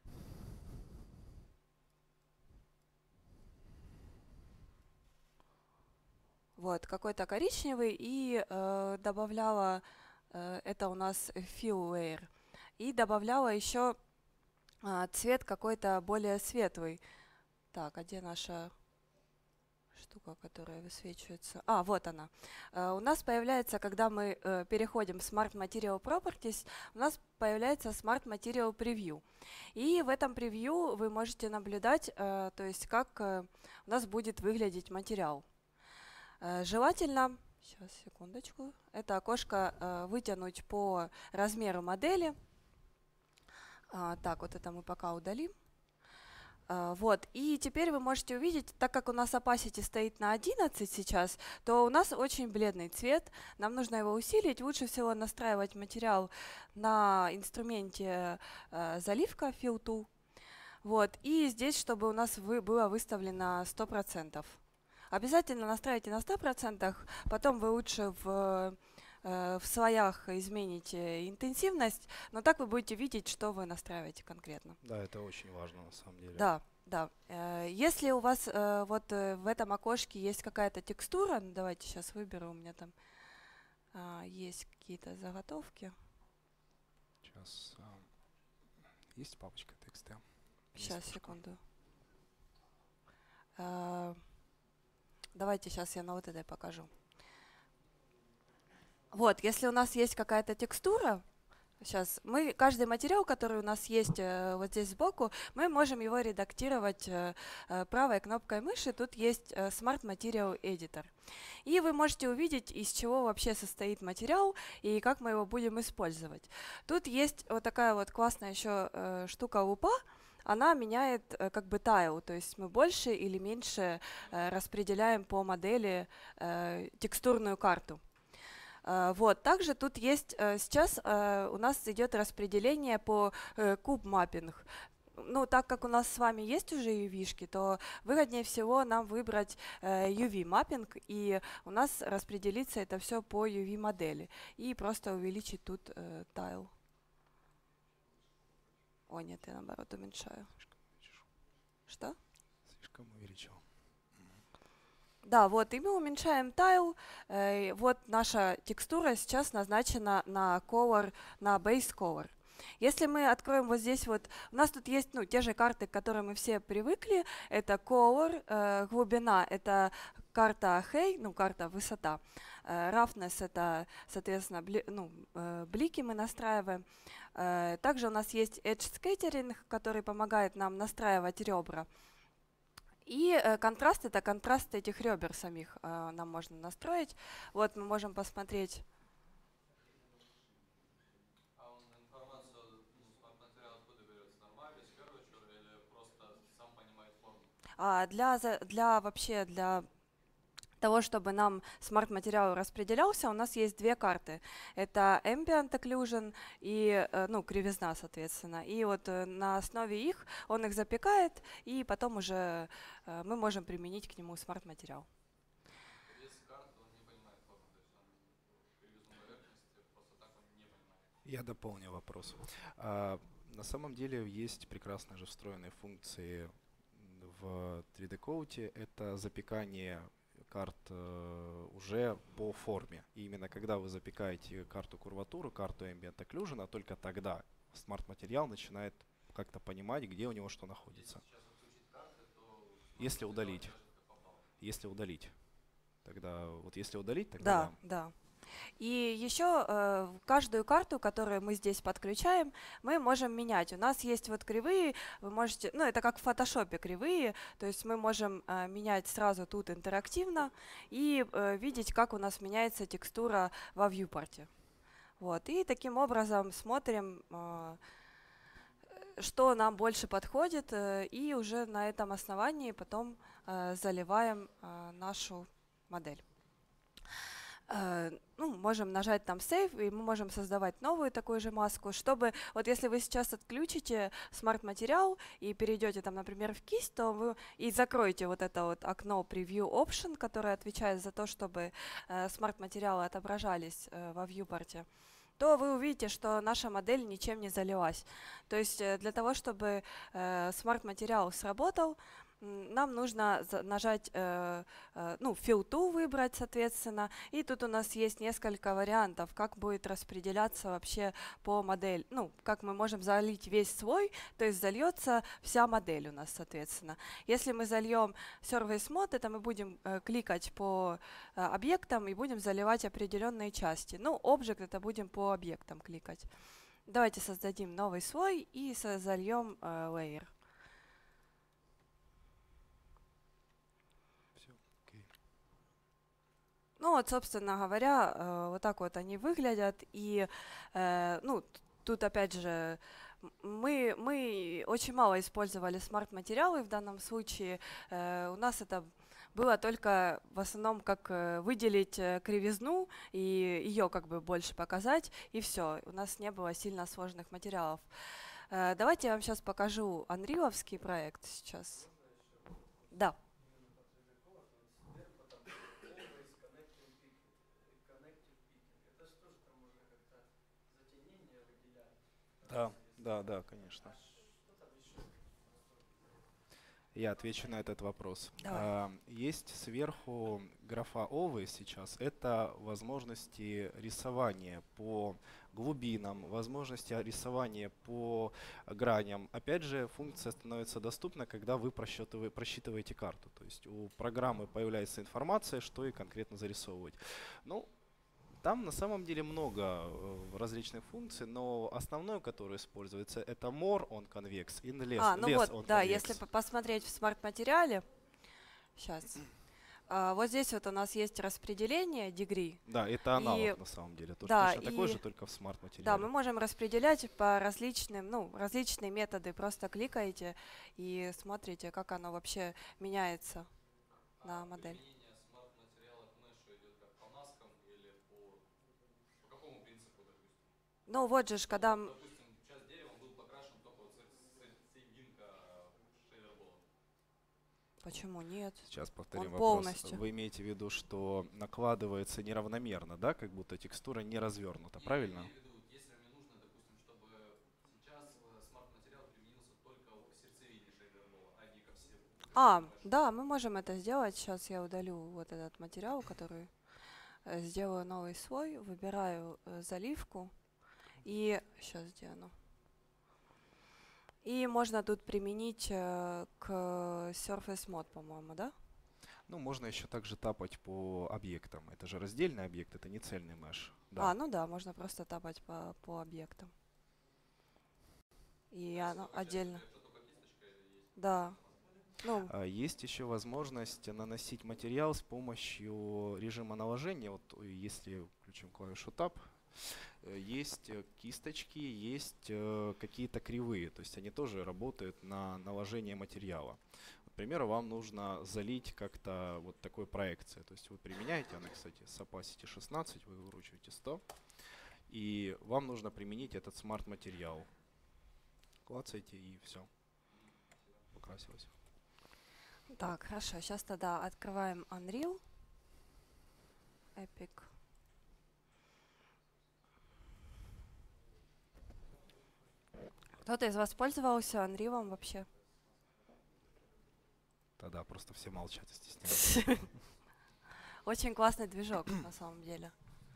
Вот, какой-то коричневый, и добавляла, это у нас Fill Layer, и добавляла еще цвет какой-то более светлый. Так, а где наша штука, которая высвечивается? Вот она. У нас появляется, когда мы переходим в Smart Material Properties, у нас появляется Smart Material Preview. И в этом превью вы можете наблюдать, то есть как у нас будет выглядеть материал. Желательно, сейчас, секундочку, это окошко вытянуть по размеру модели. Так, вот это мы пока удалим. Вот, и теперь вы можете увидеть, так как у нас opacity стоит на 11 сейчас, то у нас очень бледный цвет, нам нужно его усилить. Лучше всего настраивать материал на инструменте заливка Fill Tool. Вот, и здесь, чтобы у нас было выставлено 100%. Обязательно настраивайте на 100%, потом вы лучше в слоях измените интенсивность, но так вы будете видеть, что вы настраиваете конкретно. Да, это очень важно на самом деле. Да, да. Если у вас вот в этом окошке есть какая-то текстура, давайте сейчас выберу, у меня там есть какие-то заготовки. Сейчас есть папочка текста. Сейчас, секунду. Давайте сейчас я на вот этой покажу. Вот, если у нас есть какая-то текстура, сейчас каждый материал, который у нас есть вот здесь сбоку, мы можем его редактировать правой кнопкой мыши. Тут есть Smart Material Editor. И вы можете увидеть, из чего вообще состоит материал и как мы его будем использовать. Тут есть вот такая вот классная еще штука лупа. Она меняет как бы тайл, то есть мы больше или меньше распределяем по модели текстурную карту. Вот. Также тут есть сейчас у нас идет распределение по куб-маппинг. Ну, так как у нас с вами есть уже UV-шки, то выгоднее всего нам выбрать UV-маппинг, и у нас распределится это все по UV-модели. И просто увеличить тут тайл. О, нет, я наоборот уменьшаю. Что? Слишком увеличил. Да, вот, и мы уменьшаем тайл. Вот наша текстура сейчас назначена на color, на base color. Если мы откроем вот здесь вот, у нас тут есть те же карты, к которым мы все привыкли. Это color, глубина, это карта height, карта высота. Roughness, это, соответственно, блики мы настраиваем. Также у нас есть edge scattering, который помогает нам настраивать ребра. И контраст — это контраст этих ребер самих нам можно настроить. Вот мы можем посмотреть. А он информацию смарт-материал откуда берется? Нормально, с curvature или просто сам понимает форму? того, чтобы нам смарт-материал распределялся, у нас есть две карты. Это Ambient Occlusion и ну, кривизна, соответственно. И вот на основе их он их запекает, и потом уже мы можем применить к нему смарт-материал. Без карты он не понимает форму, то есть он кривизну поверхности просто так он не понимает. Я дополню вопрос. На самом деле есть прекрасно же встроенные функции в 3D-коуте. Это запекание карт уже по форме. И именно когда вы запекаете карту курватуры, карту Ambient Occlusion, только тогда смарт-материал начинает как-то понимать, где у него что находится. Сейчас отключить карты, то Если удалить. даже как попало. Если удалить. Тогда, вот если удалить, тогда Да, да. И еще каждую карту, которую мы здесь подключаем, мы можем менять. У нас есть вот кривые, вы можете, ну это как в фотошопе кривые, то есть мы можем менять сразу тут интерактивно и видеть, как у нас меняется текстура во вьюпорте. Вот. И таким образом смотрим, что нам больше подходит, и уже на этом основании потом заливаем нашу модель. Ну, можем нажать там Save, и мы можем создавать новую такую же маску, чтобы, вот если вы сейчас отключите смарт-материал и перейдете там, например, в кисть, то вы и закроете вот это вот окно Preview Option, которое отвечает за то, чтобы смарт-материалы отображались во вьюпорте, то вы увидите, что наша модель ничем не залилась. То есть для того, чтобы смарт-материал сработал, нам нужно нажать, ну, Fill to выбрать, соответственно. И тут у нас есть несколько вариантов, как будет распределяться вообще по модели. Ну, как мы можем залить весь свой, то есть зальется вся модель у нас, соответственно. Если мы зальем Surface Mode, это мы будем кликать по объектам и будем заливать определенные части. Ну, Object это будем по объектам кликать. Давайте создадим новый слой и зальем Layer. Ну вот, собственно говоря, вот так вот они выглядят. И ну, тут опять же мы очень мало использовали смарт-материалы в данном случае. У нас это было только в основном как выделить кривизну и ее как бы больше показать, и все. У нас не было сильно сложных материалов. Давайте я вам сейчас покажу анриловский проект сейчас. Да. Да, конечно. Я отвечу на этот вопрос. Есть сверху графа Овы сейчас. Это возможности рисования по глубинам, возможности рисования по граням. Опять же, функция становится доступна, когда вы просчитываете карту. То есть у программы появляется информация, что и конкретно зарисовывать. Ну, там на самом деле много различных функций, но основное, которое используется, это more on convex и less, Ну less вот, on да, convex. если посмотреть в смарт-материале, сейчас, вот здесь вот у нас есть распределение degree. Да, это аналог и, на самом деле. Тоже да, точно такой же, только в смарт-материале. Да, мы можем распределять по различным, ну, различные методы. Просто кликаете и смотрите, как оно вообще меняется на модель. Применение смарт-материала к мешу идет как по маскам или по какому принципу, допустим? Ну вот же, когда... Допустим, часть дерева был покрашен только вот серединка шейдербола. Почему нет? Сейчас повторим Он вопрос. полностью. Вы имеете в виду, что накладывается неравномерно, да, как будто текстура не развернута, правильно? Я имею в виду, если мне нужно, допустим, чтобы сейчас смарт-материал применился только к сердцевине шейдербола, а не ко всему. Да, мы можем это сделать. Сейчас я удалю вот этот материал, который сделаю новый слой, выбираю заливку и сейчас где оно? И можно тут применить к Surface Mode, по-моему, да? Ну, можно еще также тапать по объектам. Это же раздельный объект, это не цельный меш. Да. Ну да, можно просто тапать по объектам. И оно отдельно. Да. Ну, Есть еще возможность наносить материал с помощью режима наложения. Вот если включим клавишу Tab, есть кисточки, есть какие-то кривые. То есть они тоже работают на наложение материала. к примеру, вам нужно залить как-то вот такой проекцией. То есть вы применяете, она, кстати, с opacity 16, вы выкручиваете 100, и вам нужно применить этот смарт-материал. Клацаете, и все, покрасилось. Так, хорошо. Сейчас тогда открываем Unreal. Epic. Кто-то из вас пользовался Unreal вообще? Тогда просто все молчат и стесняются. Очень классный движок, на самом деле.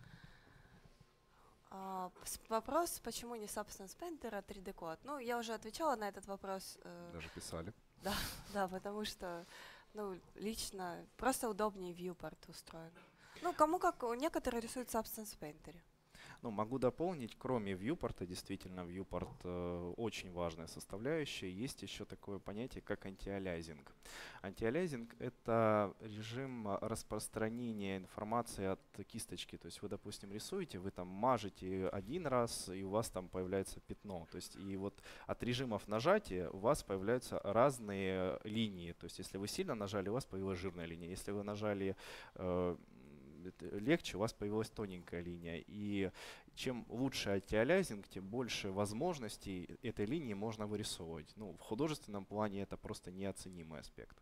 Вопрос, почему не Substance Painter, а 3D Code? Ну, я уже отвечала на этот вопрос. Даже писали. Да, потому что, ну, лично просто удобнее viewport устроен. Ну, кому как, некоторые рисуют в Substance Painter. Ну, могу дополнить, кроме viewport, действительно, viewport очень важная составляющая, есть еще такое понятие, как антиалязинг. Антиалязинг — это режим распространения информации от кисточки. То есть вы, допустим, рисуете, вы там мажете один раз, и у вас там появляется пятно. То есть и вот от режимов нажатия у вас появляются разные линии. То есть если вы сильно нажали, у вас появилась жирная линия. Если вы нажали легче, у вас появилась тоненькая линия. И чем лучше антиалязинг, тем больше возможностей этой линии можно вырисовывать. Ну, в художественном плане это просто неоценимый аспект.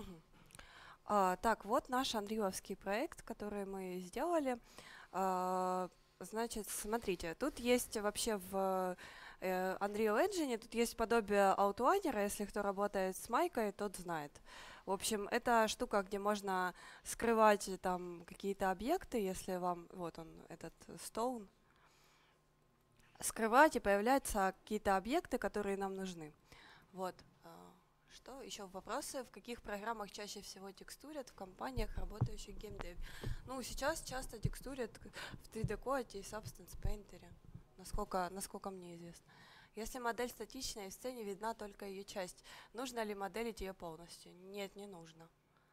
Так, вот наш андреевский проект, который мы сделали. Значит, смотрите, тут есть вообще в Unreal Engine, тут есть подобие аутлайнера, если кто работает с майкой, тот знает. В общем, это штука, где можно скрывать там какие-то объекты, если вам, вот он, этот stone, скрывать, и появляются какие-то объекты, которые нам нужны. Вот. Что? Еще вопросы? В каких программах чаще всего текстурят в компаниях, работающих в геймдеве? Ну, сейчас часто текстурят в 3D Code и Substance Painter, насколько мне известно. Если модель статичная и в сцене видна только ее часть, нужно ли моделить ее полностью? Нет, не нужно.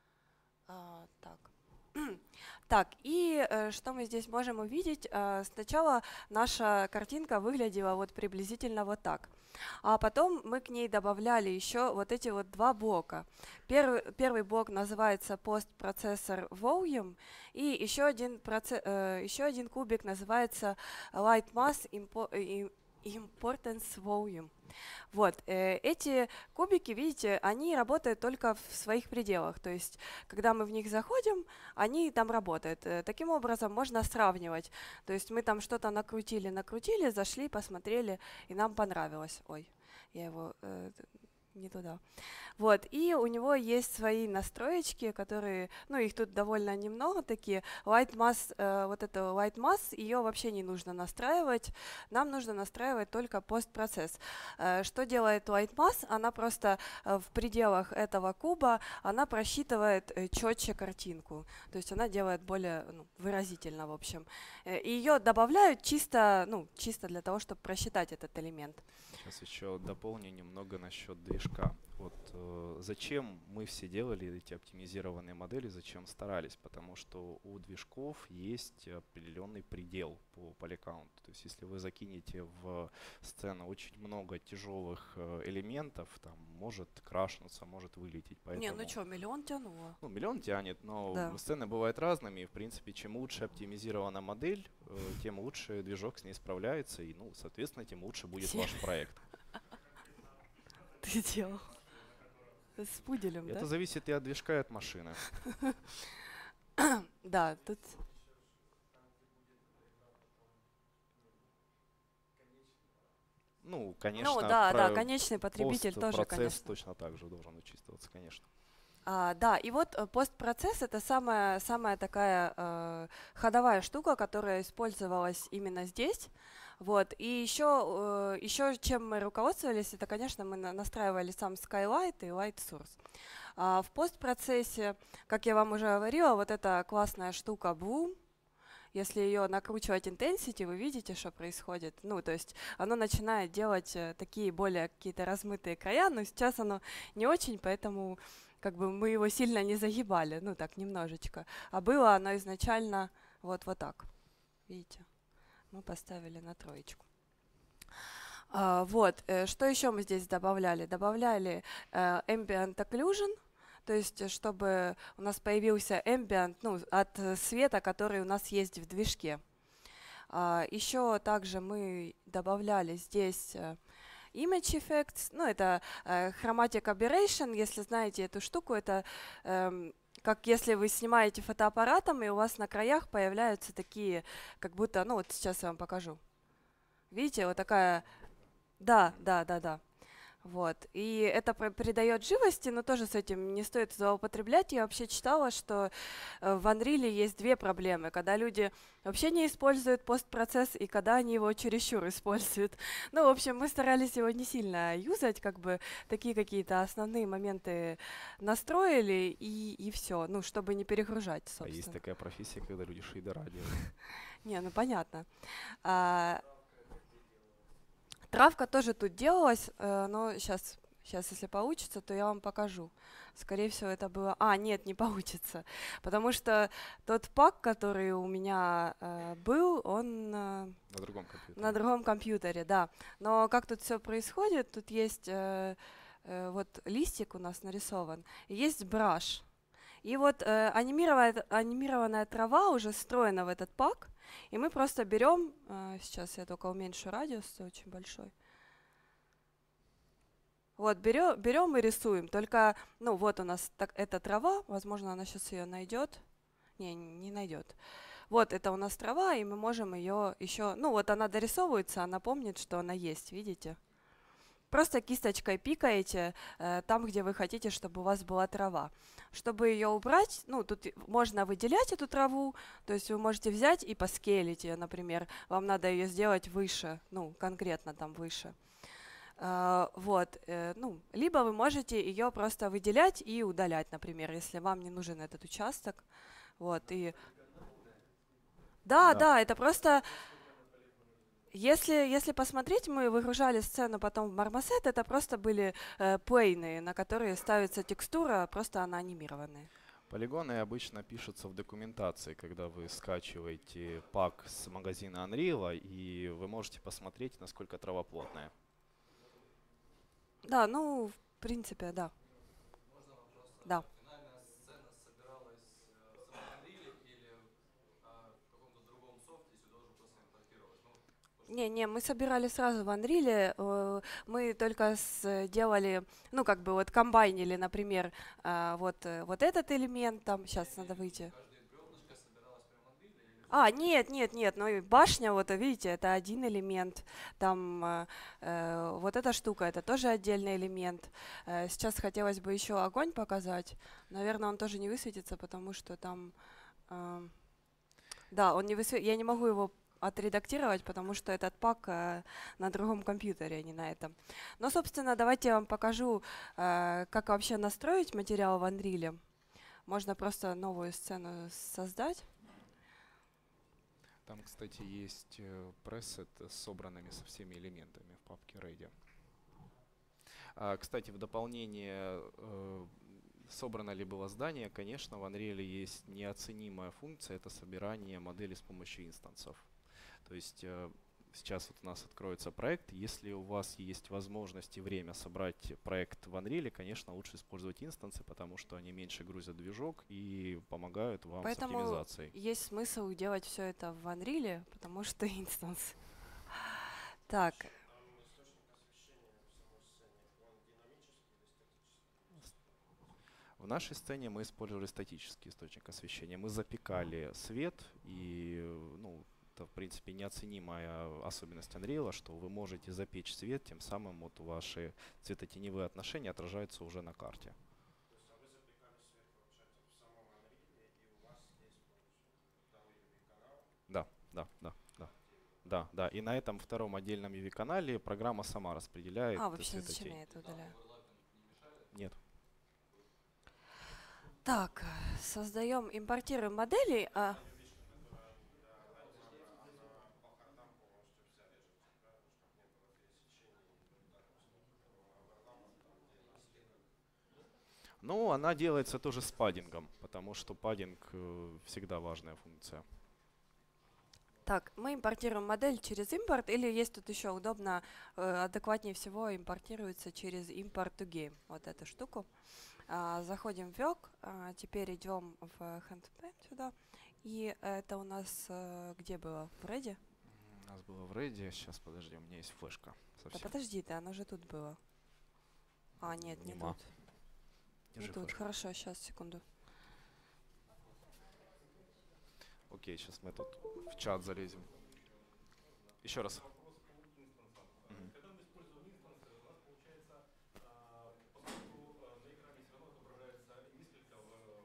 Так, и что мы здесь можем увидеть? Сначала наша картинка выглядела вот приблизительно вот так. А потом мы к ней добавляли еще вот эти вот два блока. Первый блок называется Post Processor Volume, и еще один кубик называется Light Mass Importance Volume. Вот, эти кубики, видите, они работают только в своих пределах, то есть, когда мы в них заходим, они там работают. Таким образом, можно сравнивать, то есть мы там что-то накрутили, зашли, посмотрели, и нам понравилось. Ой, я его не туда. Вот, и у него есть свои настроечки, которые, ну, их тут довольно немного такие. Light Mass, вот эту Light Mass, ее вообще не нужно настраивать, нам нужно настраивать только постпроцесс. Что делает Light Mass? Она просто в пределах этого куба, она просчитывает четче картинку, то есть она делает более выразительно, в общем. И ее добавляют чисто для того, чтобы просчитать этот элемент. Сейчас еще дополню немного насчет движка. Вот зачем мы все делали эти оптимизированные модели, зачем старались? Потому что у движков есть определенный предел по поликаунту. То есть если вы закинете в сцену очень много тяжелых элементов, там может крашнуться, может вылететь. Поэтому, не, ну что, миллион тянуло. Ну, миллион тянет, но да. Сцены бывают разными. И, в принципе, чем лучше оптимизирована модель, тем лучше движок с ней справляется. И, ну, соответственно, тем лучше будет ваш проект. Ты делал. С пуделем, Это да? зависит и от движка, и от машины. Да, тут... Ну, конечно. Ну, да, конечный потребитель тоже, постпроцесс конечно. точно так же должен учитываться, конечно. Да, и вот постпроцесс — это самая такая ходовая штука, которая использовалась именно здесь. Вот. И еще чем мы руководствовались, это, конечно, мы настраивали сам Skylight и Light Source. В постпроцессе, как я вам уже говорила, вот эта классная штука Bloom, если ее накручивать intensity, вы видите, что происходит. Ну, то есть оно начинает делать такие более какие-то размытые края, но сейчас оно не очень, поэтому как бы мы его сильно не загибали, ну так, немножечко. А было оно изначально вот так, видите. Мы поставили на 3. Вот, что еще мы здесь добавляли? Добавляли Ambient Occlusion, то есть чтобы у нас появился ambient, ну, от света, который у нас есть в движке. Еще также мы добавляли здесь Image Effects, ну, это Chromatic Aberration, если знаете эту штуку, это как если вы снимаете фотоаппаратом, и у вас на краях появляются такие, как будто, ну, вот сейчас я вам покажу. Видите, вот такая, да. Вот. И это придает живости, но тоже с этим не стоит злоупотреблять. Я вообще читала, что в Unreal есть две проблемы. Когда люди вообще не используют постпроцесс и когда они его чересчур используют. Ну, в общем, мы старались его не сильно юзать, как бы такие какие-то основные моменты настроили и все, ну, чтобы не перегружать, собственно. А есть такая профессия, когда люди шейдера делают. Не, ну понятно. Травка тоже тут делалась, но сейчас, если получится, то я вам покажу. Скорее всего, это было... нет, не получится. Потому что тот пак, который у меня был, он На другом компьютере. на другом компьютере, да. Но как тут все происходит, тут есть вот листик у нас нарисован, и есть браш. И вот анимированная трава уже встроена в этот пак, и мы просто берем, сейчас я только уменьшу радиус, очень большой. Вот, берем и рисуем. Только, ну, вот у нас эта трава, возможно, она сейчас ее найдет. Не найдет. Вот, это у нас трава, и мы можем ее еще, ну, вот она дорисовывается, она помнит, что она есть, видите? Просто кисточкой пикаете там, где вы хотите, чтобы у вас была трава. Чтобы ее убрать, ну, тут можно выделять эту траву, то есть вы можете взять и поскейлить ее, например. Вам надо ее сделать выше, ну, конкретно там выше. Вот, ну, либо вы можете ее просто выделять и удалять, например, если вам не нужен этот участок. Вот, и... Да, это просто... Если посмотреть, мы выгружали сцену потом в Marmoset, это просто были плейны, на которые ставится текстура, просто она анимированная. Полигоны обычно пишутся в документации, когда вы скачиваете пак с магазина Unreal, и вы можете посмотреть, насколько трава плотная. Да, ну, в принципе, да. Можно вопрос? Да. Финальная сцена собиралась в самом Unreal или в каком-то другом софте, сюда уже просто импортировалась? Не, мы собирали сразу в Unreal, мы только делали, ну, как бы вот комбайнили, например, вот этот элемент, там, сейчас надо выйти. Каждое бревнышко собиралось прямо в Unreal? Нет, ну и башня, вот видите, это один элемент, там вот эта штука, это тоже отдельный элемент. Сейчас хотелось бы еще огонь показать, наверное, он тоже не высветится, потому что там, да, он не высветится, я не могу его отредактировать, потому что этот пак на другом компьютере, а не на этом. Но, собственно, давайте я вам покажу, как вообще настроить материал в Unreal. Можно просто новую сцену создать. Там, кстати, есть пресет с собранными со всеми элементами в папке Ready. Кстати, в дополнение, собрано ли было здание, конечно, в Unreal есть неоценимая функция, это собирание модели с помощью инстансов. То есть сейчас вот у нас откроется проект. Если у вас есть возможность и время собрать проект в Unreal, конечно, лучше использовать инстансы, потому что они меньше грузят движок и помогают вам с оптимизацией. Поэтому есть смысл делать все это в Unreal, потому что инстанс. Так. В нашей сцене мы использовали статический источник освещения. Мы запекали свет, и ну, это, в принципе, неоценимая особенность Unreal, что вы можете запечь свет, тем самым вот ваши цветотеневые отношения отражаются уже на карте. То есть, а вы запекали свет, получается, в самом Unreal, и у вас здесь второй UV-канал? Да. И на этом втором отдельном UV-канале программа сама распределяет Вообще, зачем цветотень. я это удаляю? Нет. Так, создаем, импортируем модели. Ну, она делается тоже с паддингом, потому что паддинг всегда важная функция. Так, мы импортируем модель через импорт, или есть тут еще удобно, адекватнее всего импортируется через import to game, вот эту штуку. Заходим в Work, теперь идем в Handpan сюда. И это у нас где было? В Ready? У нас было в Ready. Сейчас, подожди, у меня есть флешка. Да Совсем. подожди ты, оно же тут было. Нет, не Нема. тут. Держи Не тут, флешку. хорошо, сейчас, секунду. Окей, сейчас мы тут в чат залезем. Еще раз. Мгм. Когда мы используем инстансы, у нас получается, поскольку на экране все равно отображается несколько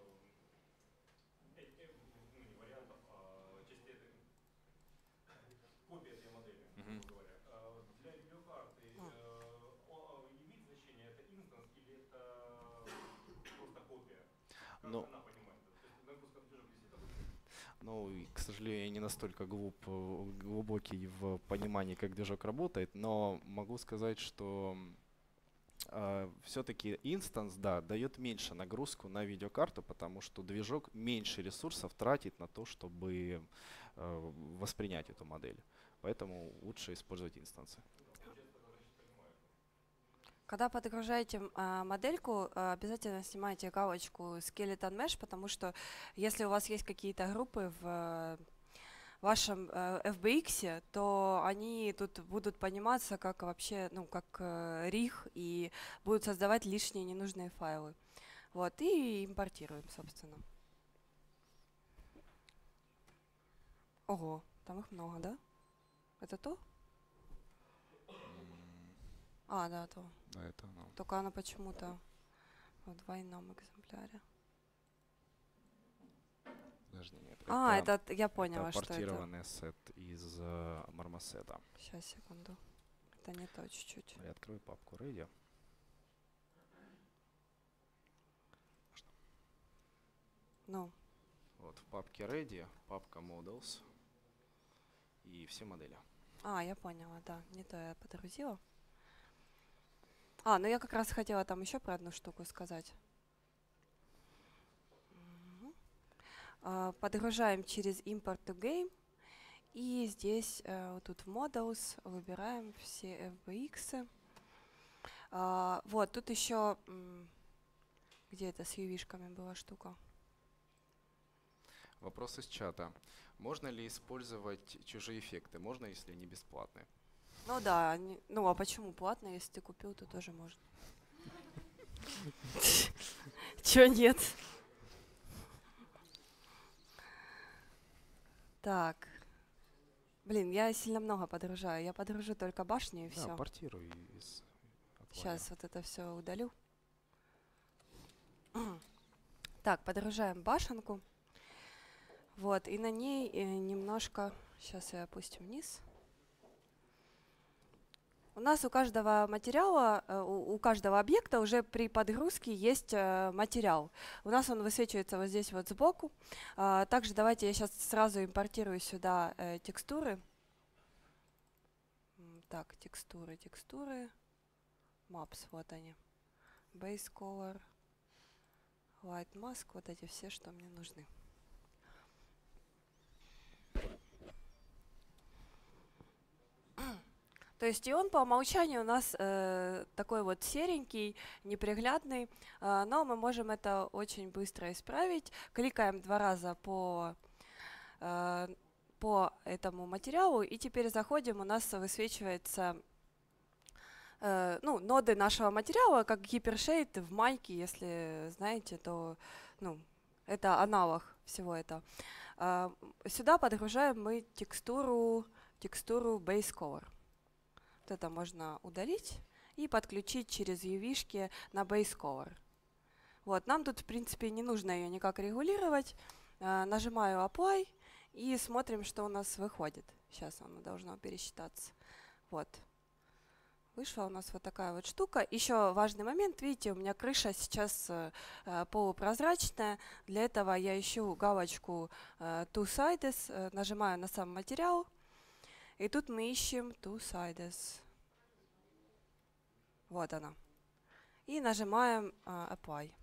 не вариантов, частей этой копии этой модели, Мгм. грубо говоря. Для видеокарты имеет значение, это инстанс или это просто копия? Как Ну, она понимает? То есть нагрузка на движок висит. Ну, и, к сожалению, я не настолько глубокий в понимании, как движок работает, но могу сказать, что все-таки инстанс, да, дает меньше нагрузку на видеокарту, потому что движок меньше ресурсов тратит на то, чтобы воспринять эту модель. Поэтому лучше использовать инстансы. Когда подгружаете модельку, обязательно снимайте галочку Skeleton Mesh, потому что если у вас есть какие-то группы в вашем FBX, то они тут будут пониматься как вообще, ну, как RIG, и будут создавать лишние ненужные файлы. Вот, и импортируем, собственно. Ого, там их много, да? Это то? Да, то. Да, это оно. Только она почему-то в двойном экземпляре. Подожди, нет. Это я поняла, это что это. портированный сет из Marmoset. Сейчас, секунду. Это не то чуть-чуть. Я открою папку Ready. Ну, Вот в папке Ready, папка Models и все модели. я поняла, да. Не то я подгрузила. Ну я как раз хотела там еще про одну штуку сказать. Подгружаем через Import to Game. И здесь вот тут в Models выбираем все FBX. Вот, тут еще, где это с UV-шками была штука? Вопрос из чата. Можно ли использовать чужие эффекты? Можно, если они бесплатные? Ну да, а почему платно? Если ты купил, то тоже можно. Чё нет? Так. Блин, я сильно много подгружаю. Я подгружу только башню и Да, все. портируй из Сейчас вот это все удалю. Так, подгружаем башенку. Вот, и на ней немножко... Сейчас ее опустим вниз. У нас у каждого материала, у каждого объекта уже при подгрузке есть материал. У нас он высвечивается вот здесь вот сбоку. Также давайте я сейчас сразу импортирую сюда текстуры. Так, текстуры. Maps, вот они. Base Color, Light Mask, вот эти все, что мне нужны. То есть и он по умолчанию у нас такой вот серенький, неприглядный, но мы можем это очень быстро исправить. Кликаем 2 раза по этому материалу, и теперь заходим, у нас высвечивается ноды нашего материала, как гипершейд в майке, если знаете, то это аналог всего этого. Сюда подгружаем мы текстуру Base Color. Вот это можно удалить и подключить через UV-шки на Base Color. Вот, нам тут, в принципе, не нужно ее никак регулировать. Нажимаю Apply и смотрим, что у нас выходит. Сейчас оно должно пересчитаться. Вот. Вышла у нас вот такая вот штука. Еще важный момент. Видите, у меня крыша сейчас полупрозрачная. Для этого я ищу галочку Two Sides, нажимаю на сам материал. И тут мы ищем Two Sides. Вот она. И нажимаем Apply.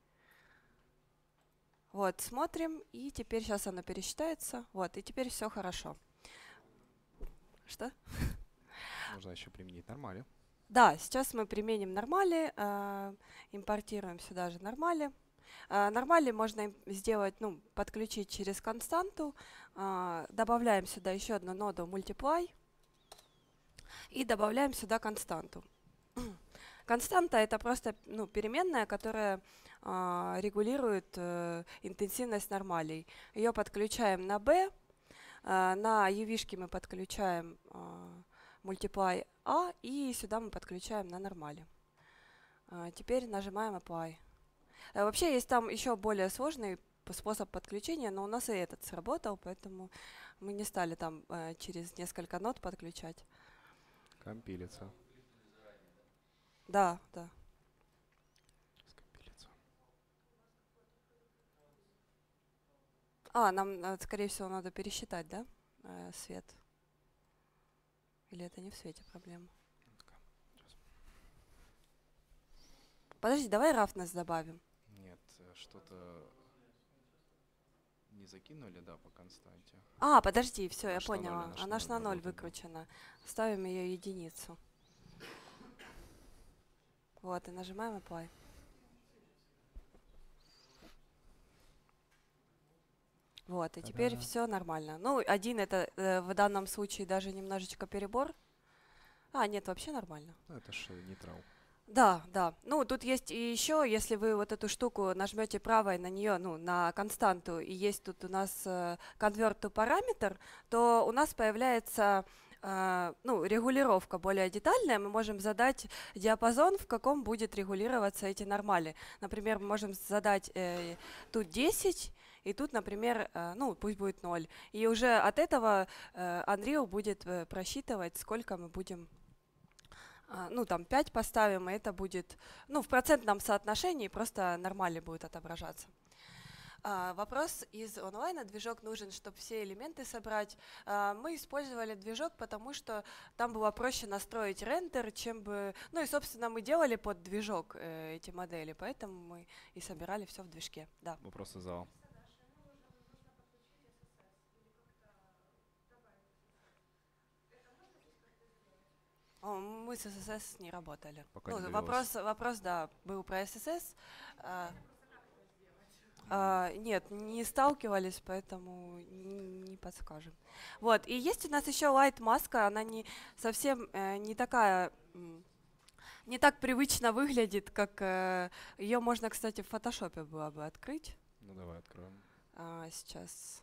Вот, смотрим. И теперь сейчас оно пересчитается. Вот, и теперь все хорошо. Что? Можно еще применить нормально. Да, сейчас мы применим нормали, импортируем сюда же нормали. Нормали можно сделать, ну, подключить через константу. Добавляем сюда еще одну ноду multiply и добавляем сюда константу. Константа это просто, ну, переменная, которая регулирует интенсивность нормалей. Ее подключаем на b, на UV-шки мы подключаем multiply a, и сюда мы подключаем на нормали. Теперь нажимаем apply. Вообще есть там еще более сложный способ подключения, но у нас и этот сработал, поэтому мы не стали там через несколько нод подключать. Компилится. Да, да. Скомпилится. Нам, скорее всего, надо пересчитать, да, свет? Или это не в свете проблема? Подожди, давай roughness добавим. Нет, что-то не закинули, да, по константе. Подожди, все, я Наш на поняла. ноль, Она ж на 0 работает, да. выкручена. Ставим ее единицу. Вот, и нажимаем apply. Вот, и теперь Та-да. все нормально. Ну, 1 это в данном случае даже немножечко перебор. Нет, вообще нормально. Ну, это же нейтрал. Да, да. Ну, тут есть и еще, если вы вот эту штуку нажмете правой на нее, ну, на константу, и есть тут у нас convert to параметр, то у нас появляется ну, регулировка более детальная. Мы можем задать диапазон, в каком будет регулироваться эти нормали. Например, мы можем задать тут 10, и тут, например, ну, пусть будет 0. И уже от этого Unreal будет просчитывать, сколько мы будем... Ну, там 5 поставим, и это будет, ну, в процентном соотношении просто нормально будет отображаться. Вопрос из онлайна. Движок нужен, чтобы все элементы собрать. Мы использовали движок, потому что там было проще настроить рендер, чем бы... Ну и, собственно, мы делали под движок эти модели, поэтому мы и собирали все в движке. Да. Вопрос из зала. Мы с SSS не работали. Пока Ну, не довелось. вопрос, да, был про SSS. Нет, не сталкивались, поэтому не подскажем. Вот, и есть у нас еще Light маска, она не совсем не такая, не так привычно выглядит, как ее можно, кстати, в фотошопе было бы открыть. Ну, давай откроем. Сейчас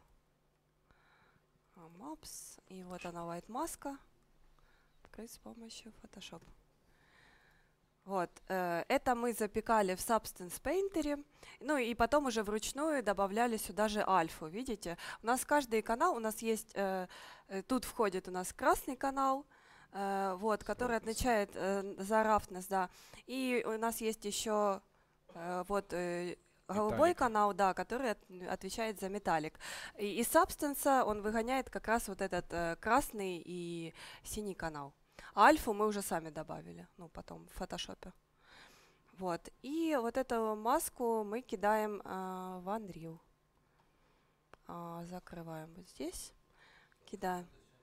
Maps, и вот она Light маска. Открыть с помощью Photoshop. Вот, это мы запекали в Substance Painter, ну и потом уже вручную добавляли сюда же альфу, видите? У нас каждый канал, у нас есть, тут входит у нас красный канал, вот, который отвечает за roughness, да, и у нас есть еще вот голубой канал, да, который отвечает за металлик. И из Substance он выгоняет как раз вот этот красный и синий канал. А альфу мы уже сами добавили, ну, потом в фотошопе. Вот. И вот эту маску мы кидаем в Unreal. Закрываем вот здесь. Кидаем.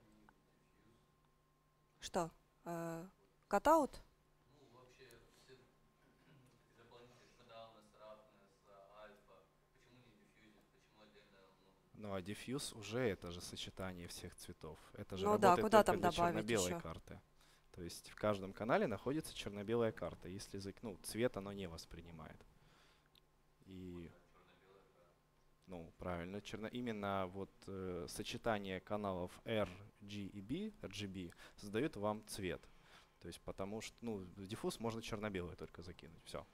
Что? Cutout? Ну, вообще, все дополнительные shadowns, roughness, альфа, почему не diffuse, почему отдельно? Ну, а diffuse уже это же сочетание всех цветов. Это же Ну да, работает куда только там для добавить черно-белой еще? карты. То есть в каждом канале находится черно-белая карта. Если ну, цвет оно не воспринимает. И, ну, правильно, именно вот сочетание каналов R, G и B, RGB, создает вам цвет. То есть потому что, ну, в диффуз можно черно-белый только закинуть. Все.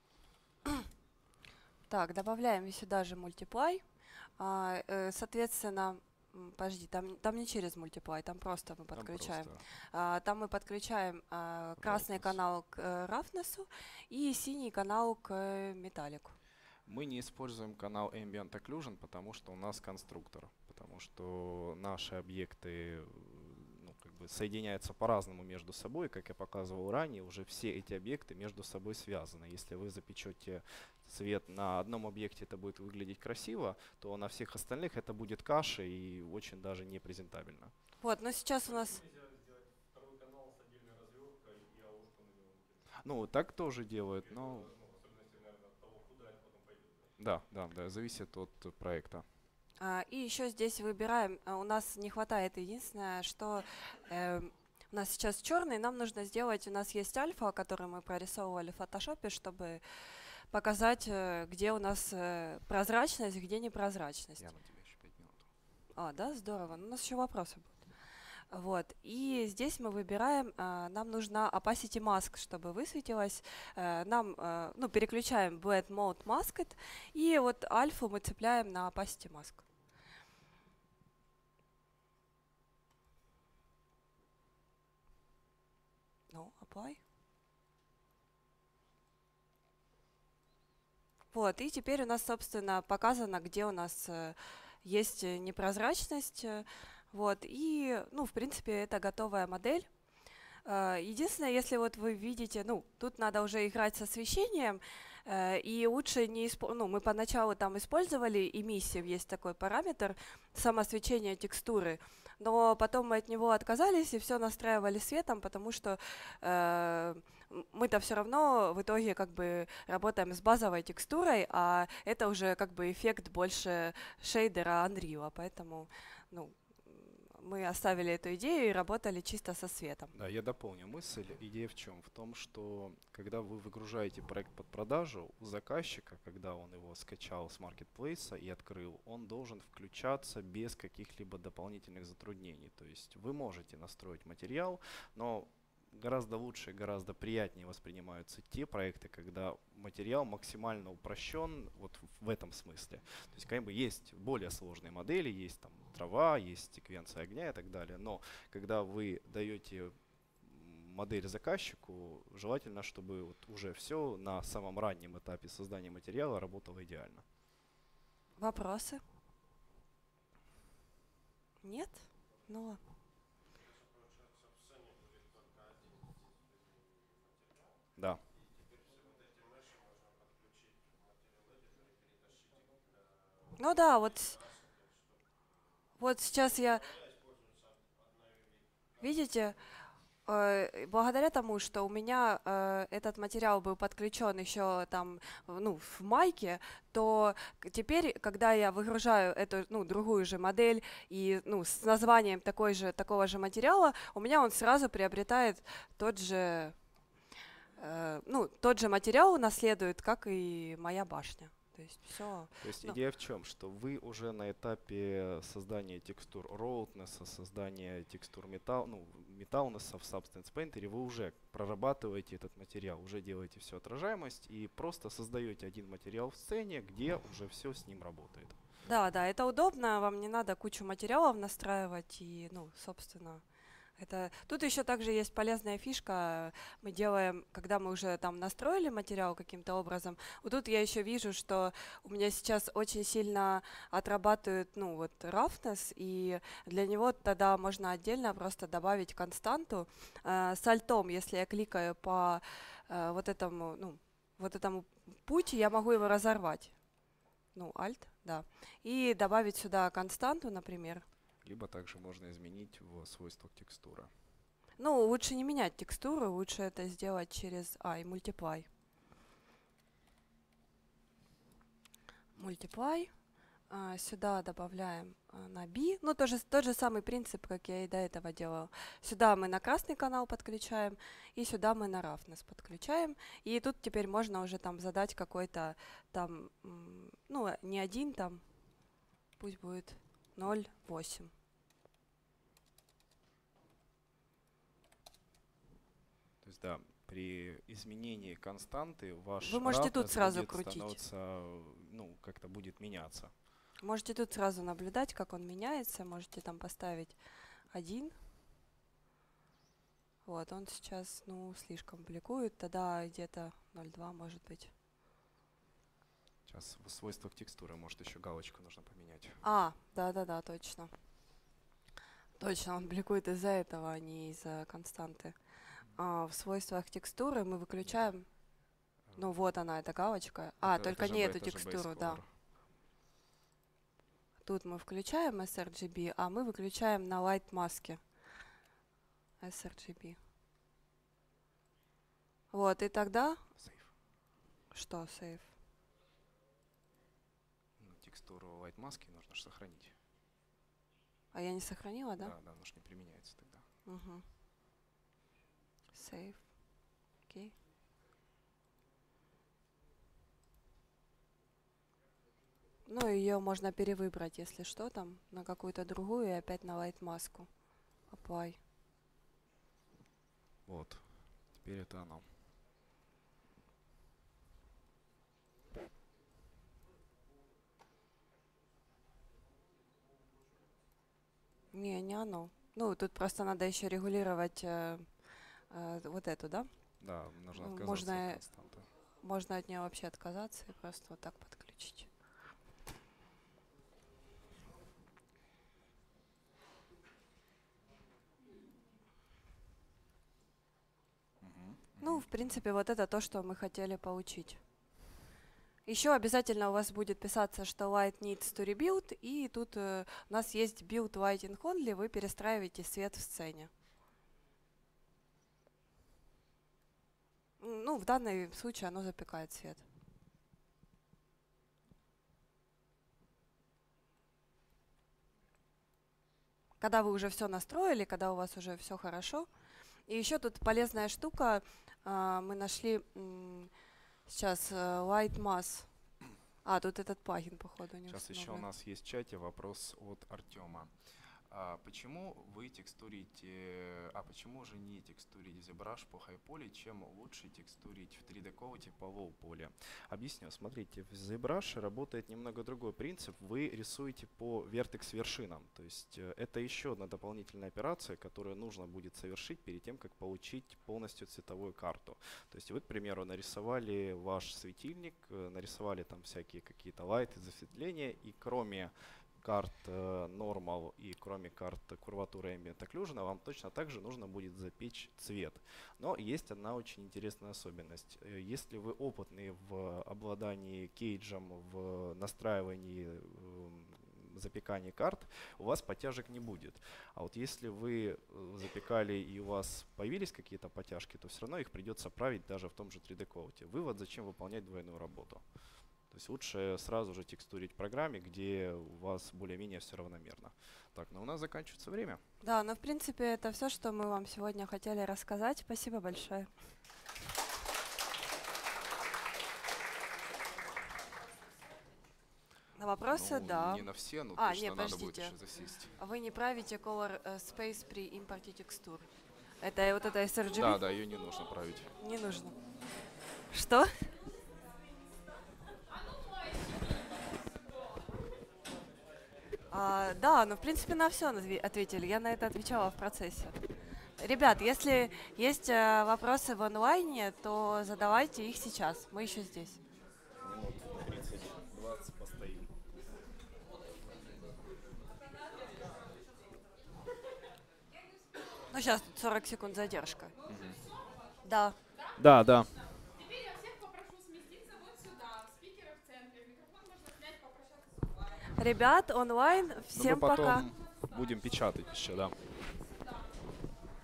Так, добавляем сюда же Multiply. Соответственно, подожди, там не через Multiply, там просто мы подключаем. Там мы подключаем красный Roughness. канал к roughness и синий канал к металлику. Мы не используем канал Ambient Occlusion, потому что у нас конструктор. Потому что наши объекты, ну, как бы соединяются по-разному между собой. Как я показывал ранее, уже все эти объекты между собой связаны. Если вы запечете цвет на одном объекте, это будет выглядеть красиво, то на всех остальных это будет каша и очень даже непрезентабельно. Вот, но сейчас у нас... Нельзя сделать второй канал с отдельной разверткой и АОшку Ну, так тоже делают, но... Ну, в особенности, наверное, от того, куда это потом пойдет. Да? Да, зависит от проекта. И еще здесь выбираем, у нас не хватает единственное, что у нас сейчас черный, нам нужно сделать, у нас есть альфа, который мы прорисовывали в фотошопе, чтобы показать, где у нас прозрачность, где непрозрачность. Яна, у тебя еще 5 минут. Да, здорово. Ну, у нас еще вопросы будут. Вот. И здесь мы выбираем, нам нужна opacity mask, чтобы высветилась. Нам, переключаем blend mode masked, и вот альфу мы цепляем на opacity mask. Ну, apply. Вот, и теперь у нас, собственно, показано, где у нас есть непрозрачность. Вот, и, в принципе, это готовая модель. Единственное, если вот вы видите, тут надо уже играть с освещением, и лучше не использовать, мы поначалу там использовали эмиссив, есть такой параметр, самоосвещение текстуры, но потом мы от него отказались и все настраивали светом, потому что мы-то все равно в итоге как бы работаем с базовой текстурой, а это уже как бы эффект больше шейдера Unreal, поэтому, мы оставили эту идею и работали чисто со светом. Да, я дополню мысль. Идея в чем? В том, что когда вы выгружаете проект под продажу, у заказчика, когда он его скачал с маркетплейса и открыл, он должен включаться без каких-либо дополнительных затруднений. То есть вы можете настроить материал, но гораздо лучше, гораздо приятнее воспринимаются те проекты, когда материал максимально упрощен вот в этом смысле. То есть как бы есть более сложные модели, есть там трава, есть секвенция огня и так далее, но когда вы даете модель заказчику, желательно, чтобы вот уже все на самом раннем этапе создания материала работало идеально. Вопросы? Нет? Ну ладно. Да. Ну да, вот сейчас я, видите, благодаря тому, что у меня этот материал был подключен еще там, в майке, то теперь, когда я выгружаю эту, другую же модель и, с названием такого же материала, у меня он сразу приобретает тот же материал унаследует, как и моя башня. То есть все. То есть идея в чем? Что вы уже на этапе создания текстур roughness, создания текстур металлнесса в Substance Painter, вы уже прорабатываете этот материал, уже делаете всю отражаемость и просто создаете один материал в сцене, где уже все с ним работает. Да, это удобно, вам не надо кучу материалов настраивать и, собственно. Тут еще также есть полезная фишка. Мы делаем, когда мы уже там настроили материал каким-то образом. Вот тут я еще вижу, что у меня сейчас очень сильно отрабатывает, roughness, и для него тогда можно отдельно просто добавить константу. С альтом, если я кликаю по вот этому пути, я могу его разорвать. Альт, да. И добавить сюда константу, например. Либо также можно изменить в свойствах текстуры. Лучше не менять текстуру, лучше это сделать через Multiply. Multiply. Сюда добавляем на B. Тот же самый принцип, как я и до этого делал. Сюда мы на красный канал подключаем, и сюда мы на roughness подключаем. И тут теперь можно уже там задать какой-то там, не 1 там, пусть будет 0,8. То есть, да, при изменении константы ваш Вы можете тут roughness сразу будет крутить. становиться, как-то будет меняться. Можете тут сразу наблюдать, как он меняется. Можете там поставить 1. Вот, он сейчас, слишком бликует. Тогда где-то 0,2 может быть. Сейчас в свойствах текстуры, может, еще галочку нужно поменять. Да, точно. Точно, он бликует из-за этого, а не из-за константы. В свойствах текстуры мы выключаем. Вот она, эта галочка. Только не эту текстуру, да. Тут мы включаем sRGB, а мы выключаем на Light Mask sRGB. Вот, и тогда... Сейф. Что, сейв? Ну, текстуру white маски нужно же сохранить. А я не сохранила, да? Да, да, оно же не применяется тогда. Угу. Сейв. Окей. Ну, ее можно перевыбрать, если что, там, на какую-то другую и опять на light маску. Apply. Вот. Теперь это оно. Не оно. Ну, тут просто надо еще регулировать вот эту, да? Да, нужно Ну, отказаться можно- от константы. Можно от нее вообще отказаться и просто вот так подключить. Ну, в принципе, вот это то, что мы хотели получить. Еще обязательно у вас будет писаться, что light needs to rebuild, и тут у нас есть build lighting only, вы перестраиваете свет в сцене. Ну, в данном случае оно запекает свет. Когда вы уже все настроили, когда у вас уже все хорошо. И еще тут полезная штука, мы нашли сейчас Light Mass. А, тут этот плагин, походу, не Сейчас еще у установлен. нас есть в чате вопрос от Артема. Почему вы текстурите, почему же не текстурить ZBrush по high-poly, чем лучше текстурить в 3D Coat по low-poly? Объясню. Смотрите, в ZBrush работает немного другой принцип. Вы рисуете по vertex вершинам. То есть это еще одна дополнительная операция, которую нужно будет совершить перед тем, как получить полностью цветовую карту. То есть вы, к примеру, нарисовали ваш светильник, нарисовали там всякие какие-то лайты, засветления, и кроме карт Normal и кроме карт курватуры Ambient Occlusion вам точно так же нужно будет запечь цвет. Но есть одна очень интересная особенность. Если вы опытный в обладании кейджем, в настраивании запекании карт, у вас подтяжек не будет. А вот если вы запекали и у вас появились какие-то подтяжки, то все равно их придется править даже в том же 3D Coat. Вывод, зачем выполнять двойную работу. То есть лучше сразу же текстурить в программе, где у вас более-менее все равномерно. Так, но у нас заканчивается время. Да, но в принципе это все, что мы вам сегодня хотели рассказать. Спасибо большое. На вопросы, Ну, да. не на все, но А, точно нет, надо будет подождите. еще засесть. Вы не правите color space при импорте текстур. Это вот это sRGB? Да, да, ее не нужно править. Не нужно. Что? Да, ну в принципе на все ответили. Я на это отвечала в процессе. Ребят, если есть вопросы в онлайне, то задавайте их сейчас. Мы еще здесь. Минут 30-20 постоим. Ну сейчас 40 секунд задержка. Да. Да, да. Теперь я всех попрошу сместиться вот сюда. Спикеры в центре. Микрофон можно снять, попрощаться с онлайн. Ребят, онлайн, Но мы всем пока. потом будем печатать еще, да.